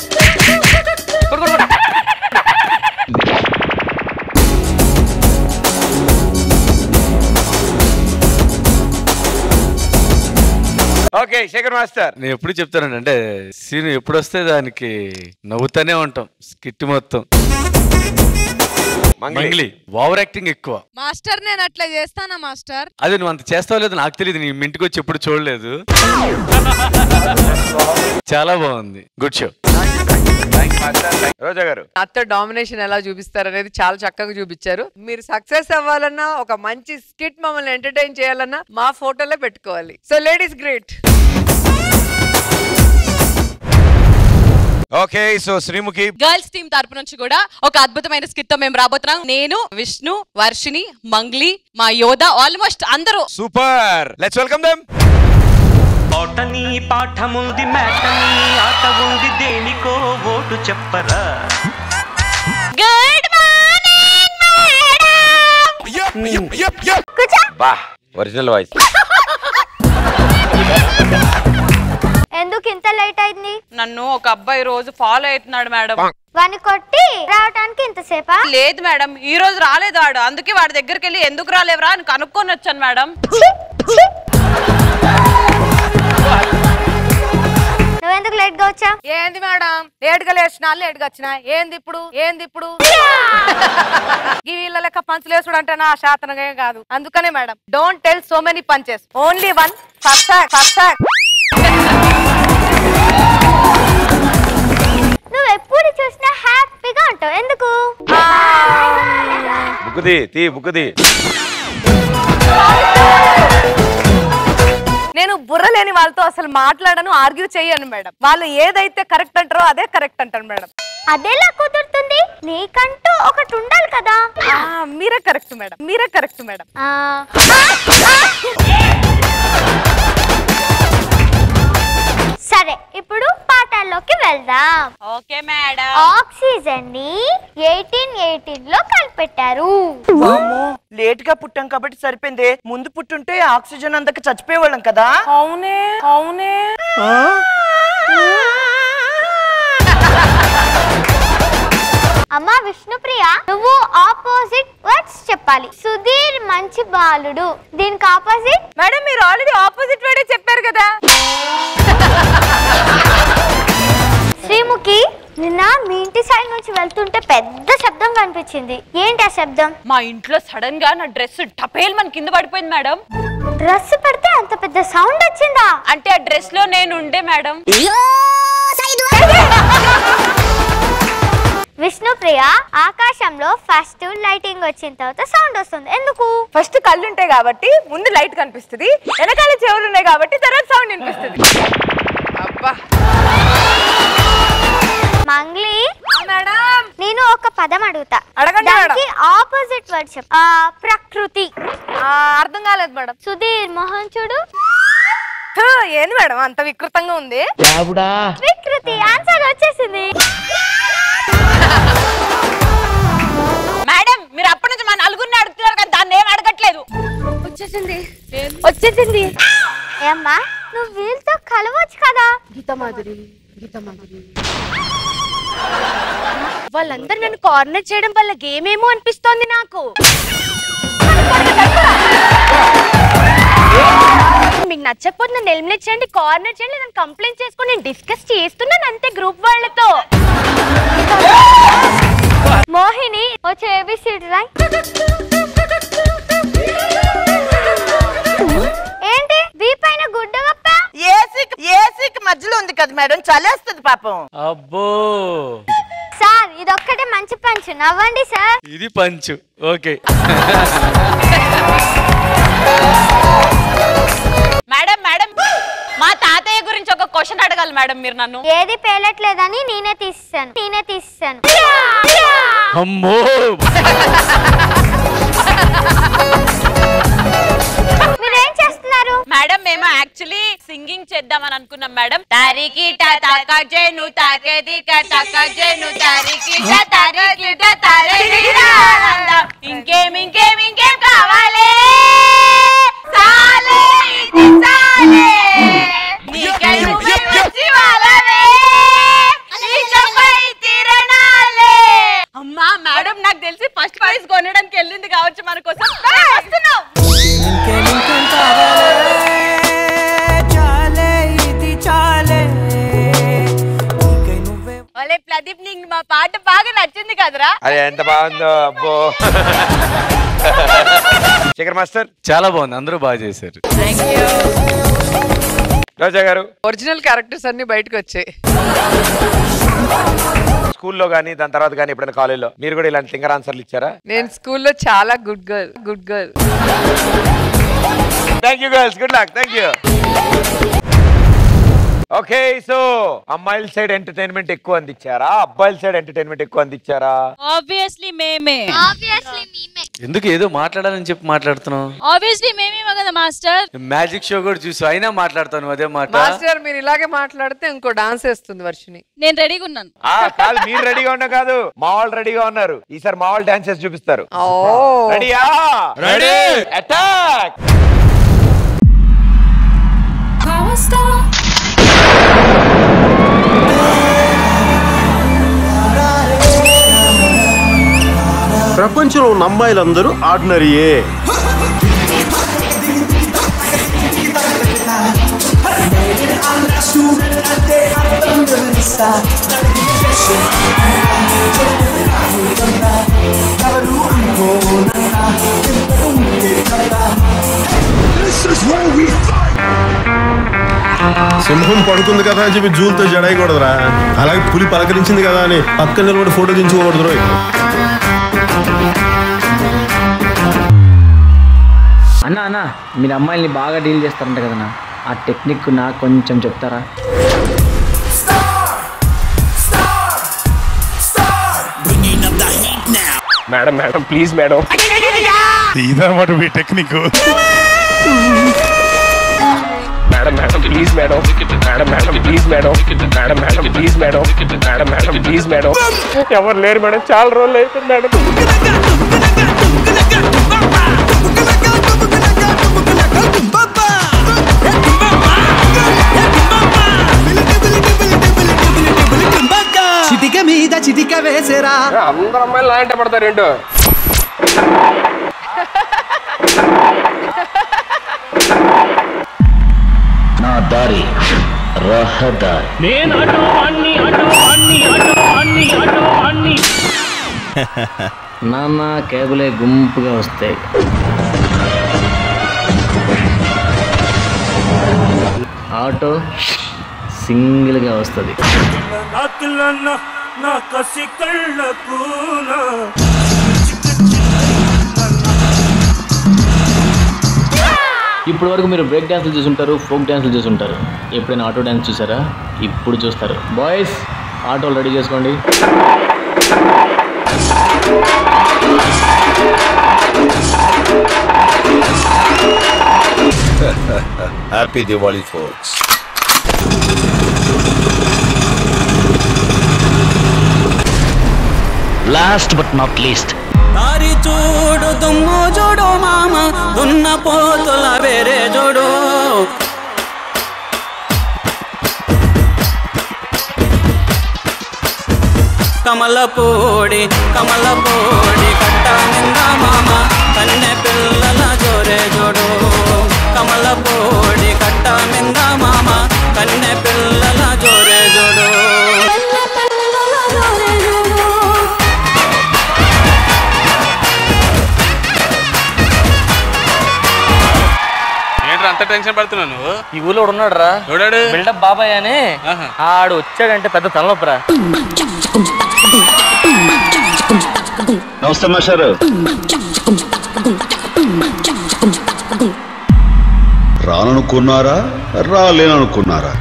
Okay Shekhar master. నేను ఎప్పుడు చెప్తానండి, అంటే సీన్ ఎప్పుడు వస్తే దానికి నవ్వుతానే ఉంటాం. స్కిట్ మొత్తం మంగ్లీ ఓవర్ యాక్టింగ్ ఎక్కువ. మాస్టర్ నేను అట్లా చేస్తానా మాస్టర్? అదే నువ్వు అంత చేస్తావు లేదు నాకు తెలియదు, నీ ఇంటికి వచ్చి ఎప్పుడు చూడలేదు. చాలా బాగుంది, గుడ్ షో. రోజా గారు అత్త డామినేషన్ ఎలా చూపిస్తారు అనేది చాలా చక్కగా చూపించారు. మీరు సక్సెస్ అవ్వాలన్నా, ఒక మంచి స్కిట్ మమ్మల్ని ఎంటర్టైన్ చేయాలన్నా మా ఫోటోలో పెట్టుకోవాలి. So ladies great. Okay so Sreemukhi girls team తరపు నుంచి కూడా ఒక అద్భుతమైన స్కిట్ తో మేము రాబోతున్నాం. నేను, విష్ణు, వర్షిని, మంగ్లీ, మా యోధ, ఆల్మోస్ట్ అందరూ. Super, let's welcome them. పాటని పాఠముంది, మ్యాటని ఆట ఉంది, దేనికో ఓటు చెప్పరా. గుడ్ మార్నింగ్ బా ఒరిజినల్ వాయిస్. ఎందుకు ఇంత లేట్ అయింది? నన్ను ఒక అబ్బాయి రోజు ఫాలో అవుతున్నాడు మేడం. వాని కొట్టి రావడానికి ఇంతసేపా? లేదు మేడం, ఈ రోజు రాలేదు వాడు. అందుకే వాడి దగ్గరికి వెళ్ళి ఎందుకు రాలేవరా అని కనుక్కొని వచ్చాను మేడం. నువ్వెందుకు లేట్ గా వచ్చా? ఏంది మేడం, లేట్ గా లేచినా లేట్ గా వచ్చినా ఏంది ఇప్పుడు ఈ వీళ్ళ లెక్క పంచులు వేసుడు అంటే నా శాతనగా కాదు. అందుకనే madam don't tell so many punches, only one perfect. నువ్వు ఎప్పుడు చూసినా హ్యాపీగా ఉంటావు, ఎందుకు? బుక్కుది నేను బుర్ర లేని వాళ్ళతో అసలు మాట్లాడను, ఆర్గ్యూ చేయను మేడం. వాళ్ళు ఏదైతే కరెక్ట్ అంటారో అదే కరెక్ట్ అంటారు మేడం. అదేలా కుదురుతుంది? నీకంటూ ఒకటి ఉండాలి కదా. మీరే కరెక్ట్ మేడం, మీరే కరెక్ట్ మేడం. సరే, ఇప్పుడు పాఠాల్లోకి వెళ్దాం. Okay madam. ఆక్సిజన్ ని 1818 లో కనిపెట్టారు. లేట్ గా పుట్టాం కాబట్టి సరిపోయింది. ముందు పుట్టుంటే ఆక్సిజన్ అందక చచ్చిపోయేవాళ్ళం కదా. అవునే అమ్మా విష్ణుప్రియ, నువ్వు ఆపోజిట్ వర్డ్స్ చెప్పాలి. సుధీర్ మంచి బాలుడు, దీనికి ఆపోజిట్. మేడం మీరు ఆల్రెడీ ఆపోజిట్ వర్డే చెప్పారు కదా. శ్రీముఖి, నిన్న మీ ఇంటి సైడ్ నుంచి వెళ్తుంటే పెద్ద శబ్దం కనిపించింది. ఏంటి ఆ శబ్దం? మా ఇంట్లో సడన్ గా నా డ్రెస్ టపేల్ మన కింద పడిపోయింది మేడం. డ్రెస్ పడితే అంత పెద్ద సౌండ్ వచ్చిందా? అంటే ఆ డ్రెస్ లో నేను ఉండే మేడం. విష్ణుప్రియ, ఆకాశంలో ఫస్ట్ లైటింగ్ వచ్చిన తర్వాత సౌండ్ వస్తుంది, ఎందుకు? ఫస్ట్ కళ్ళు ఉంటాయి కాబట్టి ముందు లైట్ కనిపిస్తుంది, వెనకాల చెవులు ఉన్నాయి కాబట్టి తర్వాత సౌండ్ వినిపిస్తుంది. అబ్బా మంగ్లీ మేడం, నేను ఒక పదం అడుగుతా, అడగండి. దానికి ఆపోజిట్ వర్డ్ చెప్పు. ప్రకృతి. అర్థం కాలేదు మేడం. సుధీర్ మోహన్ చూడు. ఏంది మేడం అంత వికృతంగా ఉంది? వికృతి ఆన్సర్ వచ్చేసింది. మేడం మీరు అప్పటి నుంచి మా నలుగురిని అడుగుతున్నారు కానీ దాన్ని ఏం అడగట్లేదు. వచ్చేసింది. ఏమ్మా, నువ్వు వీళ్ళతో కలవచ్చు కదా. గీతమాధురి వాళ్ళందరూ నన్ను కార్నర్ చేయడం వల్ల గేమ్ ఏమో అనిపిస్తోంది నాకు. మీకు నచ్చకపోతే నన్ను ఎలిమినేట్ చేయండి, కార్నర్ చేయండి, నన్ను కంప్లైంట్ చేసుకొని నేను డిస్కస్ చేస్తున్నాను అంతే గ్రూప్ వాళ్ళతో. మోహిని, వచ్చే ఏబిసిడి రాయ్. ఏంటి వీ పైన గుడ్డ గప్ప? ఏసీకి మధ్యలో ఉంది కదా మేడం, చలేస్తుంది పాపం. అబ్బో సార్, ఇదొక్కటే మంచి పంచు, నవ్వండి సార్. ఇది పంచు. ఓకే మేడం మా తాతయ్య గురించి ఒక క్వశ్చన్ అడగాలి మేడం మీరు నన్ను. ఏది పేలట్లేదని నేనే తీస్తాను. అమ్మో మీరేం చేస్తున్నారు? చేశారు? మేడం మేము యాక్చువల్లీ సింగింగ్ చేద్దామని అనుకున్నాం మేడం. తారికిట తాకజేను తాకేదిక తాకజేను తారికిట తారికిట తారేదిరా ఇంకేం ఇంకేం ఇంకేం కావాలి సాలే ఇది సాలే నీకై నువ్వే వచ్చి వాళ్ళవే నీకపై తిరణాలే. అమ్మా మేడం నాకు తెలిసి ఫస్ట్ ప్రైజ్ కొనడానికి వెళ్ళింది కావచ్చు మన కోసం. వస్తున్నాం. ఒలే ప్రదీప్ నీకు మా పాట బాగా నచ్చింది కదరా? అది ఎంత బాగుందో అబ్బో. శేఖర్ మాస్టర్ చాలా బాగుంది, అందరూ బాగా చేశారు. రోజా గారు ఒరిజినల్ క్యారెక్టర్స్ అన్ని బయటకు వచ్చాయి. స్కూల్లో గానీ దాని తర్వాత గానీ ఎప్పుడైనా కాలేజ్లో మీరు కూడా ఇలాంటి సింగర్ ఆన్సర్లు ఇచ్చారా? నేను స్కూల్లో చాలా good girl. Thank you girls, good luck. Thank you. Okay, so అమ్మాయిల సైడ్ ఎంటర్టైన్మెంట్ ఎక్కువ అందించారా, అబ్బాయిల సైడ్ ఎంటర్టైన్మెంట్ ఎక్కువ అందించారా? ఆబ్వియస్లీ మేమే. ఎందుకు ఏదో మాట్లాడాలని చెప్పి మాట్లాడుతున్నావు? ఆబ్వియస్లీ మేమే కదా మాస్టర్. మ్యాజిక్ షో కూడా చూసి అయినా మాట్లాడుతాను అదే మాట. మాస్టర్ మీరు ఇలాగే మాట్లాడితే ఇంకో డాన్స్ వేస్తుంది వర్షిని. నేను రెడీగా ఉన్నాను. కాదు మీరు రెడీగా ఉన్నా కాదు, మా వాళ్ళు రెడీగా ఉన్నారు. ఈసారి మా వాళ్ళు డాన్స్ చేసి చూపిస్తారు. రెడీయా? Ready, attack. ప్రపంచంలో ఉన్న అమ్మాయిలందరూ ఆర్డినరీయే. సింహం పడుకుంది కదా అని చెప్పి జూలతో జడయకూడదురా. అలాగే పులి పలకరించింది కదా అని పక్కన నిలబడి ఫోటో దించుకోకూడదు. అన్న మీరు అమ్మాయిల్ని బాగా డీల్ చేస్తారంట కదన్నా, ఆ టెక్నిక్ నాకు కొంచెం చెప్తారా? Madam madam please madam. ఇదన్నమాట మీ technique. Madam madam please madam. Madam madam please madam. Madam madam please madam. Madam madam please madam. ఎవరు లేరు మేడం, చాలా రోజులు అయిపోయింది మేడం. చిటిక మీద చిటిక వేసేరా. అందరు అమ్మాయిలు లాంటి పడతారు ఏంటో. నా దారి రహదారి. నేను అటు అన్ని అటు అన్ని అటు అన్ని అటు అన్ని. నాన్న కేబులే గుంపుగా వస్తాయి. ఆటో సింగిల్గా వస్తుంది. నా కసి కళ్ళకు ఇప్పటి వరకు మీరు బ్రేక్ డ్యాన్స్లు చూసుంటారు, ఫోక్ డ్యాన్స్లు చూసుంటారు. ఎప్పుడైనా ఆటో డ్యాన్స్ చూసారా? ఇప్పుడు చూస్తారు. బాయ్స్ ఆటోలు రెడీ చేసుకోండి. Happy Diwali folks. Last but not least, దారి చూడు దుమ్ము చూడు మామ, దున్న పోతుల వేరే చూడు. కమలపూడి కట్ట నింద మామ, కన్నె పిల్లల జోరే జోడు. కమలపూడి కట్ట నింద మామ, కన్నె పిల్లల జోరే జోడు. అంత టెన్షన్ పడుతున్నాను. ఈ ఊళ్ళో ఉన్నాడు రా, బిల్డప్ బాబాయ్ అని. ఆడు వచ్చాడంటే పెద్ద తలనొప్పరా. నమస్తే మాస్టారు. రాననుకున్నారా, రాలేననుకున్నారా?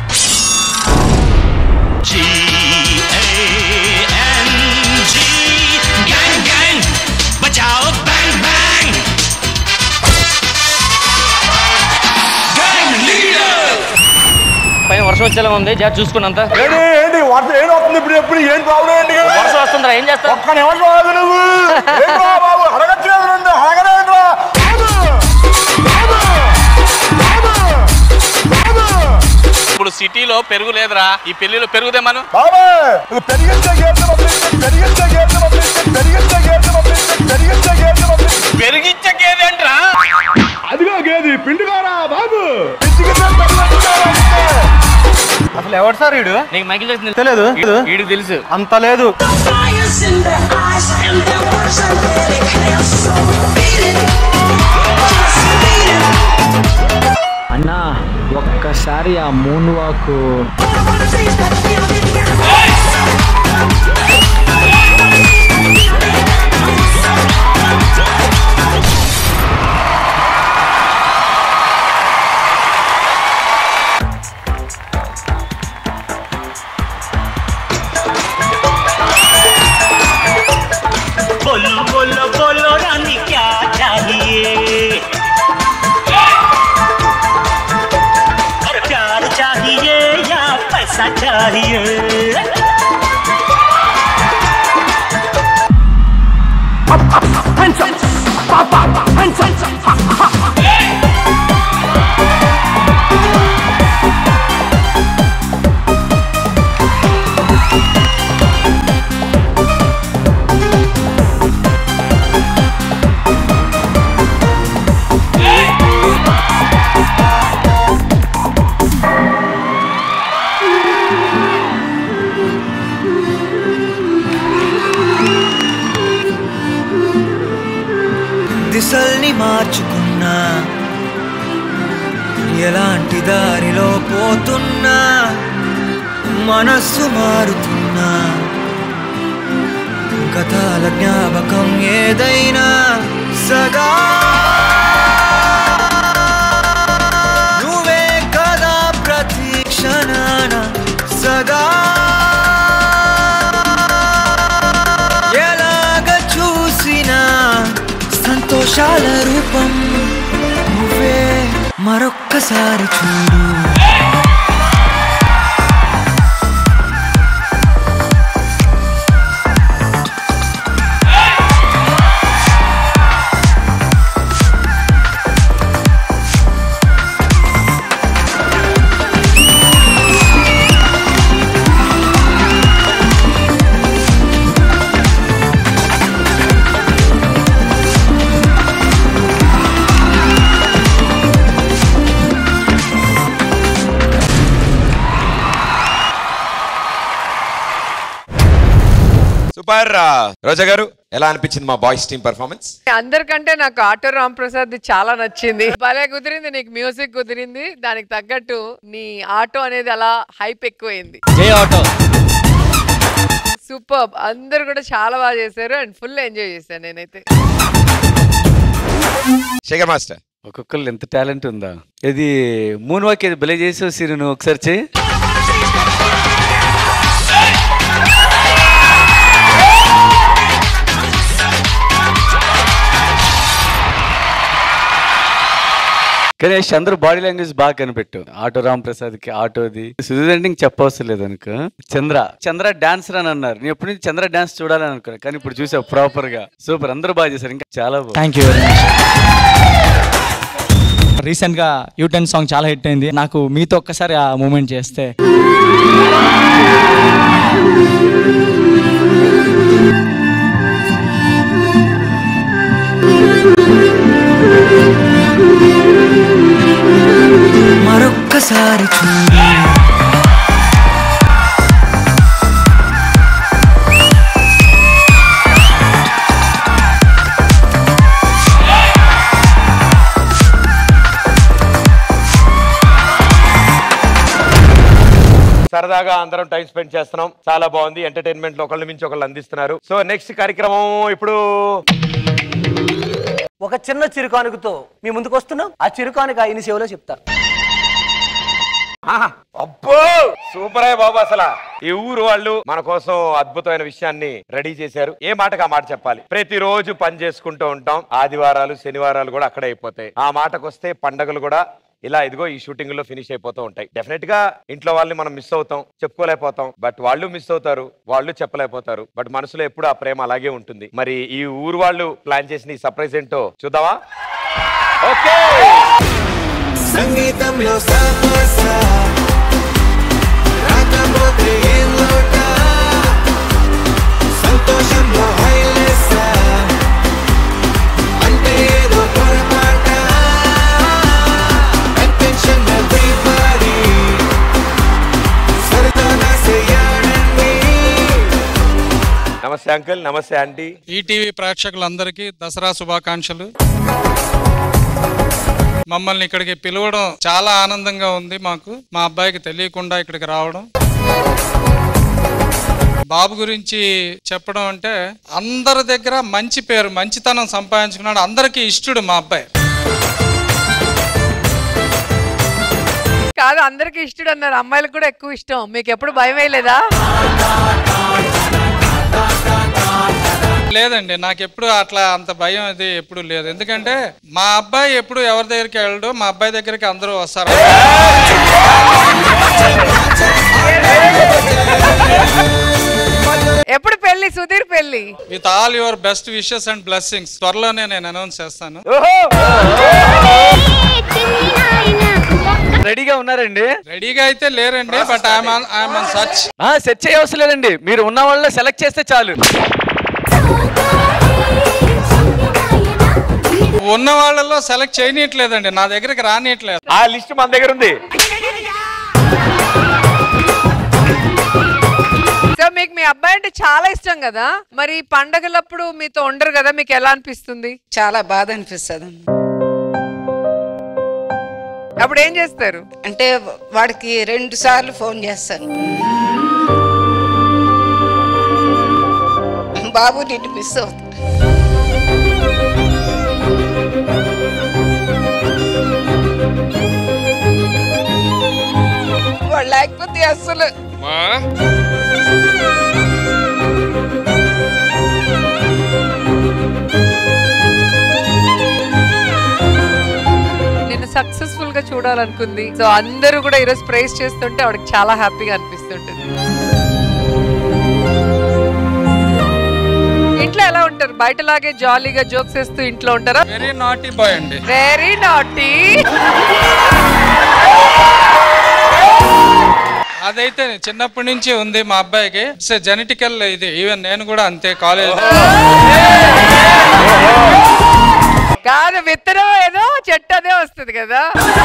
Girl వర్షం వచ్చేలా ఉంది జాగ్రత్త చూసుకున్నంత ఏంటి వర్షం ఏం వస్తుంది ఇప్పుడు ఎప్పుడు ఏం ప్రాబ్లం ఏంటి వర్షం వస్తుందా ఏం చేస్తావు ఒక్క నిమిషం ఆగు నువ్వు బాబు అడగట్లేదు అడగలేదురా ఇప్పుడు సిటీలో పెరుగు లేదురా ఈ పెళ్లిలో పెరుగుదే మనం పెరిగించే గేదేంట్రా అదిగో గేది పిండుగారా బాబు అసలు ఎవరు సార్ వీడు నీకు మైకిల్ జాక్సన్ తెలియదు వీడికి తెలుసు అంత లేదు అన్నా ఒక్కసారి ఆ మూన్ వాక్ बोलो बोलो बोलो रानी क्या चाहिए अरे प्यार चाहिए या पैसा चाहिए దిశల్ని మార్చుకున్నా ఎలాంటి దారిలో పోతున్నా మనస్సు మారుతున్నా గతాల జ్ఞాపకం ఏదైనా సగా నువ్వే కదా ప్రతి క్షణాన సగా ఎలాగ చూసినా సంతోషాల రూపం నువ్వే మరొక్కసారి చూడు సూపర్ రోజా గారు ఎలా అనిపించింది మా బాయ్స్ టీమ్ పర్ఫార్మెన్స్ అందరికంటే నాకు ఆటో రామ్ ప్రసాద్ చాలా నచ్చింది భలే కుదిరింది నీకు మ్యూజిక్ కుదిరింది దానికి తగ్గట్టు నీ ఆటో అనేది అలా హైప్ ఎక్కువైంది సూపర్ అందరు కూడా చాలా బాగా చేశారు అండ్ ఫుల్ ఎంజాయ్ చేశాను నేనైతే శేఖర్ మాస్టర్ ఒక్కొక్కరు ఎంత టాలెంట్ ఉందా ఇది మూన్ వాక్ ఇది భలే చేసావు సిరి నువ్వు ఒకసారి చేయి గణేష్ అందరూ బాడీ లాంగ్వేజ్ బాగా కనిపెట్టు ఆటో రామ్ ప్రసాద్ కి ఆటోది సుధీర్ చెప్పవసరం లేదు అనుకో చంద్ర డాన్సర్ అని అన్నారు నేను ఎప్పటి నుంచి చంద్ర డాన్స్ చూడాలని అనుకున్నా కానీ ఇప్పుడు చూసావు ప్రాపర్ గా సూపర్ అందరూ బాగా చేశారు ఇంకా చాలా బాగుంది థ్యాంక్ యూ రీసెంట్ గా U10 సాంగ్ చాలా హిట్ అయింది నాకు మీతో ఒక్కసారి ఆ మూమెంట్ చేస్తే మరొక్కసారి చూడు సరదాగా అందరం టైం స్పెండ్ చేస్తున్నాం చాలా బాగుంది ఎంటర్టైన్మెంట్ లో ఒకళ్ళ మించి ఒకళ్ళు అందిస్తున్నారు సో నెక్స్ట్ కార్యక్రమం ఇప్పుడు ఒక చిన్న చిరుకానుకతో మీ ముందుకు వస్తున్నాం ఆ చిరుకానుక ఆయన సేవలో చెప్తారు అబ్బో సూపర్ అయ్య బాబు అసలు ఈ ఊరు వాళ్ళు మన కోసం అద్భుతమైన విషయాన్ని రెడీ చేశారు ఏ మాటకు ఆ మాట చెప్పాలి ప్రతిరోజు పని చేసుకుంటూ ఉంటాం ఆదివారాలు శనివారాలు కూడా అక్కడే అయిపోతాయి ఆ మాటకు వస్తే పండగలు కూడా ఇలా ఇదిగో ఈ షూటింగ్ లో ఫినిష్ అయిపోతూ ఉంటాయి. డెఫినెట్ గా ఇంట్లో వాళ్ళని మనం మిస్ అవుతాం, చెప్పుకోలేకపోతాం. బట్ వాళ్ళు మిస్ అవుతారు, వాళ్ళు చెప్పలేకపోతారు. బట్ మనసులో ఎప్పుడు ఆ ప్రేమ అలాగే ఉంటుంది. మరి ఈ ఊరు వాళ్ళు ప్లాన్ చేసిన ఈ సర్ప్రైజ్ ఏంటో చూద్దామా? ఓకే, సంగీతంలో సమస్య రాకపోతే ఏం లోట, సంతోషంలో హైలెస్ అంటే ఏదో పొరపాట, అటెన్షన్ ఎవ్రీబడీ సరదాగా చేయాలండి. నమస్తే అంకుల్, నమస్తే ఆంటీ. ఈటీవీ ప్రేక్షకులందరికీ దసరా శుభాకాంక్షలు. మమ్మల్ని ఇక్కడికి పిలవడం చాలా ఆనందంగా ఉంది. మాకు మా అబ్బాయికి తెలియకుండా ఇక్కడికి రావడం. బాబు గురించి చెప్పడం అంటే అందరి దగ్గర మంచి పేరు, మంచితనం సంపాదించుకున్నాడు. అందరికీ ఇష్టడు మా అబ్బాయి. కాదు, అందరికి ఇష్టడు అన్నారు, అమ్మాయిలకు కూడా ఎక్కువ ఇష్టం. మీకు ఎప్పుడు భయం వేయలేదా? లేదండి, నాకు ఎప్పుడు అట్లా అంత భయం అది ఎప్పుడు లేదు. ఎందుకంటే మా అబ్బాయి ఎప్పుడు ఎవరి దగ్గరికి వెళ్ళడు, మా అబ్బాయి దగ్గరికి అందరూ వస్తారు. ఎప్పుడు పెళ్లి? సుధీర్ పెళ్లి. With all your best wishes and blessings త్వరలోనే నేను అనౌన్స్ చేస్తాను. రెడీగా ఉన్నారండి? రెడీగా అయితే లేరండి, but I'm on search. Search చేయవసరం లేదండి, మీరు ఉన్న వాళ్ళ సెలెక్ట్ చేస్తే చాలు. ఉన్న వాళ్ళలో సెలెక్ట్ చేయనట్లేదండి, నా దగ్గరికి రానియట్లేదు. ఆ లిస్ట్ మన దగ్గర ఉంది. సో మీకు మీ అబ్బాయి అంటే చాలా ఇష్టం కదా, మరి పండగలప్పుడు మీతో ఉండరు కదా, మీకు ఎలా అనిపిస్తుంది? చాలా బాధ అనిపిస్తుంది. అప్పుడు ఏం చేస్తారు? అంటే వాడికి 2 సార్లు ఫోన్ చేస్తాను, బాబు నిన్ను మిస్ అవుతుంది. వాడు లేకపోతే అసలు నిన్ను సక్సెస్ఫుల్ గా చూడాలనుకుంది. సో అందరూ కూడా ఈరోజు ప్రైజ్ చేస్తుంటే ఆవిడకి చాలా హ్యాపీగా అనిపిస్తుంటుంది. ఇంట్లో ఎలా ఉంటారు? బయటలాగే జాలీగా జోక్స్ వేస్తూ ఇంట్లో ఉంటారా? వెరీ నాటీ బాయ్ అండి. Very naughty. అదైతే చిన్నప్పటి నుంచి ఉంది మా అబ్బాయికి. ఇట్స్ జెనెటికల్ ఇది. ఈవెన్ నేను కూడా అంతే. కాలేజ్ కాదు, విత్తనం ఏదో చెట్టు అదే వస్తుంది కదా.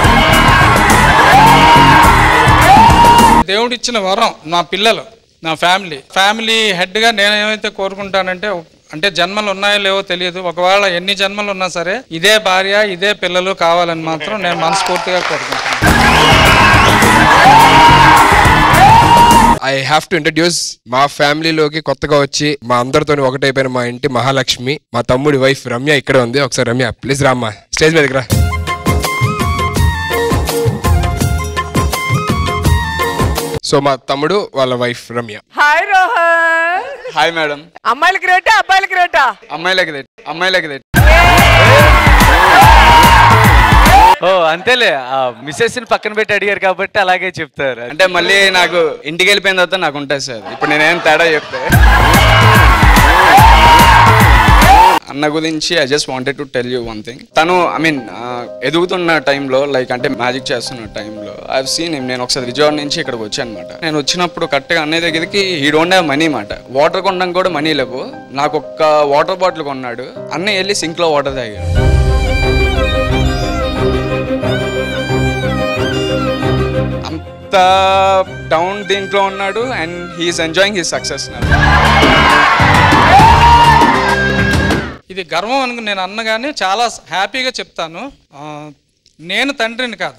దేవుడిచ్చిన వరం నా పిల్లలు, నా ఫ్యామిలీ హెడ్ గా నేను ఏమైతే కోరుకుంటానంటే, అంటే జన్మలు ఉన్నాయో లేవో తెలియదు, ఒకవేళ ఎన్ని జన్మలు ఉన్నా సరే ఇదే భార్య ఇదే పిల్లలు కావాలని మాత్రం నేను మనస్ఫూర్తిగా కోరుకుంటాను. ఐ హ్యావ్ టు ఇంట్రడ్యూస్ మా ఫ్యామిలీలోకి కొత్తగా వచ్చి మా అందరితో ఒకటైపోయిన మా ఇంటి మహాలక్ష్మి, మా తమ్ముడి వైఫ్ రమ్య ఇక్కడ ఉంది. ఒకసారి రమ్య ప్లీజ్ రామ్మా, స్టేజ్ మీదకి రా. సో మా తమ్ముడు వాళ్ళ wife Ramya. Hi Rohan. Hi madam. అమ్మాయిలు గ్రేటా అబ్బాయిలు గ్రేటా? అమ్మాయిలకి ఓ అంతేలే, మిస్సెస్ ని పక్కన పెట్టి అడిగారు కాబట్టి అలాగే చెప్తారు. అంటే మళ్ళీ నాకు ఇంటికి వెళ్ళిపోయిన తర్వాత నాకు ఉంటుంది సార్. ఇప్పుడు నేనేం తేడా చెప్తే అన్న గురించి I just wanted to tell you one thing. తను ఐ మీన్ ఎదుగుతున్న టైంలో, లైక్ అంటే మ్యాజిక్ చేస్తున్న టైంలో ఐ హావ్ సీన్ హిమ్. నేను ఒకసారి విజయవాడ నుంచి ఇక్కడికి వచ్చాను అనమాట. నేను వచ్చినప్పుడు కరెక్ట్గా అన్నయ్య దగ్గరికి హీ డోంట్ హ్యావ్ మనీ మాట. వాటర్ కొనడం కూడా మనీ లేవు. నాకు ఒక్క వాటర్ బాటిల్ కొన్నాడు. అన్నయ్య వెళ్ళి సింక్లో వాటర్ తాగాడు. అంత డౌన్ దీంట్లో ఉన్నాడు and he's enjoying his success. ఇది గర్వం అని నేను అన్నగానే చాలా హ్యాపీగా చెప్తాను. నేను తండ్రిని కాదు.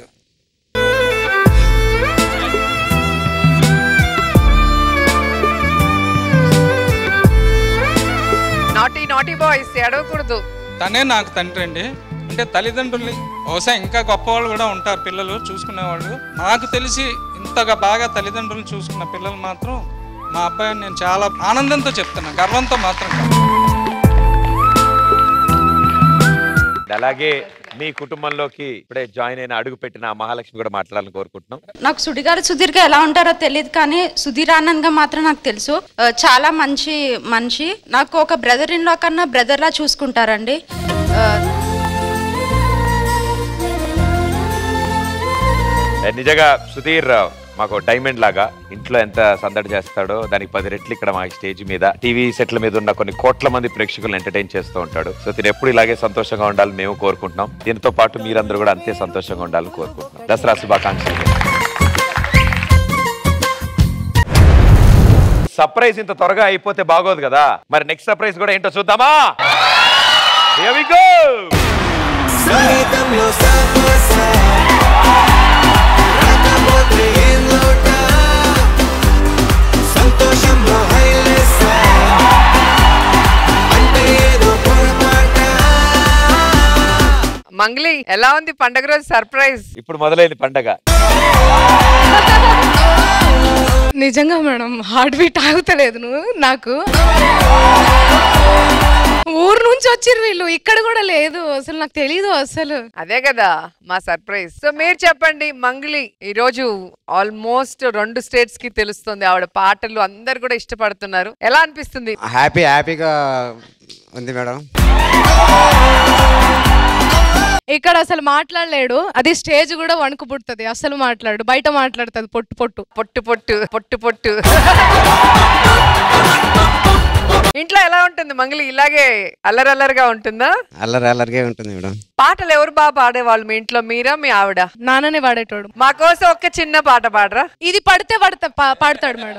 నాటీ బాయ్స్ ఎడవకూడదు. తనే నాకు తండ్రి అండి. అంటే తల్లిదండ్రులు బహుశా ఇంకా గొప్పవాళ్ళు కూడా ఉంటారు, పిల్లలు చూసుకునేవాళ్ళు. నాకు తెలిసి ఇంతగా బాగా తల్లిదండ్రులు చూసుకున్న పిల్లలు మాత్రం మా అబ్బాయిని నేను చాలా ఆనందంతో చెప్తున్నా, గర్వంతో మాత్రం కాదు. అలాగే మీ కుటుంబంలోకి ఇప్పుడే జాయిన్ అయిన అడుగు పెట్టిన మహాలక్ష్మి కూడా మాట్లాడాలని కోరుకుంటున్నాం. నాకు సుధీర్ గా ఎలా ఉంటారో తెలియదు, కానీ సుధీర్ ఆనంద్ గా మాత్రం నాకు తెలుసు. చాలా మంచి మనిషి. నాకు ఒక బ్రదర్ ఇన్ లా కన్నా బ్రదర్ లా చూసుకుంటారండి. నిజంగా సుధీర్ మాకు డైమండ్ లాగా ఇంట్లో ఎంత సందడి చేస్తాడో దానికి 10 రెట్లు ఇక్కడ మా స్టేజ్ మీద టీవీ సెట్ల మీద ఉన్న కొన్ని కోట్ల మంది ప్రేక్షకులను ఎంటర్టైన్ చేస్తూ ఉంటాడు. సో తిను ఎప్పుడు ఇలాగే సంతోషంగా ఉండాలని మేము కోరుకుంటున్నాం. దీంతో పాటు మీరందరూ కూడా అంతే సంతోషంగా ఉండాలని కోరుకుంటున్నాం. దసరా శుభాకాంక్షలు. సర్ప్రైజ్ ఇంత త్వరగా అయిపోతే బాగోదు కదా, మరి నెక్స్ట్ సర్ప్రైజ్ కూడా ఏంటో చూద్దామా? Here we go. సంగీతంలో రాకపోతే ఏం లోట, సంతోషంలో హైలెస్ అంటే ఏదో పొరపాట. మంగ్లీ ఎలా ఉంది పండగ రోజు సర్ప్రైజ్? ఇప్పుడు మొదలైంది పండగ. నిజంగా మేడం హార్ట్ బీట్ ఆగుతలేదు. నువ్వు నాకు ఊరు నుంచి వచ్చిర్రు వీళ్ళు, ఇక్కడ కూడా లేదు అసలు, నాకు తెలీదు అసలు. అదే కదా మా సర్ప్రైజ్. సో మీరు చెప్పండి మంగ్లీ, ఈ రోజు ఆల్మోస్ట్ 2 స్టేట్స్ కి తెలుస్తుంది ఆవిడ పాటలు అందరు కూడా ఇష్టపడుతున్నారు. ఎలా అనిపిస్తుంది? హ్యాపీగా ఉంది మేడం. ఇక్కడ అసలు మాట్లాడలేడు, అది స్టేజ్ కూడా వణుకు పుడుతుంది, అసలు మాట్లాడు, బయట మాట్లాడుతుంది పొట్టు పొట్టు పొట్టు పొట్టు పొట్టు పొట్టు. ఇంట్లో ఎలా ఉంటుంది మంగ్లీ? ఇలాగే అల్లరల్లరిగా ఉంటుందా? అల్లరిగా ఉంటుంది మేడం. పాటలు ఎవరు బాగా పాడేవాళ్ళు మీ ఇంట్లో, మీరా మీ ఆవిడ? నాన్ననే పాడేటోడు. మా కోసం ఒక్క చిన్న పాట పాడరా? ఇది పడితే పాడతాడు మేడం.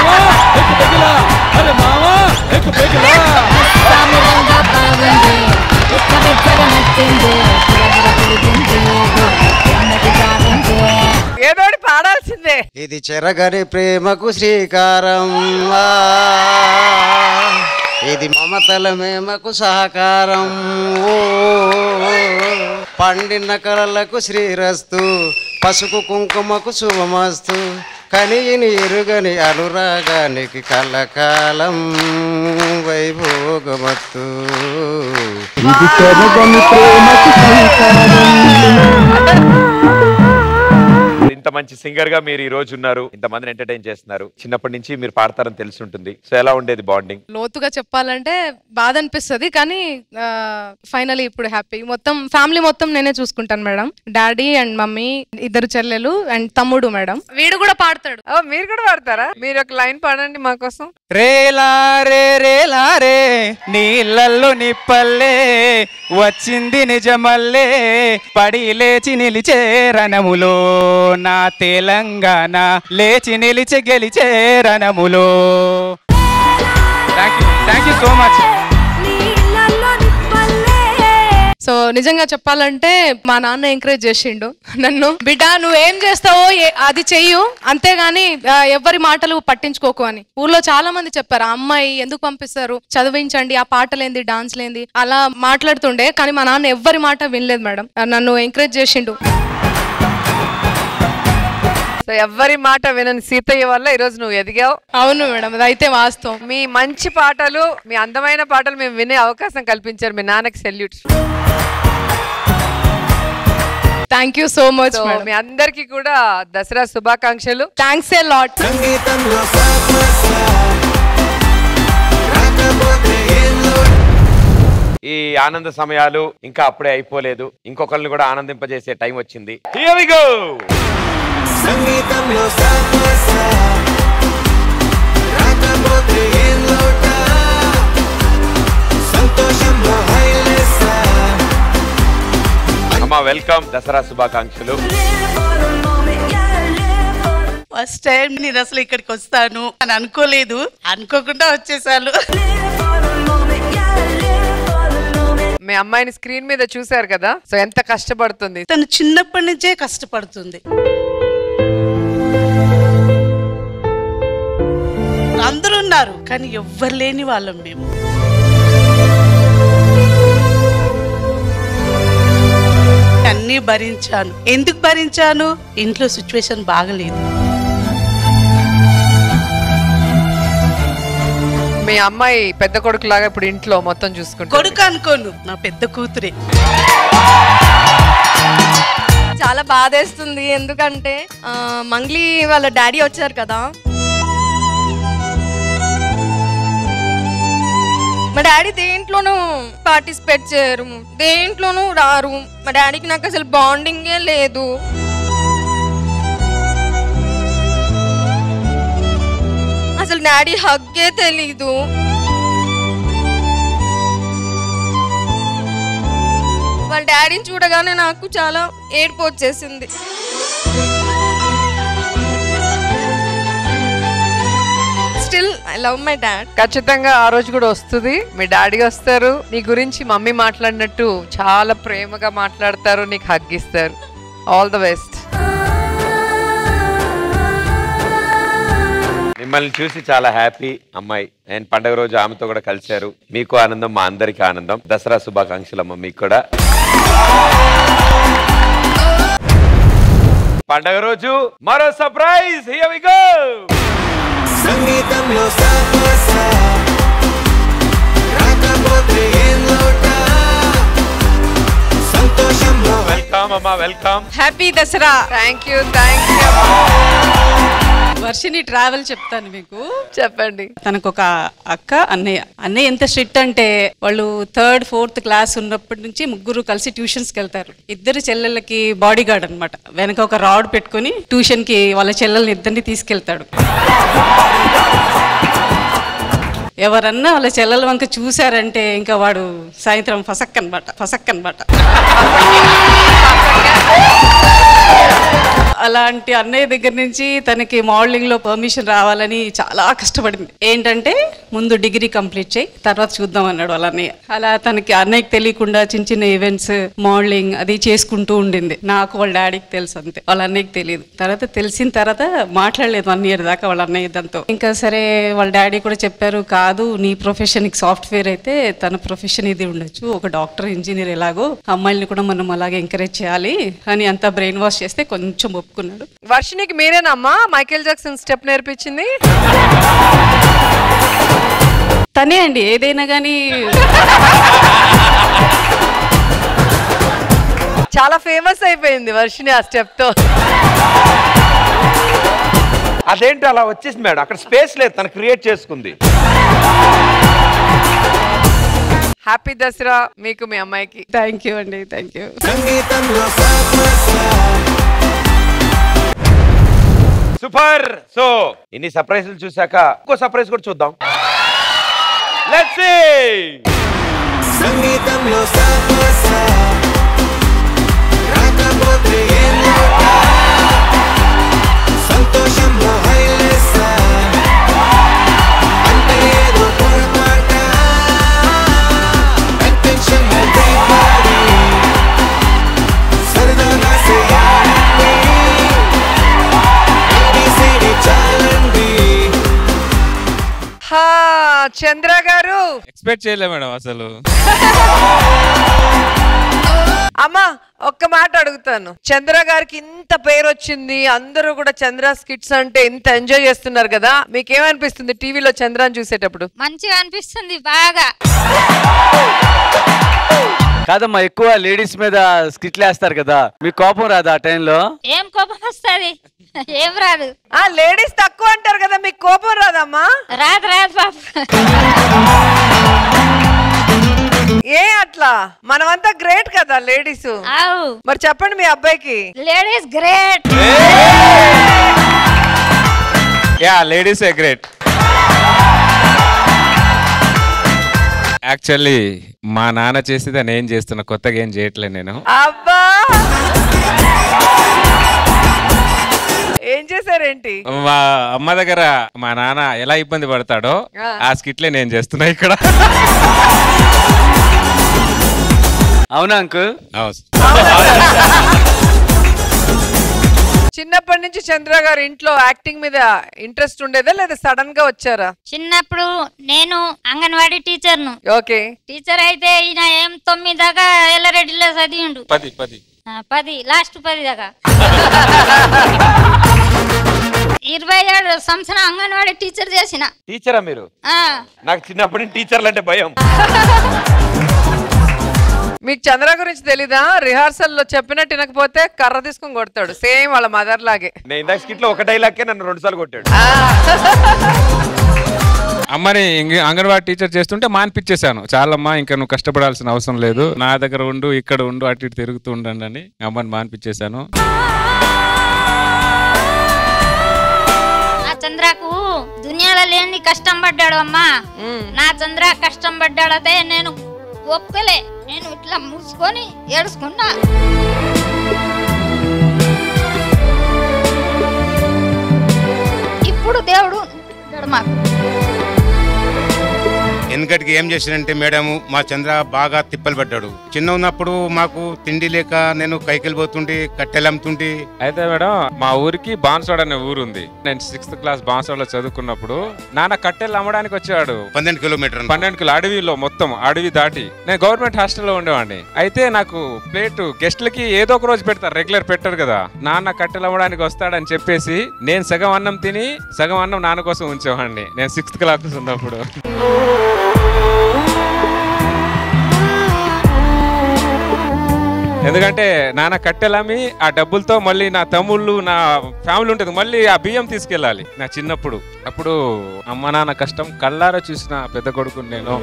ఏదోటి పాడాల్సిందే. ఇది చెరగని ప్రేమకు శ్రీకారం, ఇది మమతల మేమకు సహకారం. ఓ పండిన కళలకు శ్రీరస్తు, పసుపు కుంకుమకు శుభమస్తు, కనిని ఎరుగని అనురాగానికి కలకాలం వైభోగమత్తు. ఇది చెరగని ప్రేమకు ఇంత మంచి సింగర్ గా మీరు ఈ రోజు ఉన్నారు, ఇంతమందిని ఎంటర్టైన్ చేస్తున్నారు. చిన్నప్పటి నుంచి మీరు పాడతారని తెలిసి ఉంటుంది. సో ఎలా ఉండేది బాండింగ్? లోతుగా చెప్పాలంటే బాధ అనిపిస్తుంది, కానీ ఫైనలీ ఇప్పుడు హ్యాపీ. మొత్తం ఫ్యామిలీ మొత్తం నేనే చూసుకుంటాను మేడం. డాడీ అండ్ మమ్మీ, 2 చెల్లెలు అండ్ తమ్ముడు మేడం. వీడు కూడా పాడతాడు. మీరు కూడా పాడతారా? మీరు ఒక లైన్ పాడండి మా కోసం. రేలారే రేలారే నీళ్ళల్లో నిప్పల్లే వచ్చింది నిజమల్లే, పడి లేచి నిలిచే రణములో నా తెలంగాణ, లేచి నిలిచి గెలిచే రణములో. Thank you so much. So నిజంగా చెప్పాలంటే మా నాన్న ఎంకరేజ్ చేసిండు నన్ను, బిడ్డ నువ్వేం చేస్తావో అది చెయ్యు, అంతేగాని ఎవరి మాటలు పట్టించుకోకు అని. ఊర్లో చాలా మంది చెప్పారు, ఆ అమ్మాయి ఎందుకు పంపిస్తారు, చదివించండి, ఆ పాటలేంది డాన్స్ లేంది అలా మాట్లాడుతుండే, కానీ మా నాన్న ఎవ్వరి మాట వినలేదు మేడం, నన్ను ఎంకరేజ్ చేసిండు. సో ఎవ్వరి మాట వినని సీతయ్య వల్ల ఈ రోజు నువ్వు ఎదిగావు. అవును మేడం, అదైతే వాస్తవం. మీ మంచి పాటలు, మీ అందమైన పాటలు మేము వినే అవకాశం కల్పించారు. మీ నాన్నకి salute. Thank you so much. మీ అందరికి కూడా దసరా శుభాకాంక్షలు. Thanks a lot. ఈ ఆనంద సమయాలు ఇంకా అప్పుడే అయిపోలేదు, ఇంకొకరిని కూడా ఆనందింపజేసే టైం వచ్చింది. Here we go. సంగీతంలో రాకపోతే ఏం లోట, సంతోషంలో హైలెస్. అమ్మా వెల్కమ్, దసరా శుభాకాంక్షలు. ఫస్ట్ టైం నేను అసలు ఇక్కడికి వస్తాను అని అనుకోలేదు, అనుకోకుండా వచ్చేసాను. మీ అమ్మాయిని స్క్రీన్ మీద చూసారు కదా, సో ఎంత కష్టపడుతుంది. తను చిన్నప్పటి నుంచే కష్టపడుతుంది. అందరూ ఉన్నారు కానీ ఎవ్వరు లేని వాళ్ళం మేము. అన్నీ భరించాను. ఎందుకు భరించాను? ఇంట్లో సిచ్యువేషన్ బాగలేదు. మీ అమ్మాయి పెద్ద కొడుకు లాగా ఇప్పుడు ఇంట్లో మొత్తం చూసుకుంటా. కొడుకు అనుకోను, నా పెద్ద కూతురే. చాలా బాధేస్తుంది, ఎందుకంటే మంగ్లీ వాళ్ళ డాడీ వచ్చారు కదా, మా డాడీ దేంట్లోనూ పార్టిసిపేట్ చేయరు, దేంట్లోనూ రారు. మా డాడీకి నాకు అసలు బాండింగే లేదు. అసలు డాడీ హగ్గే తెలీదు. వాళ్ళ డాడీని చూడగానే నాకు చాలా ఏడుపు వచ్చేసింది. Still I love my dad. ఖచ్చితంగా ఆ రోజు కూడా వస్తుంది, మీ డాడీ వస్తారు, నీ గురించి మమ్మీ మాట్లాడినట్టు చాలా ప్రేమగా మాట్లాడతారు, నీకు హగ్ ఇస్తారు. All the best. మిమ్మల్ని చూసి చాలా హ్యాపీ అమ్మాయి. అండ్ పండగ రోజు ఆమెతో కూడా కలిశారు, మీకు ఆనందం, మా అందరికి ఆనందం. దసరా శుభాకాంక్షలు అమ్మ మీకు కూడా. పండగ రోజు మరో సర్ప్రైజ్. Here we go. సంగీతంలో సాపసా రాకపోతే ఏం లోట సంతోషంలో. వెల్కమ్ అమ్మా, welcome. Happy Dasara. Thank you, thank you. Varshini travel చెప్తాను మీకు. చెప్పండి. తనకు ఒక అక్క, అన్నయ్య ఎంత స్ట్రిక్ట్ అంటే వాళ్ళు 3rd 4th క్లాస్ ఉన్నప్పటి నుంచి ముగ్గురు కలిసి ట్యూషన్స్కి వెళ్తారు. ఇద్దరు చెల్లెళ్ళకి బాడీ గార్డ్ అనమాట. వెనక ఒక రాడ్ పెట్టుకుని ట్యూషన్కి వాళ్ళ చెల్లెల్ని ఇద్దరిని తీసుకెళ్తాడు. ఎవరన్నా వాళ్ళ చెల్లెల వంక చూసారంటే ఇంకా వాడు సాయంత్రం ఫసక్ అనమాట. అలాంటి అన్నయ్య దగ్గర నుంచి తనకి మోడలింగ్ లో పర్మిషన్ రావాలని చాలా కష్టపడింది. ఏంటంటే ముందు డిగ్రీ కంప్లీట్ చేయి, తర్వాత చూద్దాం అన్నాడు వాళ్ళ అన్నయ్య. అలా తనకి అన్నయ్యకి తెలియకుండా చిన్న చిన్న ఈవెంట్స్, మోడలింగ్ అది చేసుకుంటూ ఉండింది. నాకు వాళ్ళ డాడీకి తెలుసు అంతే, వాళ్ళ అన్నయ్యకి తెలియదు. తర్వాత తెలిసిన తర్వాత మాట్లాడలేదు 1 year దాకా వాళ్ళ అన్నయ్య దాంతో. ఇంకా సరే వాళ్ళ డాడీ కూడా చెప్పారు, కాదు నీ ప్రొఫెషన్ సాఫ్ట్వేర్ అయితే తన ప్రొఫెషన్ ఇది ఉండొచ్చు, ఒక డాక్టర్, ఇంజనీర్, ఎలాగో అమ్మాయిల్ని కూడా మనం అలాగే ఎంకరేజ్ చేయాలి అని అంతా బ్రెయిన్ వాష్ చేస్తే కొంచెం ఒప్పుకున్నాడు. వర్షినికి మీరేనమ్మా మైకేల్ జాక్సన్ స్టెప్ నేర్పించింది? తనే అండి, ఏదైనా కానీ. చాలా ఫేమస్ అయిపోయింది వర్షిని ఆ స్టెప్ తో. అదేంటి అలా వచ్చేసి మేడం, అక్కడ స్పేస్ లేదు, తను క్రియేట్ చేసుకుంది. హ్యాపీ దసరా మీకు, మీ అమ్మాయికి. థ్యాంక్ యూ అండి, థ్యాంక్ యూ. సూపర్. సో ఇన్ని సర్ప్రైజ్లు చూసాక ఇంకో సర్ప్రైజ్ కూడా చూద్దాం. Let's see. సంగీతంలో సాపసా రాకపోతే ఏం లోట సంతోషంలో హైలేసా అంటే ఏదో పొరపాట అటెన్షన్ ఎవ్రీబడీ సరదాగా చేయాలండి ఏబిసిడి చాలండి. హా చంద్ర గారు ఎక్స్పెక్ట్ చేయలే మేడం అసలు. అమ్మా ఒక్క మాట అడుగుతాను, చంద్ర గారికి ఇంత పేరు వచ్చింది, అందరూ కూడా చంద్ర స్కిట్స్ అంటే ఇంత ఎంజాయ్ చేస్తున్నారు కదా, మీకేమనిపిస్తుంది టీవీలో చంద్రాన్ని చూసేటప్పుడు? మంచిగా అనిపిస్తుంది బాగా. కాదమ్మా, ఎక్కువ లేడీస్ మీద స్కిట్లు వేస్తారు కదా, మీకు కోపం రాదు ఆ టైంలో? ఏం కోపం వస్తుంది? ఏం రాదు. లేడీస్ తక్కువ అంటారు కదా, మీకు కోపం రాదమ్మా? రాదు పాప. ఏ అట్లా? మనమంతా గ్రేట్ కదా లేడీస్. మరి చెప్పండి మీ అబ్బాయికి. Ladies great. Ya, ladies a great. Actually మా నాన్న చేసేది నేను చేస్తున్నా, కొత్తగా ఏం చేయట్లేదు నేను. అబ్బా, ఏం చేశారేంటి? మా అమ్మ దగ్గర మా నాన్న ఎలా ఇబ్బంది పడతాడో ఆ స్కిట్లే నేను చేస్తున్నా ఇక్కడ. అవునా అంకుల్? చిన్నప్పటి నుంచి చంద్ర గారు ఇంట్లో యాక్టింగ్ మీద ఇంట్రెస్ట్ ఉండేదా లేదా సడన్ గా వచ్చారా? చిన్నప్పుడు నేను అంగన్వాడీ టీచర్ను. ఓకే. టీచర్ అయితే ఈయన ఏం 9 దాకా ఎల్లారెడ్డిలో చదివిండు. 10 లాస్ట్ 10 దాకా. 27 సంవత్సరం అంగన్వాడీ టీచర్ చేసిన. టీచరా మీరు? నాకు చిన్నప్పటి టీచర్లు అంటే భయం. మీకు చంద్ర గురించి తెలీదా? రిహార్సల్ లో చెప్పినట్టు వినకపోతే కర్ర తీసుకుని కొడతాడు, సేమ్ వాళ్ళ మదర్ లాగే. నేను ఇందాక స్కిట్ లో ఒక డైలాగే నన్ను 2 సార్లు కొట్టాడు. అమ్మని అంగన్వాడీ టీచర్ చేస్తుంటే మానిపించేశాను. చాలమ్మా ఇంకా నువ్వు కష్టపడాల్సిన అవసరం లేదు, నా దగ్గర ఉండు, ఇక్కడ ఉండు, అటు ఇటు తిరుగుతూ ఉండండి అని అమ్మని మానిపించేశాను. నా చంద్రకు దునియాలో లేని కష్టం పడ్డాడు అమ్మా. నా చంద్ర కష్టం పడ్డాడతే నేను ఒప్పుకోలే. నేను ఇట్లా మూసుకొని ఏడుచుకున్నా. ఇప్పుడు దేవుడు మాకు వెనకటికి ఏం చేసినంటే మేడం మా చంద్ర బాగా తిప్పలు పడ్డాడు. చిన్న ఉన్నప్పుడు మాకు తిండి లేక నేను కైకిలు పోతుంటే కట్టెలు అమ్ముతుంటే. అయితే మేడం మా ఊరికి బాన్సోడ్ అనే ఊరు ఉంది. నేను 6th క్లాస్ బాన్సోడ్ లో చదువుకున్నప్పుడు నాన్న కట్టెలు అమ్మడానికి వచ్చాడు. 12 కిలోమీటర్ 12 కిలో అడవిలో, మొత్తం అడవి దాటి. నేను గవర్నమెంట్ హాస్టల్లో ఉండేవాడిని. అయితే నాకు ప్లేట్ గెస్ట్లకి ఏదో ఒక రోజు పెడతారు, రెగ్యులర్ పెట్టరు కదా. నాన్న కట్టెలు అమ్మడానికి వస్తాడని చెప్పేసి నేను సగం అన్నం తిని సగం అన్నం నాన్న కోసం ఉంచేవాడిని. నేను 6th క్లాస్ ఉన్నప్పుడు. ఎందుకంటే నాన్న కట్టెలమ్మి ఆ డబ్బులతో మళ్ళీ నా తమ్ముళ్ళు, నా ఫ్యామిలీ ఉంటుంది, మళ్ళీ ఆ బియ్యం తీసుకెళ్ళాలి. నా చిన్నప్పుడు అప్పుడు అమ్మ నాన్న కష్టం కళ్ళారా చూసిన పెద్ద కొడుకుని నేను.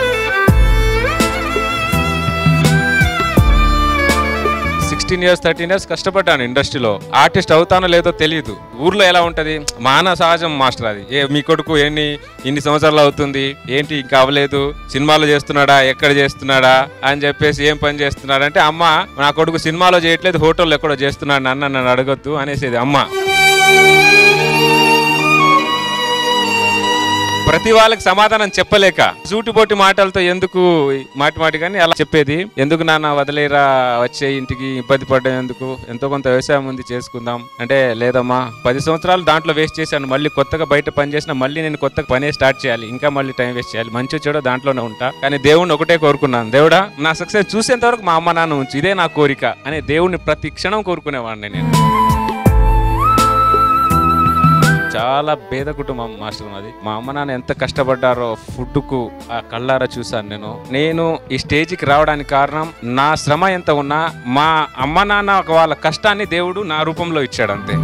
16 years 13 years కష్టపడ్డాను ఇండస్ట్రీలో. ఆర్టిస్ట్ అవుతానో లేదో తెలియదు. ఊర్లో ఎలా ఉంటది, మాన సహజం మాస్టర్ అది. మీ కొడుకు ఇన్ని సంవత్సరాలు అవుతుంది ఏంటి ఇంకా అవ్వలేదు, సినిమాలో చేస్తున్నాడా, ఎక్కడ చేస్తున్నాడా అని చెప్పేసి, ఏం పని చేస్తున్నాడు అంటే, అమ్మ నా కొడుకు సినిమాలో చేయట్లేదు, హోటల్లో ఎక్కడో చేస్తున్నాడు, నన్ను అడగొద్దు అనేసేది అమ్మ. ప్రతి వాళ్ళకి సమాధానం చెప్పలేక సూటిపోటి మాటలతో ఎందుకు మాటి కానీ అలా చెప్పేది. ఎందుకు నాన్న వదిలేరా, వచ్చే ఇంటికి ఇబ్బంది పడ్డం ఎందుకు, ఎంతో కొంత వ్యవసాయం ఉంది చేసుకుందాం అంటే, లేదమ్మా 10 సంవత్సరాలు దాంట్లో వేస్ట్ చేశాను, మళ్ళీ కొత్తగా బయట పని చేసినా మళ్ళీ నేను కొత్తగా పనే స్టార్ట్ చేయాలి, ఇంకా మళ్ళీ టైం వేస్ట్ చేయాలి, మంచి చెడు దాంట్లోనే ఉంటా. కానీ దేవుడిని ఒకటే కోరుకున్నాను, దేవుడా నా సక్సెస్ చూసేంత వరకు మా అమ్మ నాన్న ఉంచు, ఇదే నా కోరిక అనే దేవుడిని ప్రతి క్షణం కోరుకునేవాడిని నేను. చాలా పేద కుటుంబం మాస్టర్ మాది. మా అమ్మ నాన్న ఎంత కష్టపడ్డారో ఫుడ్కు ఆ కళ్ళారా చూసాను నేను ఈ స్టేజ్కి రావడానికి కారణం నా శ్రమ ఎంత ఉన్నా మా అమ్మ నాన్న వాళ్ళ కష్టాన్ని దేవుడు నా రూపంలో ఇచ్చాడు అంతే.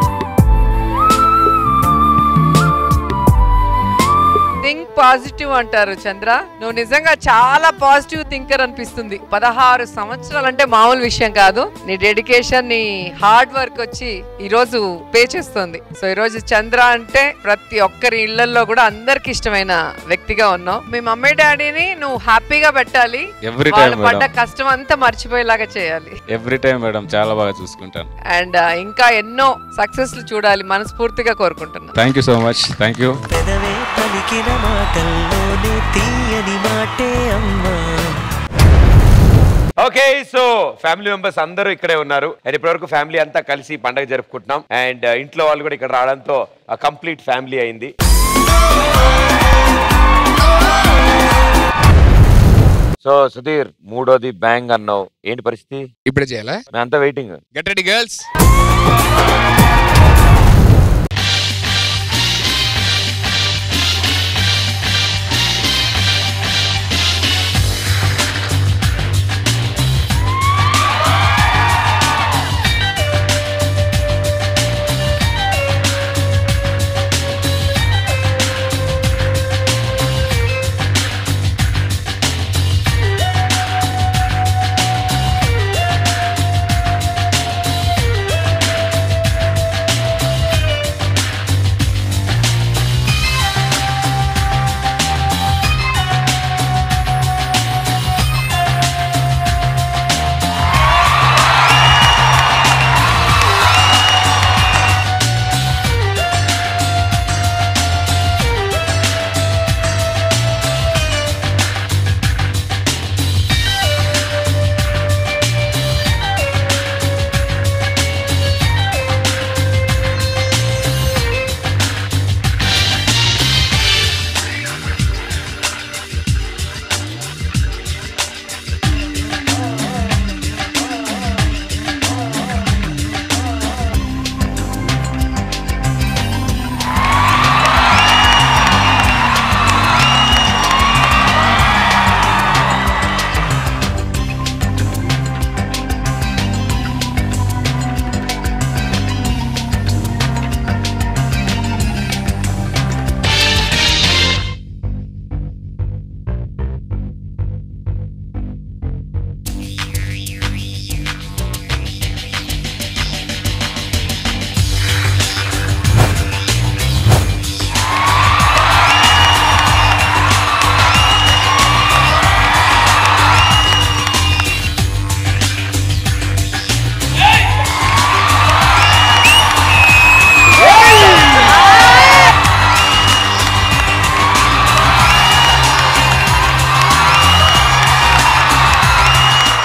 థింక్ పాజిటివ్ అంటారు చంద్ర. నువ్వు నిజంగా చాలా పాజిటివ్ థింకర్ అనిపిస్తుంది. 16 సంవత్సరాలు అంటే మామూలు విషయం కాదు. నీ డెడికేషన్, నీ హార్డ్ వర్క్ వచ్చి ఈ రోజు పే చేస్తుంది. సో ఈ రోజు చంద్ర అంటే ప్రతి ఒక్కరి ఇళ్లలో కూడా అందరికి ఇష్టమైన వ్యక్తిగా ఉన్నావు. మీ మమ్మీ డాడీని నువ్వు హ్యాపీగా పెట్టాలి, వాళ్ళు పడ్డ కష్టం అంతా మర్చిపోయేలాగా చేయాలి. ఎవ్రీ టైం మేడం చాలా బాగా చూసుకుంటాను. అండ్ ఇంకా ఎన్నో సక్సెస్లు చూడాలి మనస్ఫూర్తిగా కోరుకుంటున్నాను. Thank you so much. Thank you. మాటల్లోనే తీయని మాటే అమ్మా. ఓకే, సో ఫ్యామిలీ మెంబర్స్ అందరూ ఇక్కడే ఉన్నారు. అండ్ ఇప్పటివరకు ఫ్యామిలీ అంతా కలిసి పండుగ జరుపుకుంటున్నాం. అండ్ ఇంట్లో వాళ్ళు కూడా ఇక్కడ రావడంతో కంప్లీట్ ఫ్యామిలీ అయింది. సో సుధీర్, 3వది బ్యాంగ్ అన్నావు, ఏంటి పరిస్థితి? ఇప్పుడే చేయాలా? అంతా వెయిటింగ్. Get ready girls.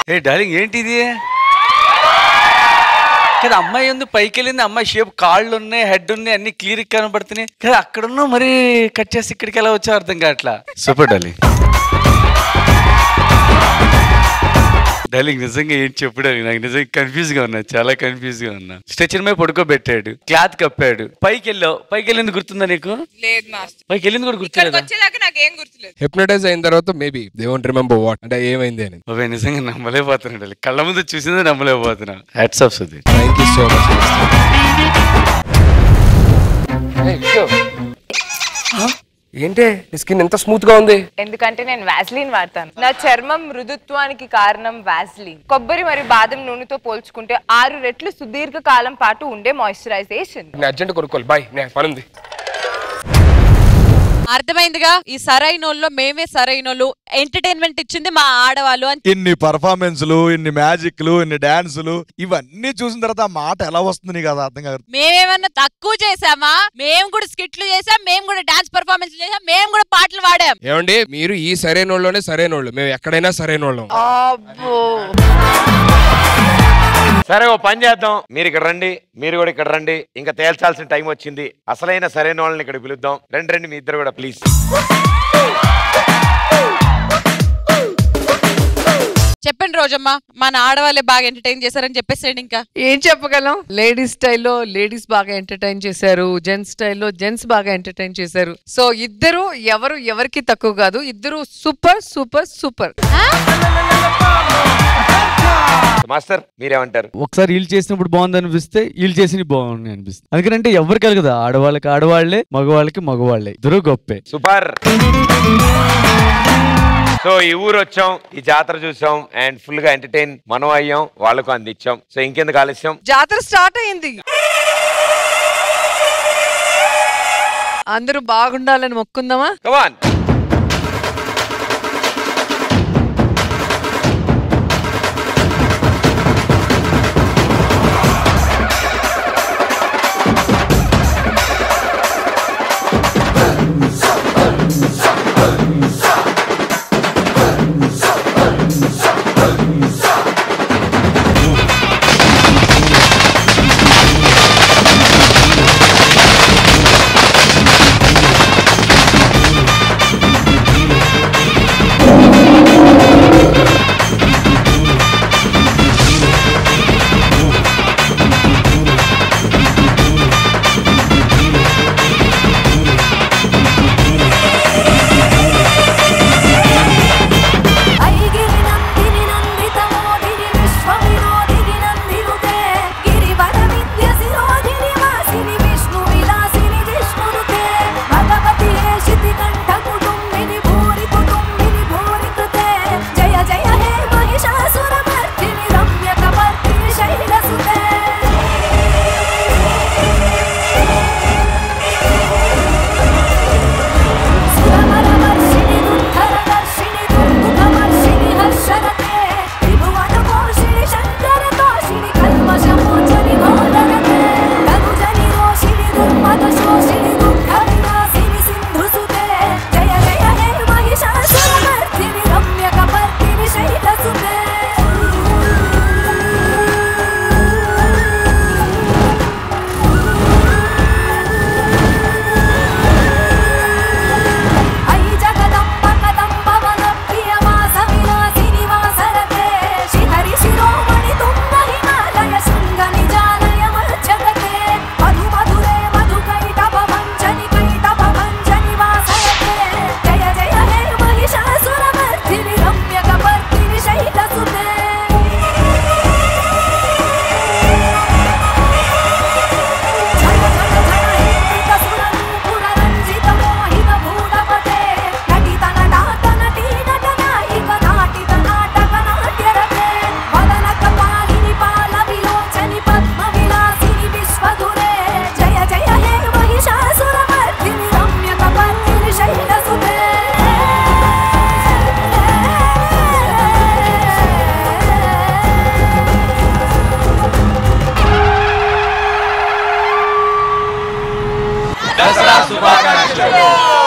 ఏ డార్లింగ్ ఏంటిది కదా, అమ్మాయి ఉంది పైకి వెళ్ళింది, అమ్మాయి షేప్ కాళ్ళు ఉన్నాయి, హెడ్ ఉన్నాయి, అన్ని క్లియర్ కనబడుతున్నాయి కదా, అక్కడున్నా మరి కట్ చేసి ఇక్కడికి ఎలా వచ్చా అర్థం కావట్లా. Super darling. డార్లింగ్ నిజంగా ఏంటి చెప్పడాలి, నాకు నిజంగా కన్ఫ్యూజ్ గా ఉన్నా, చాలా కన్ఫ్యూజ్ గా ఉన్నా. స్ట్రెచర్ మీద పడుకోబెట్టాడు, క్లాత్ కప్పాడు, పైకి వెళ్ళింది గుర్తుందా నీకు? లేదు మాస్టర్. పైకి వెళ్ళింది కూడా గుర్తులేదా? వచ్చేదాకా నాకేం గుర్తులేదు. హిప్నటైజ్ అయిన తర్వాత maybe they won't remember what అంటే ఏమైంది అని. అవే నిజంగా నమ్మలేకపోతున్నాడు, కళ్ళ ముందు చూసిందే నమ్మలేకపోతున్నా. Hats off Sudheer. Thank you so much. ఏంటి నీ స్కిన్ ఎంత స్మూత్ గా ఉంది? ఎందుకంటే నేను వాస్లిన్ వాడతాను. నా చర్మం మృదుత్వానికి కారణం వాస్లిన్. కొబ్బరి మరియు బాదం నూనెతో పోల్చుకుంటే 6 రెట్లు సుదీర్ఘ కాలం పాటు ఉండే మాయిశ్చరైజేషన్. నేను అర్జెంట్ కొనుక్కోవాలి, బాయ్, నేను పనుంది. అర్థమైందిగా, ఈ సరైనోళ్ళు మేమే సరైనోళ్ళు, ఎంటర్టైన్మెంట్ ఇచ్చింది మా ఆడవాళ్ళు అని. ఇన్ని పర్ఫార్మెన్స్లు, ఇన్ని మ్యాజిక్లు, ఇన్ని డాన్సులు ఇవన్నీ చూసిన తర్వాత ఆ మాట ఎలా వస్తుంది కదా అర్థం కాదు. మేమేమన్నా తక్కువ చేసామా? మేము కూడా స్కిట్లు చేసాం, మేము కూడా డాన్స్ పర్ఫార్మెన్స్ చేసాం, మేము కూడా పాటలు పాడాం. ఏమండి మీరు ఈ సరైనోళ్ళలోనే సరైనోళ్ళు, మేము ఎక్కడైనా సరైనోళ్ళం. సరే ఓ పని చేద్దాం, మీరు ఇక్కడ రండి, మీరు కూడా ఇక్కడ రండి, ఇంకా తేల్చాల్సిన టైం వచ్చింది. అసలైన సరైన వాళ్ళని ఇక్కడ పిలుద్దాం. రండి మీ ఇద్దరు కూడా ప్లీజ్. చెప్పండి రోజమ్మ, మన ఆడవాళ్ళే బాగా ఎంటర్టైన్ చేశారని చెప్పేసేయండి. ఇంకా ఏం చెప్పగలం? లేడీస్ స్టైల్లో లేడీస్ బాగా ఎంటర్టైన్ చేశారు, జెంట్స్ స్టైల్లో జెంట్స్ బాగా ఎంటర్టైన్ చేశారు. సో ఇద్దరు ఎవరికి తక్కువ కాదు, ఇద్దరు సూపర్ సూపర్ సూపర్. మాస్టర్ మీరేమంటారు? ఒకసారి వీళ్ళు చేసినప్పుడు బాగుంది అనిపిస్తే, వీళ్ళు చేసిన బాగుంది అనిపిస్తుంది. అందుకంటే ఎవరికి కదా, ఆడవాళ్ళకి ఆడవాళ్లే, మగవాళ్ళకి మగవాళ్లే, ఇద్దరు గొప్పే. సూపర్. సో ఈ ఊరు వచ్చాం, ఈ జాతర చూసాం, అండ్ ఫుల్ గా ఎంటర్టైన్ మనం అయ్యాం, వాళ్ళకు అందించాం. సో ఇంకెందుకు ఆలస్యం, జాతర స్టార్ట్ అయింది. అందరూ బాగుండాలని మొక్కుందామా? కమాన్. దసరా శుభాకాంక్షలు.